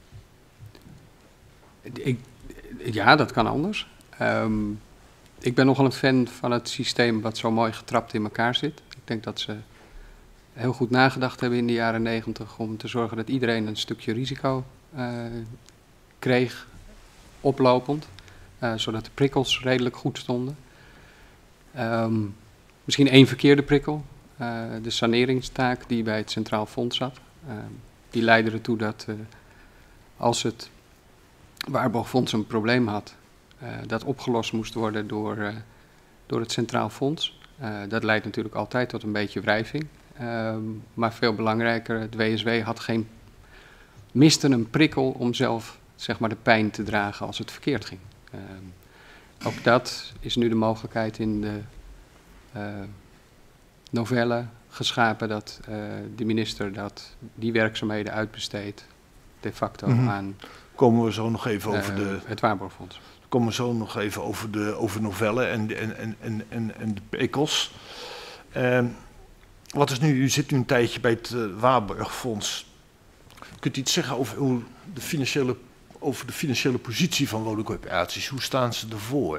ik, ja, dat kan anders. Um, ik ben nogal een fan van het systeem wat zo mooi getrapt in elkaar zit. Ik denk dat ze heel goed nagedacht hebben in de jaren negentig om te zorgen dat iedereen een stukje risico uh, kreeg, oplopend, uh, zodat de prikkels redelijk goed stonden. Um, misschien één verkeerde prikkel, uh, de saneringstaak die bij het Centraal Fonds zat. Uh, die leidde ertoe dat uh, als het Waarborgfonds een probleem had, uh, dat opgelost moest worden door, uh, door het Centraal Fonds. Uh, dat leidt natuurlijk altijd tot een beetje wrijving. Uh, maar veel belangrijker, het W S W had geen, miste een prikkel om zelf zeg maar, de pijn te dragen als het verkeerd ging. Uh, ook dat is nu de mogelijkheid in de uh, novelle geschapen dat uh, de minister dat die werkzaamheden uitbesteedt de facto mm-hmm. aan komen we zo nog even over uh, de, het Waarborgfonds. Komen we zo nog even over de over novelle en, en, en, en, en, en de prikkels. Uh, wat is nu, u zit nu een tijdje bij het uh, Waarborgfonds. Kunt u iets zeggen over, hoe de financiële, over de financiële positie van woningcorporaties? Hoe staan ze ervoor?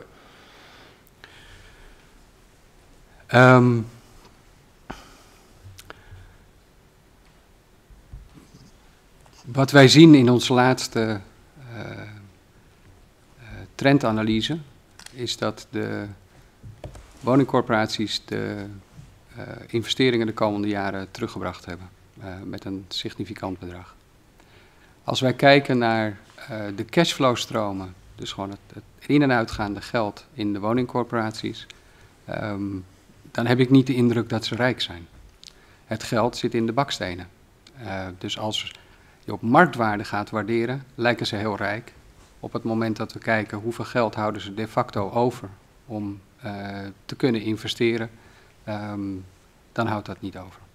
Um, wat wij zien in onze laatste uh, uh, trendanalyse is dat de woningcorporaties de uh, investeringen de komende jaren teruggebracht hebben uh, met een significant bedrag. Als wij kijken naar uh, de cashflow-stromen, dus gewoon het, het in- en uitgaande geld in de woningcorporaties, um, dan heb ik niet de indruk dat ze rijk zijn. Het geld zit in de bakstenen. Uh, dus als die op marktwaarde gaat waarderen, lijken ze heel rijk. Op het moment dat we kijken hoeveel geld houden ze de facto over om uh, te kunnen investeren, um, dan houdt dat niet over.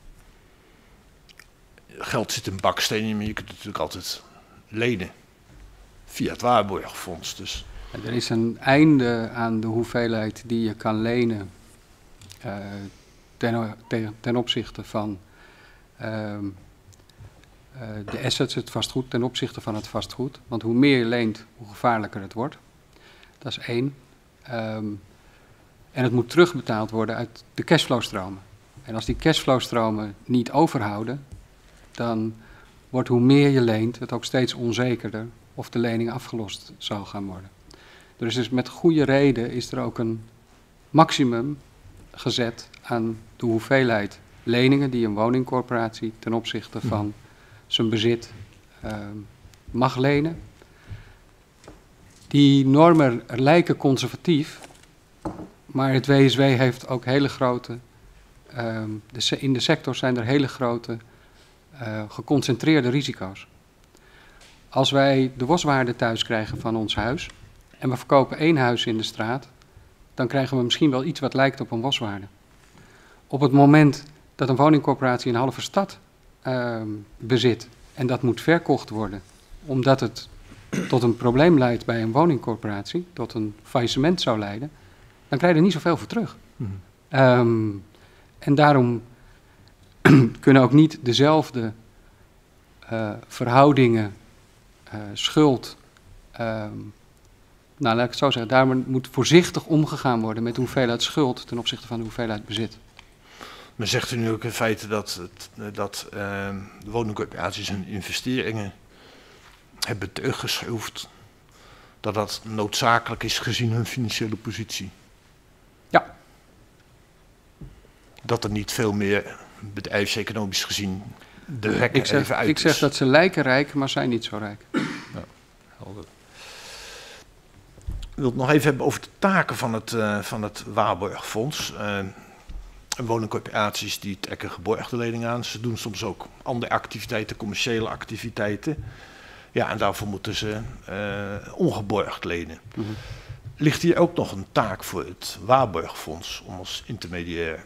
Geld zit in bakstenen, maar je kunt het natuurlijk altijd lenen via het Waarborgfonds. Dus. Er is een einde aan de hoeveelheid die je kan lenen uh, ten, ten, ten opzichte van uh, uh, de assets, het vastgoed, ten opzichte van het vastgoed. Want hoe meer je leent, hoe gevaarlijker het wordt. Dat is één. Um, en het moet terugbetaald worden uit de cashflow-stromen. En als die cashflow-stromen niet overhouden, dan wordt hoe meer je leent het ook steeds onzekerder of de lening afgelost zal gaan worden. Dus, dus met goede reden is er ook een maximum gezet aan de hoeveelheid leningen die een woningcorporatie ten opzichte van zijn bezit uh, mag lenen. Die normen lijken conservatief, maar het W S W heeft ook hele grote, uh, de, in de sector zijn er hele grote uh, geconcentreerde risico's. Als wij de waswaarde thuis krijgen van ons huis en we verkopen één huis in de straat, dan krijgen we misschien wel iets wat lijkt op een waswaarde. Op het moment dat een woningcorporatie een halve stad uh, bezit en dat moet verkocht worden, omdat het tot een probleem leidt bij een woningcorporatie, tot een faillissement zou leiden, dan krijg je er niet zoveel voor terug. Mm. Um, en daarom kunnen ook niet dezelfde uh, verhoudingen, uh, schuld, um, nou laat ik het zo zeggen, daar moet voorzichtig omgegaan worden met de hoeveelheid schuld ten opzichte van de hoeveelheid bezit. Maar zegt u nu ook in feite dat, het, dat uh, de woningcorporaties hun investeringen hebben teruggeschroefd, dat dat noodzakelijk is gezien hun financiële positie? Ja. Dat er niet veel meer bedrijfseconomisch gezien de rek ik zeg, even uit ik is. zeg dat ze lijken rijk, maar zijn niet zo rijk. Ja, helder. Ik wil het nog even hebben over de taken van het, uh, van het Waarborgfonds. Uh, woningcorporaties die trekken geborgde leningen aan. Ze doen soms ook andere activiteiten, commerciële activiteiten. Ja, en daarvoor moeten ze uh, ongeborgd lenen. Mm-hmm. Ligt hier ook nog een taak voor het Waarborgfonds om als intermediair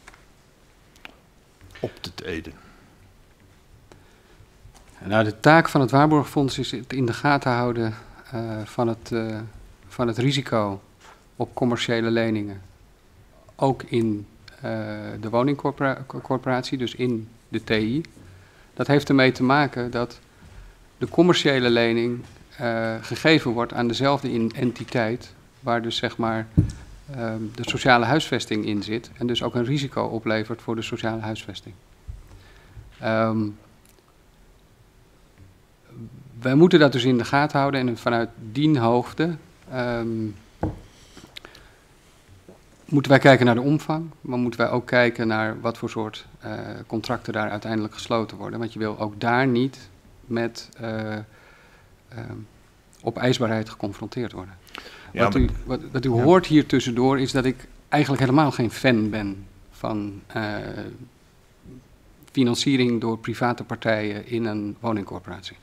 op te treden? Nou, de taak van het Waarborgfonds is het in de gaten houden uh, van, het, uh, van het risico op commerciële leningen. Ook in uh, de woningcorporatie, dus in de T I. Dat heeft ermee te maken dat de commerciële lening uh, gegeven wordt aan dezelfde in entiteit waar dus zeg maar uh, de sociale huisvesting in zit en dus ook een risico oplevert voor de sociale huisvesting. Um, wij moeten dat dus in de gaten houden en vanuit die hoogte um, moeten wij kijken naar de omvang, maar moeten wij ook kijken naar wat voor soort uh, contracten daar uiteindelijk gesloten worden. Want je wil ook daar niet met uh, uh, opeisbaarheid geconfronteerd worden. Ja, wat, u, wat, wat u ja. hoort hier tussendoor is dat ik eigenlijk helemaal geen fan ben van uh, financiering door private partijen in een woningcorporatie.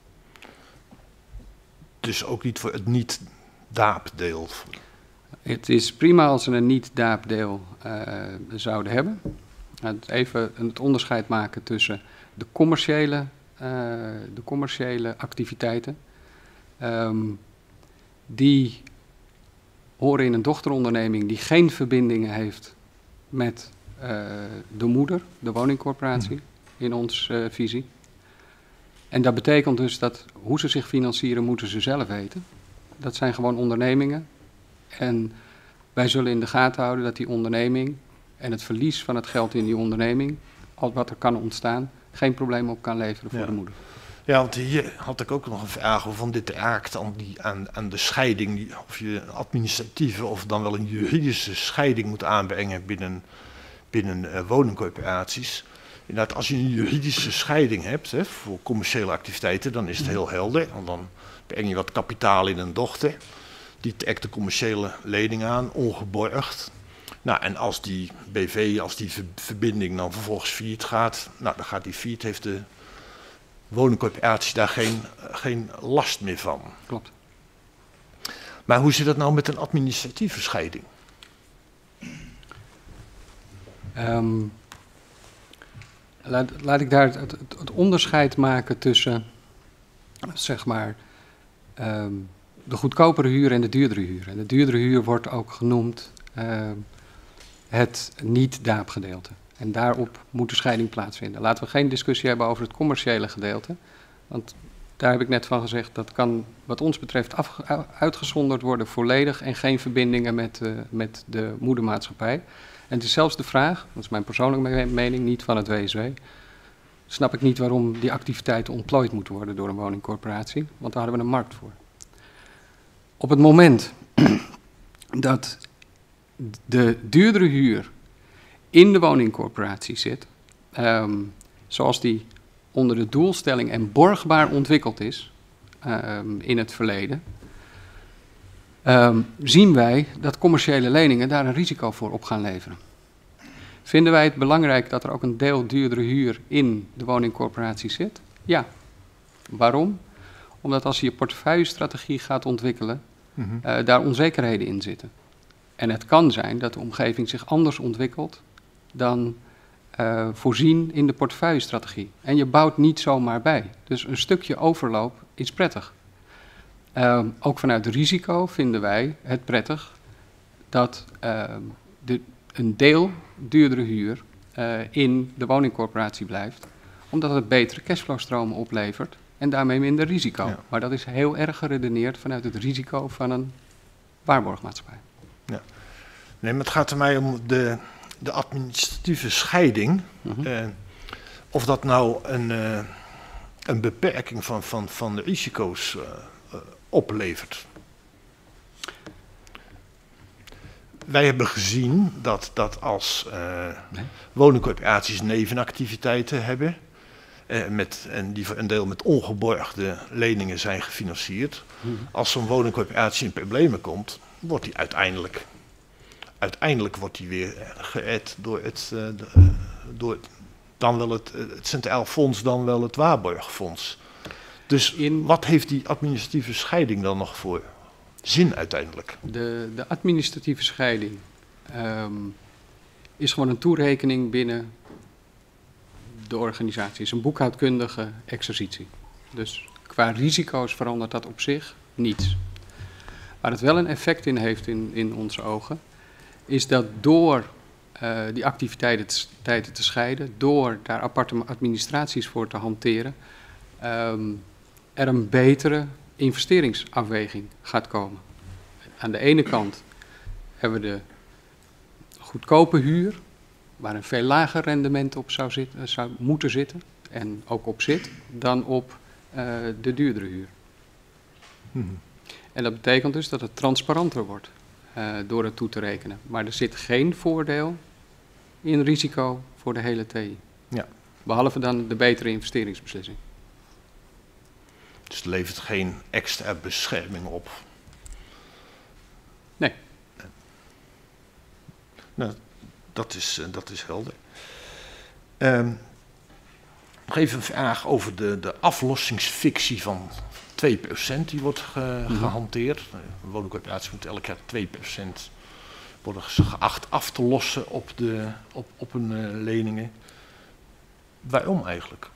Dus ook niet voor het niet-D A A P-deel? Het is prima als ze een niet-D A A P-deel uh, zouden hebben. Even het onderscheid maken tussen de commerciële, uh, de commerciële activiteiten. Um, die horen in een dochteronderneming die geen verbindingen heeft met uh, de moeder, de woningcorporatie, in ons uh, visie. En dat betekent dus dat hoe ze zich financieren, moeten ze zelf weten. Dat zijn gewoon ondernemingen. En wij zullen in de gaten houden dat die onderneming en het verlies van het geld in die onderneming, al wat er kan ontstaan, geen probleem op kan leveren voor ja. de moeder. Ja, want hier had ik ook nog een vraag over van dit raakt aan, die, aan, aan de scheiding, die, of je een administratieve of dan wel een juridische scheiding moet aanbrengen binnen, binnen uh, woningcorporaties. Inderdaad, als je een juridische scheiding hebt hè, voor commerciële activiteiten, dan is het heel helder. Want dan breng je wat kapitaal in een dochter, die trekt de commerciële lening aan, ongeborgd. Nou, en als die B V, als die verbinding dan vervolgens failliet gaat, nou, dan gaat die failliet, heeft de woningcorporaties daar geen, geen last meer van. Klopt. Maar hoe zit dat nou met een administratieve scheiding? Um, laat, laat ik daar het, het, het onderscheid maken tussen, zeg maar, um, de goedkopere huur en de duurdere huur. En de duurdere huur wordt ook genoemd uh, het niet-D A A P-gedeelte. En daarop moet de scheiding plaatsvinden. Laten we geen discussie hebben over het commerciële gedeelte. Want daar heb ik net van gezegd, dat kan wat ons betreft af, uitgezonderd worden volledig en geen verbindingen met, uh, met de moedermaatschappij. En het is zelfs de vraag, dat is mijn persoonlijke mening, niet van het W S W, snap ik niet waarom die activiteiten ontplooid moeten worden door een woningcorporatie, want daar hadden we een markt voor. Op het moment dat de duurdere huur in de woningcorporatie zit, um, zoals die onder de doelstelling en borgbaar ontwikkeld is um, in het verleden, um, zien wij dat commerciële leningen daar een risico voor op gaan leveren. Vinden wij het belangrijk dat er ook een deel duurdere huur in de woningcorporatie zit? Ja. Waarom? Omdat als je je portefeuillestrategie gaat ontwikkelen, mm-hmm. uh, daar onzekerheden in zitten. En het kan zijn dat de omgeving zich anders ontwikkelt dan uh, voorzien in de portefeuillestrategie. En je bouwt niet zomaar bij. Dus een stukje overloop is prettig. Uh, ook vanuit het risico vinden wij het prettig dat uh, de, een deel duurdere huur uh, in de woningcorporatie blijft, omdat het betere cashflowstromen oplevert en daarmee minder risico. Ja. Maar dat is heel erg geredeneerd vanuit het risico van een waarborgmaatschappij. Ja. Nee, maar het gaat er mij om de, de administratieve scheiding. Mm-hmm. Uh, of dat nou een, uh, een beperking van, van, van de risico's uh, uh, oplevert. Wij hebben gezien dat, dat als uh, nee. woningcorporaties nevenactiviteiten hebben, uh, met, en die voor een deel met ongeborgde leningen zijn gefinancierd, mm-hmm. als zo'n woningcorporatie in problemen komt, wordt die uiteindelijk, uiteindelijk wordt die weer gered door het, uh, de, uh, door het, dan wel het, het Centraal-fonds, dan wel het Waarborgfonds. Dus in, wat heeft die administratieve scheiding dan nog voor zin uiteindelijk? De, de administratieve scheiding um, is gewoon een toerekening binnen de organisatie. Het is een boekhoudkundige exercitie. Dus qua risico's verandert dat op zich niets. Waar het wel een effect in heeft in, in onze ogen, is dat door uh, die activiteiten te scheiden, door daar aparte administraties voor te hanteren, um, er een betere investeringsafweging gaat komen. Aan de ene kant hebben we de goedkope huur, waar een veel lager rendement op zou, zitten, zou moeten zitten, en ook op zit, dan op uh, de duurdere huur. Hmm. En dat betekent dus dat het transparanter wordt uh, door het toe te rekenen. Maar er zit geen voordeel in risico voor de hele T I. Ja. Behalve dan de betere investeringsbeslissing. Dus het levert geen extra bescherming op? Nee. nee. Nou, dat is, uh, dat is helder. Um, nog even een vraag over de, de aflossingsfictie van twee procent die wordt ge, mm-hmm. gehanteerd. Een woningcorporatie moet elk jaar twee procent worden geacht af te lossen op, de, op, op hun uh, leningen. Waarom eigenlijk?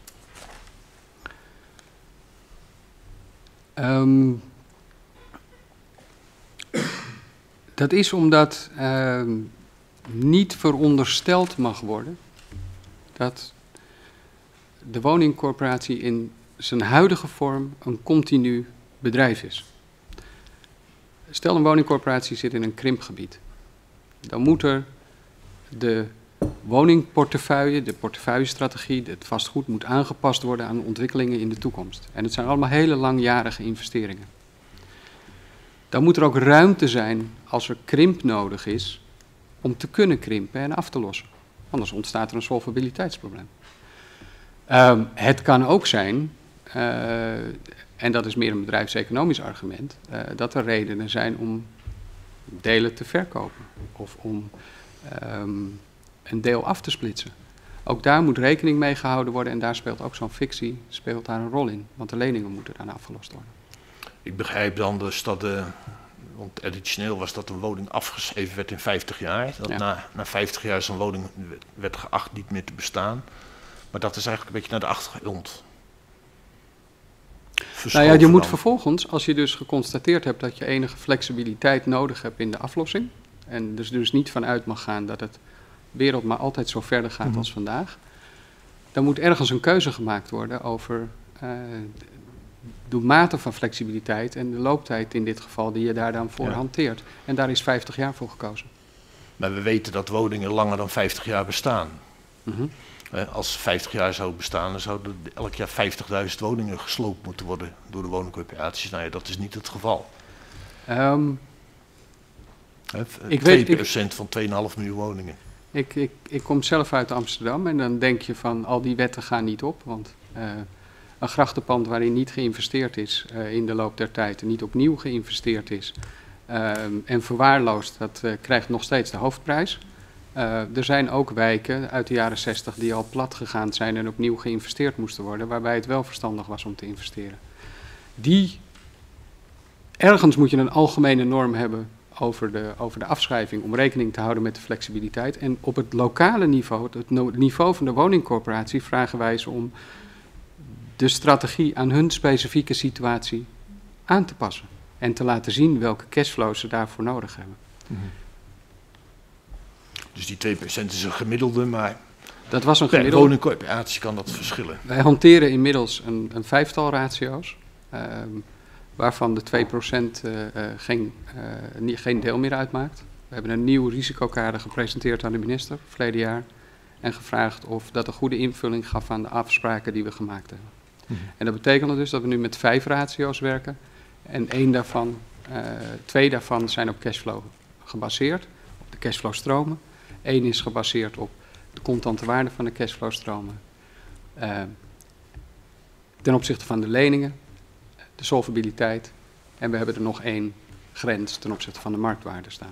Um, dat is omdat uh, niet verondersteld mag worden dat de woningcorporatie in zijn huidige vorm een continu bedrijf is. Stel een woningcorporatie zit in een krimpgebied. Dan moet er de woningportefeuille, de portefeuillestrategie, het vastgoed moet aangepast worden aan ontwikkelingen in de toekomst. En het zijn allemaal hele langjarige investeringen. Dan moet er ook ruimte zijn als er krimp nodig is om te kunnen krimpen en af te lossen. Anders ontstaat er een solvabiliteitsprobleem. Uh, het kan ook zijn, uh, en dat is meer een bedrijfseconomisch argument, uh, dat er redenen zijn om delen te verkopen of om um, een deel af te splitsen. Ook daar moet rekening mee gehouden worden en daar speelt ook zo'n fictie speelt daar een rol in. Want de leningen moeten dan afgelost worden. Ik begrijp dan dus dat, de, want traditioneel was dat een woning afgeschreven werd in vijftig jaar. Dat Ja. na, na vijftig jaar zo'n woning werd geacht niet meer te bestaan. Maar dat is eigenlijk een beetje naar de achtergrond. Nou ja, je moet dan. vervolgens, als je dus geconstateerd hebt dat je enige flexibiliteit nodig hebt in de aflossing, en dus, dus niet vanuit mag gaan dat het wereld maar altijd zo verder gaat Mhm. als vandaag, dan moet ergens een keuze gemaakt worden over uh, de mate van flexibiliteit en de looptijd in dit geval die je daar dan voor Ja. hanteert. En daar is vijftig jaar voor gekozen. Maar we weten dat woningen langer dan vijftig jaar bestaan. Mhm. Eh, Als ze vijftig jaar zouden bestaan, dan zouden elk jaar vijftigduizend woningen gesloopt moeten worden door de woningcorporaties. Nou ja, dat is niet het geval. Um, Hè, Ik twee weet- ik- procent van twee komma vijf miljoen woningen. Ik, ik, ik kom zelf uit Amsterdam en dan denk je van al die wetten gaan niet op. Want uh, een grachtenpand waarin niet geïnvesteerd is uh, in de loop der tijd en niet opnieuw geïnvesteerd is uh, en verwaarloosd, dat uh, krijgt nog steeds de hoofdprijs. Uh, er zijn ook wijken uit de jaren zestig die al plat gegaan zijn en opnieuw geïnvesteerd moesten worden, waarbij het wel verstandig was om te investeren. Die, ergens moet je een algemene norm hebben over de, over de afschrijving om rekening te houden met de flexibiliteit. En op het lokale niveau, het no- niveau van de woningcorporatie, vragen wij ze om de strategie aan hun specifieke situatie aan te passen. En te laten zien welke cashflows ze daarvoor nodig hebben. Dus die twee procent is een gemiddelde, maar Dat was een per gemiddelde. woningcorporatie kan dat verschillen. Wij hanteren inmiddels een, een vijftal ratio's, uh, waarvan de twee procent uh, uh, geen, uh, niet, geen deel meer uitmaakt. We hebben een nieuw risicokader gepresenteerd aan de minister verleden jaar en gevraagd of dat een goede invulling gaf aan de afspraken die we gemaakt hebben. Mhm. En dat betekent dus dat we nu met vijf ratio's werken en één daarvan, uh, twee daarvan zijn op cashflow gebaseerd, op de cashflowstromen. Eén is gebaseerd op de contante waarde van de cashflowstromen. Uh, ten opzichte van de leningen, de solvabiliteit en we hebben er nog één grens ten opzichte van de marktwaarde staan.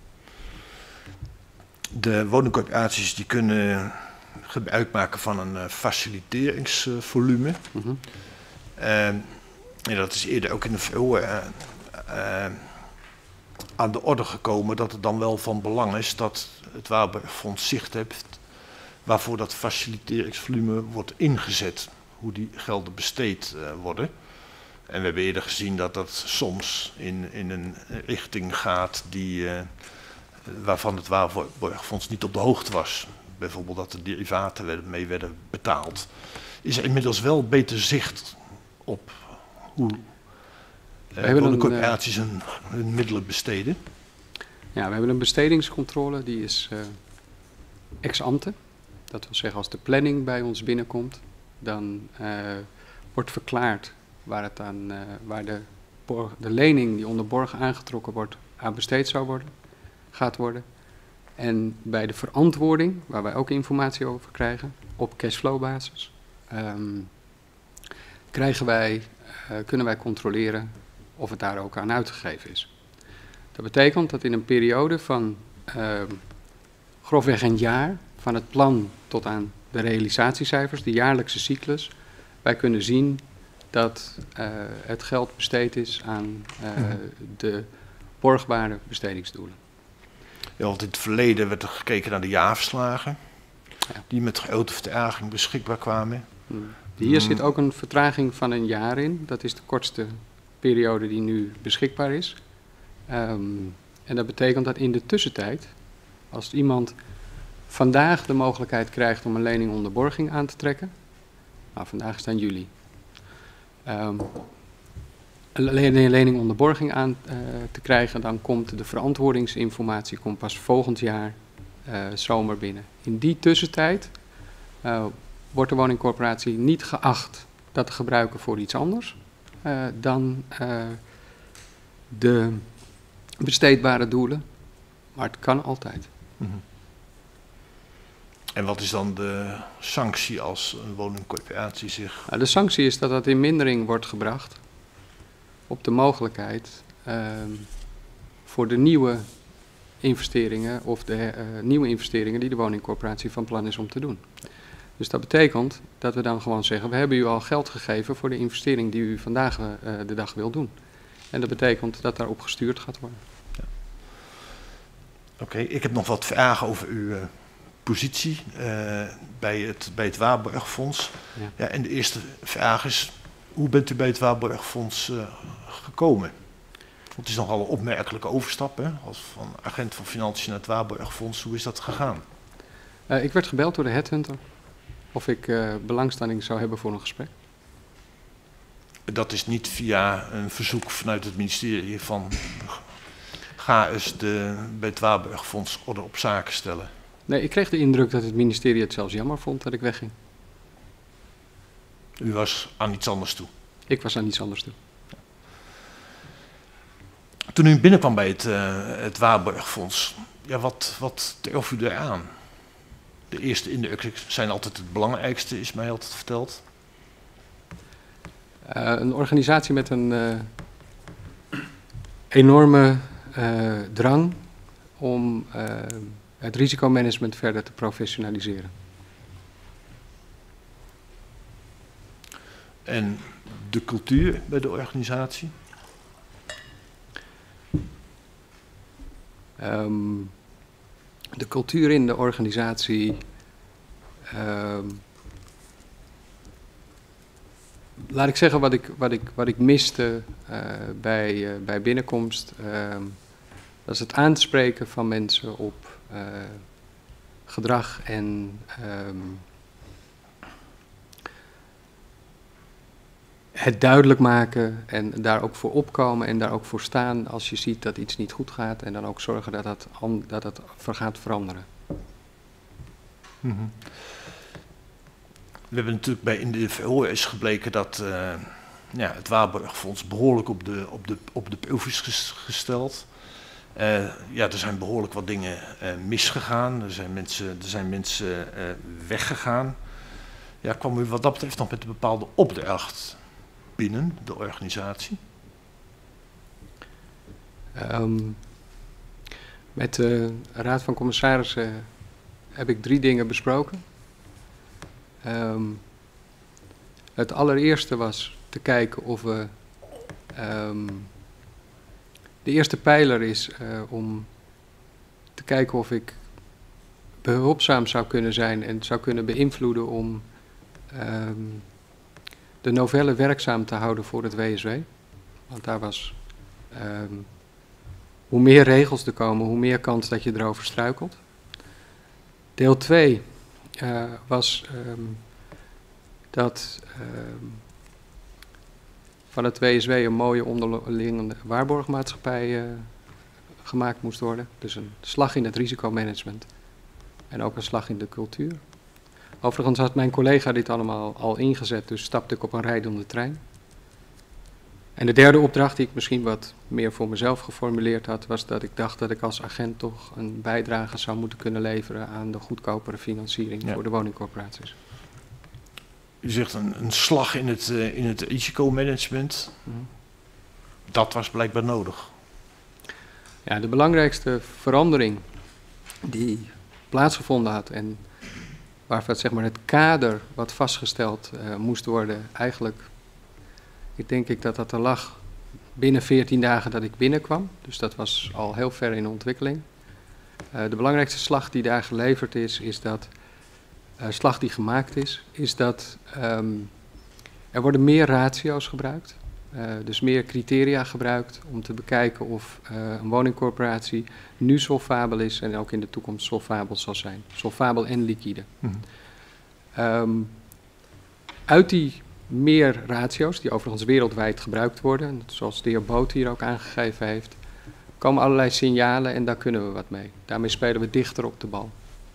De woningcorporaties die kunnen gebruik maken van een uh, faciliteringsvolume. Mm-hmm. Uh, en dat is eerder ook in de verhoor uh, uh, aan de orde gekomen dat het dan wel van belang is dat het Waarborgfonds zicht heeft waarvoor dat faciliteringsvolume wordt ingezet, hoe die gelden besteed uh, worden. En we hebben eerder gezien dat dat soms in, in een richting gaat die, uh, waarvan het Waarborgfonds niet op de hoogte was. Bijvoorbeeld dat de derivaten werden, mee werden betaald. Is er inmiddels wel beter zicht op hoe uh, woningcorporaties hun, hun middelen besteden? Ja, we hebben een bestedingscontrole, die is uh, ex ante. Dat wil zeggen, als de planning bij ons binnenkomt, dan uh, wordt verklaard waar, het aan, uh, waar de, borg, de lening die onder borg aangetrokken wordt, aan besteed zou worden, gaat worden. En bij de verantwoording, waar wij ook informatie over krijgen, op cashflow-basis, um, krijgen wij, uh, kunnen wij controleren of het daar ook aan uitgegeven is. Dat betekent dat in een periode van uh, grofweg een jaar, van het plan tot aan de realisatiecijfers, de jaarlijkse cyclus, wij kunnen zien dat uh, het geld besteed is aan uh, de borgbare bestedingsdoelen. Ja, want in het verleden werd er gekeken naar de jaarverslagen, ja. die met grote vertraging beschikbaar kwamen. Hmm. Hier hmm. zit ook een vertraging van een jaar in. Dat is de kortste periode die nu beschikbaar is. Um, en dat betekent dat in de tussentijd, als iemand vandaag de mogelijkheid krijgt om een lening onder borging aan te trekken, nou, vandaag is het juli, um, een lening onder borging aan uh, te krijgen, dan komt de verantwoordingsinformatie komt pas volgend jaar uh, zomer binnen. In die tussentijd uh, wordt de woningcorporatie niet geacht dat te gebruiken voor iets anders uh, dan uh, de besteedbare doelen, maar het kan altijd. Mm-hmm. En wat is dan de sanctie als een woningcorporatie zich... Nou, de sanctie is dat dat in mindering wordt gebracht op de mogelijkheid uh, voor de nieuwe investeringen of de uh, nieuwe investeringen die de woningcorporatie van plan is om te doen. Dus dat betekent dat we dan gewoon zeggen, we hebben u al geld gegeven voor de investering die u vandaag uh, de dag wil doen. En dat betekent dat daarop gestuurd gaat worden. Ja. Oké, okay, ik heb nog wat vragen over uw uh, positie uh, bij het, bij het Waarborgfonds. Ja. Ja, en de eerste vraag is, hoe bent u bij het Waarborgfonds uh, gekomen? Want het is nogal een opmerkelijke overstap, hè? Als van agent van financiën naar het Waarborgfonds. Hoe is dat gegaan? Uh, ik werd gebeld door de headhunter of ik uh, belangstelling zou hebben voor een gesprek. Dat is niet via een verzoek vanuit het ministerie van ga eens de, bij het Waarborgfonds orde op zaken stellen. Nee, ik kreeg de indruk dat het ministerie het zelfs jammer vond dat ik wegging. U was aan iets anders toe? Ik was aan iets anders toe. Toen u binnenkwam bij het, uh, het Waarborgfonds, ja, wat, wat trof u daar aan? De eerste indrukken zijn altijd het belangrijkste, is mij altijd verteld. Uh, een organisatie met een uh, enorme uh, drang om uh, het risicomanagement verder te professionaliseren. En de cultuur bij de organisatie? Um, de cultuur in de organisatie... Um, laat ik zeggen wat ik, wat ik, wat ik miste uh, bij, uh, bij binnenkomst. Uh, dat is het aanspreken van mensen op uh, gedrag en um, het duidelijk maken en daar ook voor opkomen en daar ook voor staan als je ziet dat iets niet goed gaat en dan ook zorgen dat dat, dat, dat gaat veranderen. Mm-hmm. We hebben natuurlijk bij in de verhoor is gebleken dat uh, ja, het Waarborgfonds behoorlijk op de, op de, op de proef is gesteld. Uh, ja, er zijn behoorlijk wat dingen uh, misgegaan, er zijn mensen, er zijn mensen uh, weggegaan. Ja, kwam u wat dat betreft nog met een bepaalde opdracht binnen de organisatie? Um, met de Raad van Commissarissen heb ik drie dingen besproken. Um, het allereerste was te kijken of we... Um, de eerste pijler is uh, om te kijken of ik behulpzaam zou kunnen zijn en zou kunnen beïnvloeden om um, de novelle werkzaam te houden voor het W S W. Want daar was... Um, hoe meer regels er komen, hoe meer kans dat je erover struikelt. Deel twee uh, was um, dat um, van het W S W een mooie onderliggende waarborgmaatschappij uh, gemaakt moest worden. Dus een slag in het risicomanagement en ook een slag in de cultuur. Overigens had mijn collega dit allemaal al ingezet, dus stapte ik op een rijdende trein. En de derde opdracht die ik misschien wat meer voor mezelf geformuleerd had, was dat ik dacht dat ik als agent toch een bijdrage zou moeten kunnen leveren aan de goedkopere financiering ja. voor de woningcorporaties. U zegt een, een slag in het, uh, in het risicomanagement. Mm-hmm. Dat was blijkbaar nodig. Ja, de belangrijkste verandering die plaatsgevonden had en waarvan zeg maar, het kader wat vastgesteld uh, moest worden, eigenlijk, ik denk ik dat dat er lag binnen veertien dagen dat ik binnenkwam. Dus dat was al heel ver in de ontwikkeling. Uh, de belangrijkste slag die daar geleverd is, is dat, uh, slag die gemaakt is, is dat um, er worden meer ratio's gebruikt. Uh, dus meer criteria gebruikt om te bekijken of uh, een woningcorporatie nu solvabel is en ook in de toekomst solvabel zal zijn. Solvabel en liquide. Mm-hmm. Um, uit die meer ratio's, die overigens wereldwijd gebruikt worden, zoals de heer Boot hier ook aangegeven heeft, komen allerlei signalen en daar kunnen we wat mee. Daarmee spelen we dichter op de bal.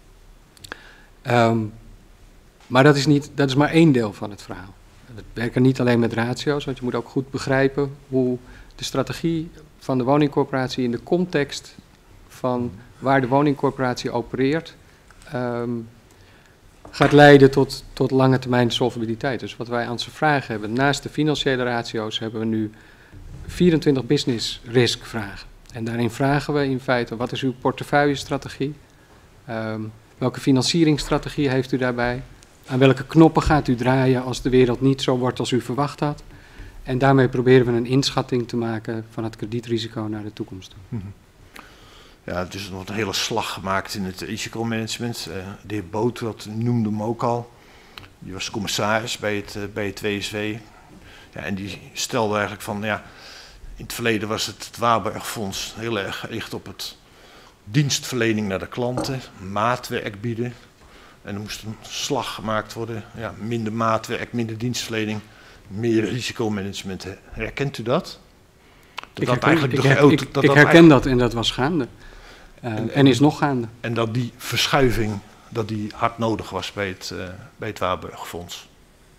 Um, maar dat is, niet, dat is maar één deel van het verhaal. We werken niet alleen met ratio's, want je moet ook goed begrijpen hoe de strategie van de woningcorporatie in de context van waar de woningcorporatie opereert, um, gaat leiden tot, tot lange termijn solvabiliteit. Dus wat wij aan ze vragen hebben, naast de financiële ratio's hebben we nu vierentwintig business risk vragen. En daarin vragen we in feite, wat is uw portefeuillestrategie? Um, welke financieringsstrategie heeft u daarbij? aan welke knoppen gaat u draaien als de wereld niet zo wordt als u verwacht had. En daarmee proberen we een inschatting te maken van het kredietrisico naar de toekomst toe. Mm-hmm. Ja, dus er wordt een hele slag gemaakt in het risicomanagement. Uh, de heer Boot, dat noemde hem ook al. Die was commissaris bij het, uh, bij het W S W. Ja, en die stelde eigenlijk van, ja, in het verleden was het, het Waarborgfonds heel erg gericht op het dienstverlening naar de klanten, maatwerk bieden. En er moest een slag gemaakt worden, ja, minder maatwerk, minder dienstverlening, meer risicomanagement. Herkent u dat? Dat ik dat herken, eigenlijk ik, de her, grote, ik, dat ik dat herken eigenlijk, dat en dat was gaande. Uh, en, en is nog gaande. En dat die verschuiving, dat die hard nodig was bij het, uh, bij het Waarborgfonds.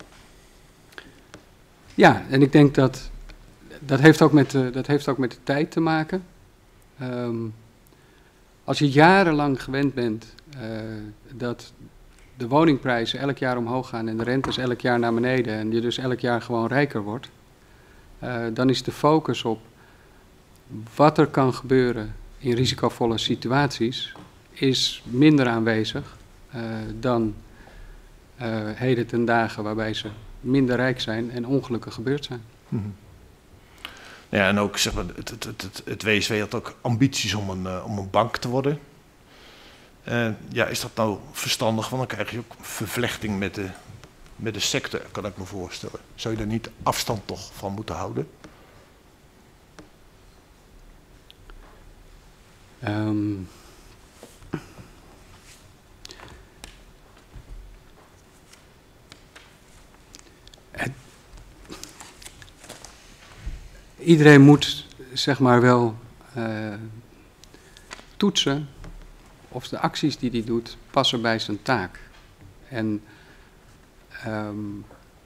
Ja, en ik denk dat dat heeft ook met de, dat heeft ook met de tijd te maken. Um, als je jarenlang gewend bent uh, dat de woningprijzen elk jaar omhoog gaan en de rentes elk jaar naar beneden en je dus elk jaar gewoon rijker wordt, uh, dan is de focus op wat er kan gebeuren in risicovolle situaties is minder aanwezig uh, dan uh, heden ten dagen waarbij ze minder rijk zijn en ongelukken gebeurd zijn. Mm-hmm. Ja, en ook zeg maar, het, het, het, het W S W had ook ambities om een, uh, om een bank te worden. Uh, ja, is dat nou verstandig? Want dan krijg je ook vervlechting met de, met de sector, kan ik me voorstellen. Zou je daar niet afstand toch van moeten houden? Um, het, iedereen moet zeg maar wel uh, toetsen of de acties die hij doet passen bij zijn taak. En um,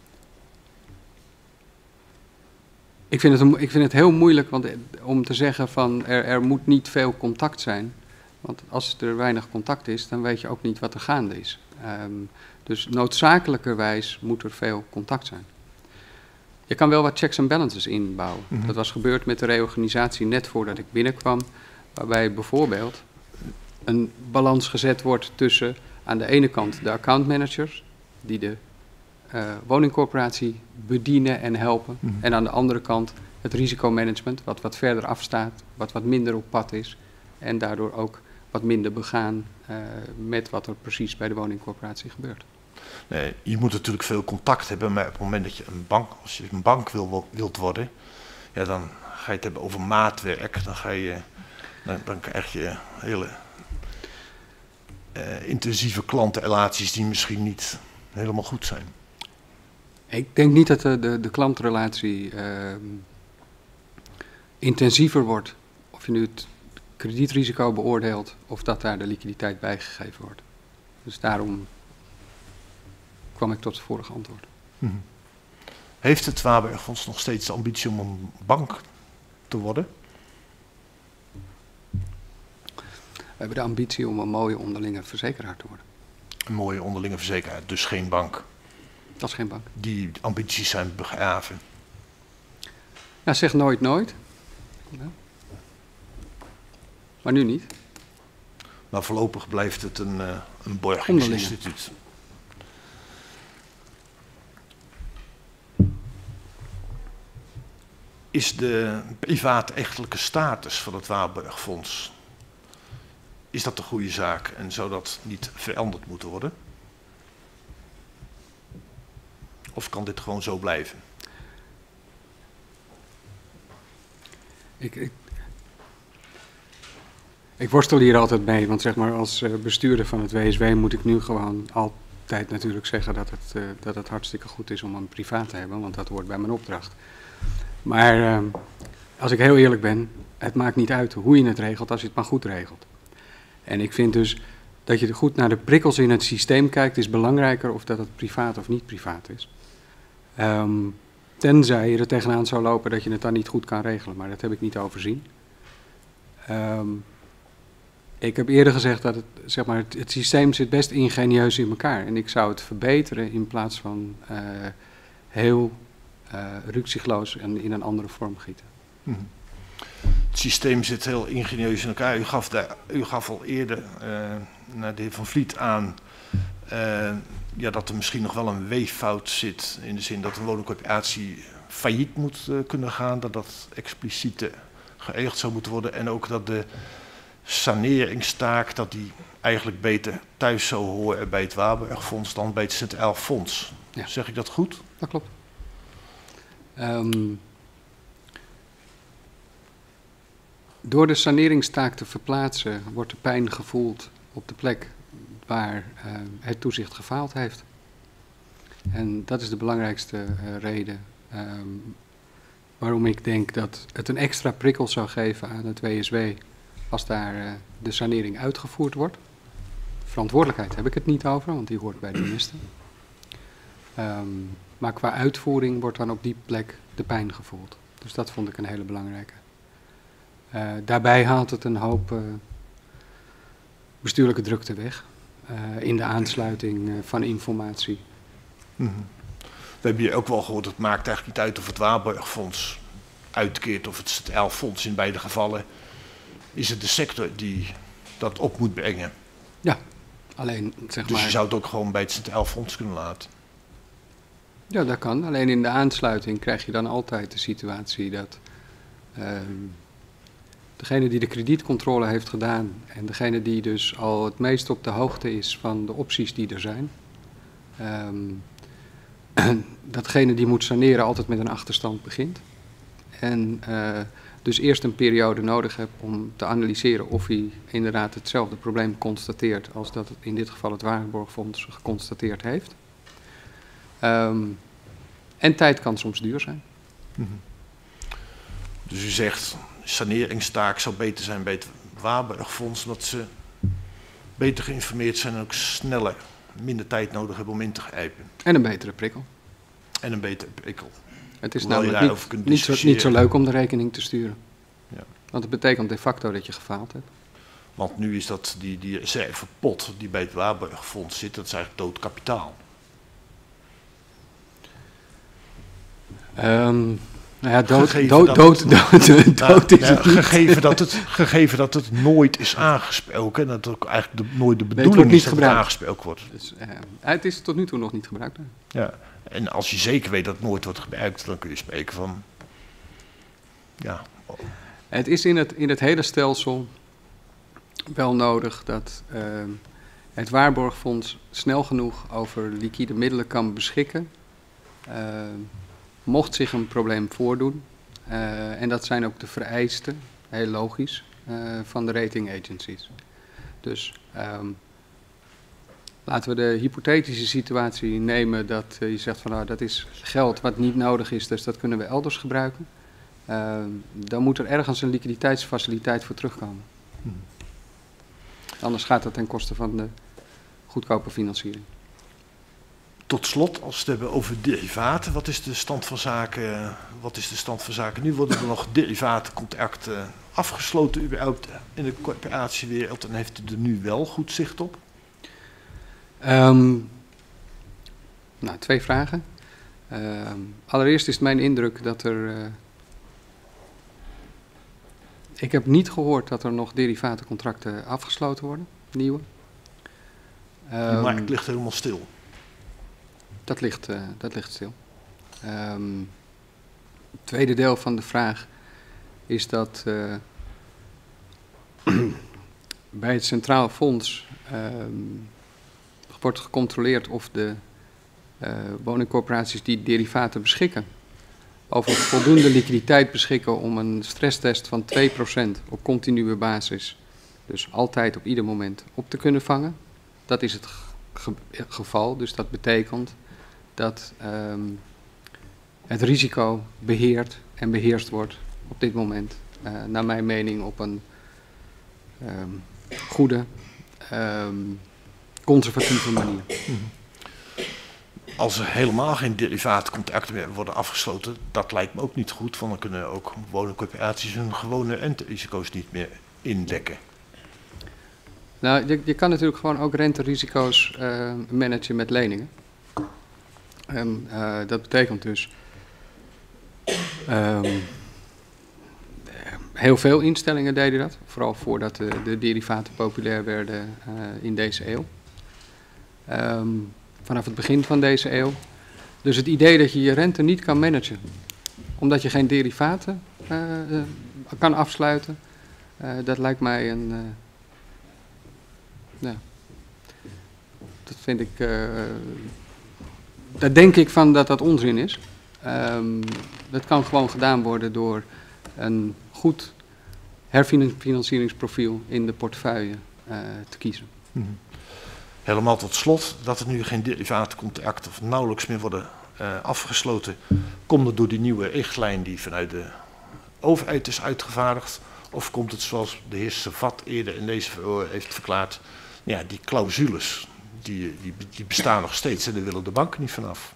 ik, vind het, ik vind het heel moeilijk want, om te zeggen van er, er moet niet veel contact zijn. Want als er weinig contact is, dan weet je ook niet wat er gaande is. Um, dus noodzakelijkerwijs moet er veel contact zijn. Je kan wel wat checks en balances inbouwen. Mm-hmm. Dat was gebeurd met de reorganisatie net voordat ik binnenkwam. Waarbij bijvoorbeeld een balans gezet wordt tussen aan de ene kant de accountmanagers die de uh, woningcorporatie bedienen en helpen. Mm-hmm. En aan de andere kant het risicomanagement wat wat verder afstaat, wat wat minder op pad is. En daardoor ook wat minder begaan uh, met wat er precies bij de woningcorporatie gebeurt. Nee, je moet natuurlijk veel contact hebben, maar op het moment dat je een bank, als je een bank wil, wilt worden, ja, dan ga je het hebben over maatwerk. Dan, ga je, dan, dan krijg je hele uh, intensieve klantenrelaties die misschien niet helemaal goed zijn. Ik denk niet dat de, de, de klantrelatie uh, intensiever wordt. Of je nu het kredietrisico beoordeelt of dat daar de liquiditeit bijgegeven wordt. Dus daarom kwam ik tot het vorige antwoord. Mm-hmm. Heeft het Waarborgfonds nog steeds de ambitie om een bank te worden? We hebben de ambitie om een mooie onderlinge verzekeraar te worden. Een mooie onderlinge verzekeraar, dus geen bank. Dat is geen bank. Die ambities zijn begraven. Ja, zeg nooit nooit. Ja. Maar nu niet. Maar voorlopig blijft het een, uh, een borgingsinstituut. Is de privaat-echtelijke status van het Waarborgfonds, is dat de goede zaak en zou dat niet veranderd moeten worden? Of kan dit gewoon zo blijven? Ik, ik, ik worstel hier altijd mee, want zeg maar als uh, bestuurder van het W S W moet ik nu gewoon altijd natuurlijk zeggen dat het, uh, dat het hartstikke goed is om een privaat te hebben, want dat hoort bij mijn opdracht. Maar uh, als ik heel eerlijk ben, het maakt niet uit hoe je het regelt als je het maar goed regelt. En ik vind dus dat je goed naar de prikkels in het systeem kijkt, is belangrijker of dat het privaat of niet privaat is. Um, tenzij je er tegenaan zou lopen dat je het dan niet goed kan regelen, maar dat heb ik niet overzien. Um, ik heb eerder gezegd dat het, zeg maar, het, het systeem zit best ingenieus in elkaar. En ik zou het verbeteren in plaats van uh, heel uh, ruksigloos en in een andere vorm gieten. Mm-hmm. Het systeem zit heel ingenieus in elkaar. U gaf, daar, u gaf al eerder uh, naar de heer Van Vliet aan uh, ja, dat er misschien nog wel een weeffout zit in de zin dat een woningcorporatie failliet moet uh, kunnen gaan, dat dat expliciet uh, geëigend zou moeten worden en ook dat de saneringstaak, dat die eigenlijk beter thuis zou horen bij het Waarborgfonds dan bij het Centraal Fonds. Ja. Zeg ik dat goed? Dat klopt. Um, door de saneringstaak te verplaatsen wordt de pijn gevoeld op de plek waar uh, het toezicht gefaald heeft. En dat is de belangrijkste uh, reden um, waarom ik denk dat het een extra prikkel zou geven aan het W S W als daar uh, de sanering uitgevoerd wordt. Verantwoordelijkheid heb ik het niet over, want die hoort bij de minister. Um, maar qua uitvoering wordt dan op die plek de pijn gevoeld. Dus dat vond ik een hele belangrijke. Uh, daarbij haalt het een hoop uh, bestuurlijke drukte weg uh, in de aansluiting uh, van informatie. Mm-hmm. We hebben hier ook wel gehoord, het maakt eigenlijk niet uit of het Waarborgfonds uitkeert of het Centraal Fonds. In beide gevallen is het de sector die dat op moet brengen. Ja, alleen zeg dus maar... je zou het ook gewoon bij het Centraal Fonds kunnen laten. Ja, dat kan. Alleen in de aansluiting krijg je dan altijd de situatie dat uh, degene die de kredietcontrole heeft gedaan en degene die dus al het meest op de hoogte is van de opties die er zijn, um, datgene die moet saneren altijd met een achterstand begint. En uh, dus eerst een periode nodig hebt om te analyseren of hij inderdaad hetzelfde probleem constateert als dat het in dit geval het Waarborgfonds geconstateerd heeft. Um, en tijd kan soms duur zijn. Mm-hmm. Dus u zegt, saneringstaak zou beter zijn bij het Waarborgfonds, omdat ze beter geïnformeerd zijn en ook sneller, minder tijd nodig hebben om in te grijpen. En een betere prikkel. En een betere prikkel. Het is namelijk niet, niet, zo, niet zo leuk om de rekening te sturen. Ja. Want het betekent de facto dat je gefaald hebt. Want nu is dat die, die reservepot die bij het Waarborgfonds zit, dat is eigenlijk dood kapitaal. Um, nou ja, dood, dood, dood, dood, dood, dood is nou, het niet. Gegeven dat het, gegeven dat het nooit is aangesproken en dat het ook eigenlijk de, nooit de Nee, bedoeling niet is dat het aangesproken wordt. Dus, uh, het is tot nu toe nog niet gebruikt. Hè? Ja, en als je zeker weet dat het nooit wordt gebruikt, dan kun je spreken van, ja. Het is in het, in het hele stelsel wel nodig dat uh, het Waarborgfonds snel genoeg over liquide middelen kan beschikken. Uh, mocht zich een probleem voordoen, uh, en dat zijn ook de vereisten, heel logisch, uh, van de rating agencies. Dus um, laten we de hypothetische situatie nemen dat uh, je zegt van nou dat is geld wat niet nodig is, dus dat kunnen we elders gebruiken. Uh, dan moet er ergens een liquiditeitsfaciliteit voor terugkomen. Hmm. Anders gaat dat ten koste van de goedkope financiering. Tot slot, als we het hebben over derivaten, wat is de stand van zaken? Wat is de stand van zaken? Nu worden er nog derivatencontracten afgesloten überhaupt in de corporatiewereld en heeft u er nu wel goed zicht op? Um, nou, twee vragen. Um, allereerst is het mijn indruk dat er... Uh, ik heb niet gehoord dat er nog derivatencontracten afgesloten worden, nieuwe. Um, de markt ligt helemaal stil. Dat ligt, uh, dat ligt stil. Um, het tweede deel van de vraag is dat uh, bij het Centraal Fonds um, wordt gecontroleerd of de uh, woningcorporaties die derivaten beschikken over voldoende liquiditeit beschikken om een stresstest van twee procent op continue basis, dus altijd op ieder moment, op te kunnen vangen. Dat is het ge- geval, dus dat betekent dat um, het risico beheerd en beheerst wordt op dit moment, uh, naar mijn mening, op een um, goede, um, conservatieve manier. Mm-hmm. Als er helemaal geen derivaatcontracten meer worden afgesloten, dat lijkt me ook niet goed, want dan kunnen ook woningcorporaties hun gewone renterisico's niet meer indekken. Nou, je, je kan natuurlijk gewoon ook renterisico's uh, managen met leningen. En uh, dat betekent dus um, heel veel instellingen deden dat, vooral voordat de, de derivaten populair werden uh, in deze eeuw. Um, vanaf het begin van deze eeuw. Dus het idee dat je je rente niet kan managen, omdat je geen derivaten uh, uh, kan afsluiten, uh, dat lijkt mij een... Uh, ja, dat vind ik... Uh, daar denk ik van dat dat onzin is. Um, dat kan gewoon gedaan worden door een goed herfinancieringsprofiel in de portefeuille uh, te kiezen. Mm-hmm. Helemaal tot slot, dat er nu geen derivatencontracten of nauwelijks meer worden uh, afgesloten, komt het door die nieuwe richtlijn die vanuit de overheid is uitgevaardigd, of komt het zoals de heer Savat eerder in deze verhoor heeft verklaard, ja, die clausules, die, die, die bestaan nog steeds en daar willen de banken niet vanaf.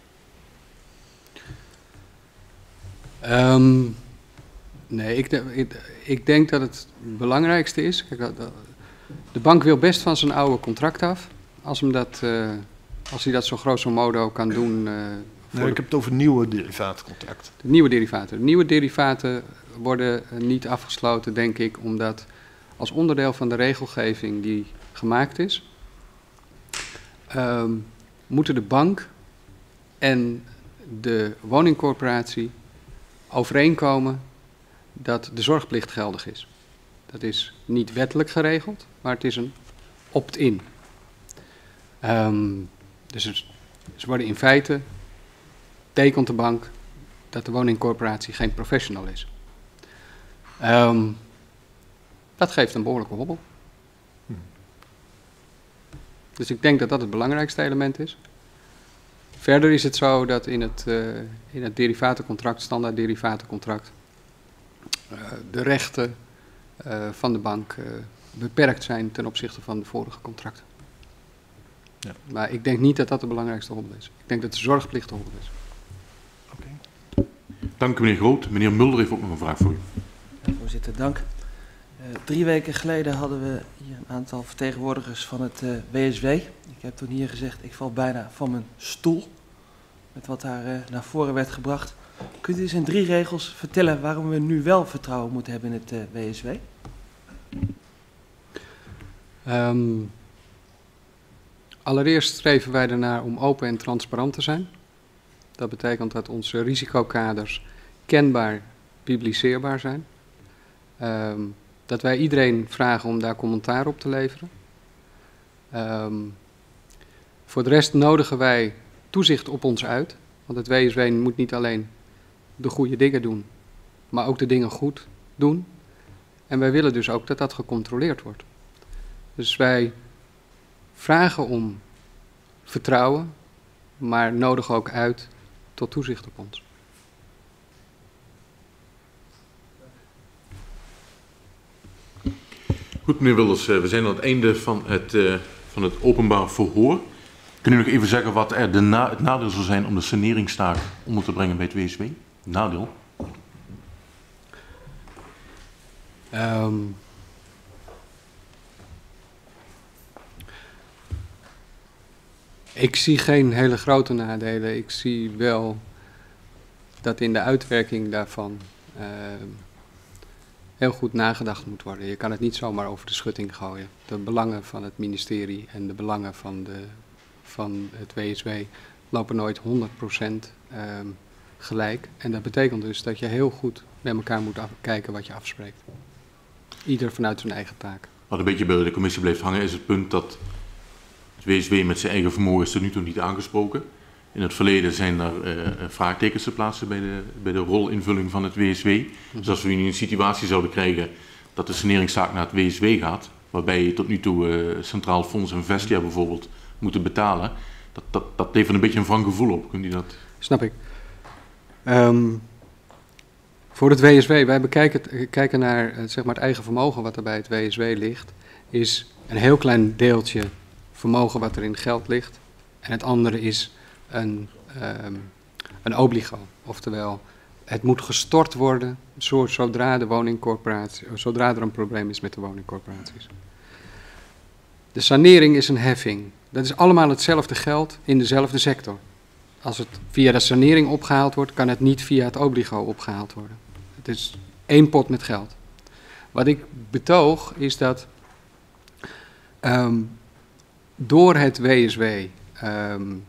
Um, nee, ik, ik, ik denk dat het belangrijkste is, kijk, dat, dat, de bank wil best van zijn oude contract af, als, hem dat, uh, als hij dat zo grosso modo kan doen. Uh, nee, ik heb het over nieuwe derivatencontracten. De nieuwe derivaten. De nieuwe derivaten worden uh, niet afgesloten, denk ik, omdat als onderdeel van de regelgeving die gemaakt is, um, moeten de bank en de woningcorporatie overeenkomen dat de zorgplicht geldig is. Dat is niet wettelijk geregeld, maar het is een opt-in. Um, dus er, ze worden in feite, tekent de bank dat de woningcorporatie geen professional is. Um, dat geeft een behoorlijke hobbel. Hm. Dus ik denk dat dat het belangrijkste element is. Verder is het zo dat in het, uh, in het derivatencontract, standaard derivatencontract, uh, de rechten uh, van de bank uh, beperkt zijn ten opzichte van de vorige contracten. Ja. Maar ik denk niet dat dat de belangrijkste hobbel is. Ik denk dat de zorgplicht de hobbel is. Okay. Dank u meneer Groot. Meneer Mulder heeft ook nog een vraag voor u. Ja, voorzitter, dank. Uh, drie weken geleden hadden we hier een aantal vertegenwoordigers van het uh, W S W. Ik heb toen hier gezegd, ik val bijna van mijn stoel met wat daar uh, naar voren werd gebracht. Kunt u eens in drie regels vertellen waarom we nu wel vertrouwen moeten hebben in het uh, W S W? Um, allereerst streven wij ernaar om open en transparant te zijn. Dat betekent dat onze risicokaders kenbaar, publiceerbaar zijn. Um, dat wij iedereen vragen om daar commentaar op te leveren. Um, voor de rest nodigen wij toezicht op ons uit. Want het W S W moet niet alleen de goede dingen doen, maar ook de dingen goed doen. En wij willen dus ook dat dat gecontroleerd wordt. Dus wij vragen om vertrouwen, maar nodigen ook uit tot toezicht op ons. Goed, meneer Wilders, we zijn aan het einde van het, uh, van het openbaar verhoor. Kunt u nog even zeggen wat er de na het nadeel zou zijn om de saneringstaak onder te brengen bij het W S W? Nadeel? Um, ik zie geen hele grote nadelen. Ik zie wel dat in de uitwerking daarvan uh, heel goed nagedacht moet worden. Je kan het niet zomaar over de schutting gooien. De belangen van het ministerie en de belangen van, de, van het W S W lopen nooit honderd procent um, gelijk. En dat betekent dus dat je heel goed met elkaar moet kijken wat je afspreekt. Ieder vanuit zijn eigen taak. Wat een beetje bij de commissie blijft hangen is het punt dat het W S W met zijn eigen vermogen is tot nu toe niet aangesproken. In het verleden zijn er uh, vraagtekens te plaatsen bij de, bij de rolinvulling van het W S W. Mm-hmm. Dus als we nu een situatie zouden krijgen dat de saneringstaak naar het W S W gaat, waarbij je tot nu toe uh, Centraal Fonds en Vestia bijvoorbeeld moeten betalen, dat, dat, dat levert een beetje een wrang gevoel op. Kunt u dat? Snap ik. Um, voor het W S W, wij bekijken, kijken naar uh, zeg maar het eigen vermogen wat er bij het W S W ligt, is een heel klein deeltje vermogen wat er in geld ligt. En het andere is een, um, een obligo. Oftewel, het moet gestort worden zodra, de woningcorporatie, zodra er een probleem is met de woningcorporaties. De sanering is een heffing. Dat is allemaal hetzelfde geld in dezelfde sector. Als het via de sanering opgehaald wordt, kan het niet via het obligo opgehaald worden. Het is één pot met geld. Wat ik betoog is dat um, door het W S W um,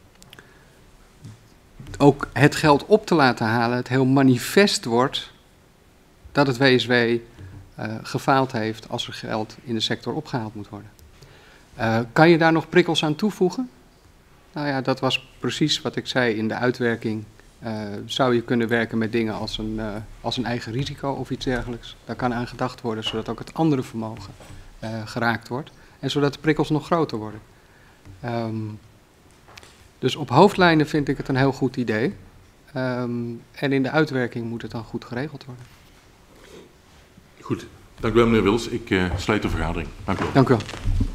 ook het geld op te laten halen, het heel manifest wordt dat het W S W uh, gefaald heeft als er geld in de sector opgehaald moet worden. Uh, kan je daar nog prikkels aan toevoegen? Nou ja, dat was precies wat ik zei in de uitwerking. Uh, zou je kunnen werken met dingen als een, uh, als een eigen risico of iets dergelijks. Daar kan aan gedacht worden, zodat ook het andere vermogen uh, geraakt wordt. En zodat de prikkels nog groter worden. Um, dus op hoofdlijnen vind ik het een heel goed idee. Um, en in de uitwerking moet het dan goed geregeld worden. Goed, dank u wel meneer Wils. Ik uh, sluit de vergadering. Dank u wel. Dank u wel.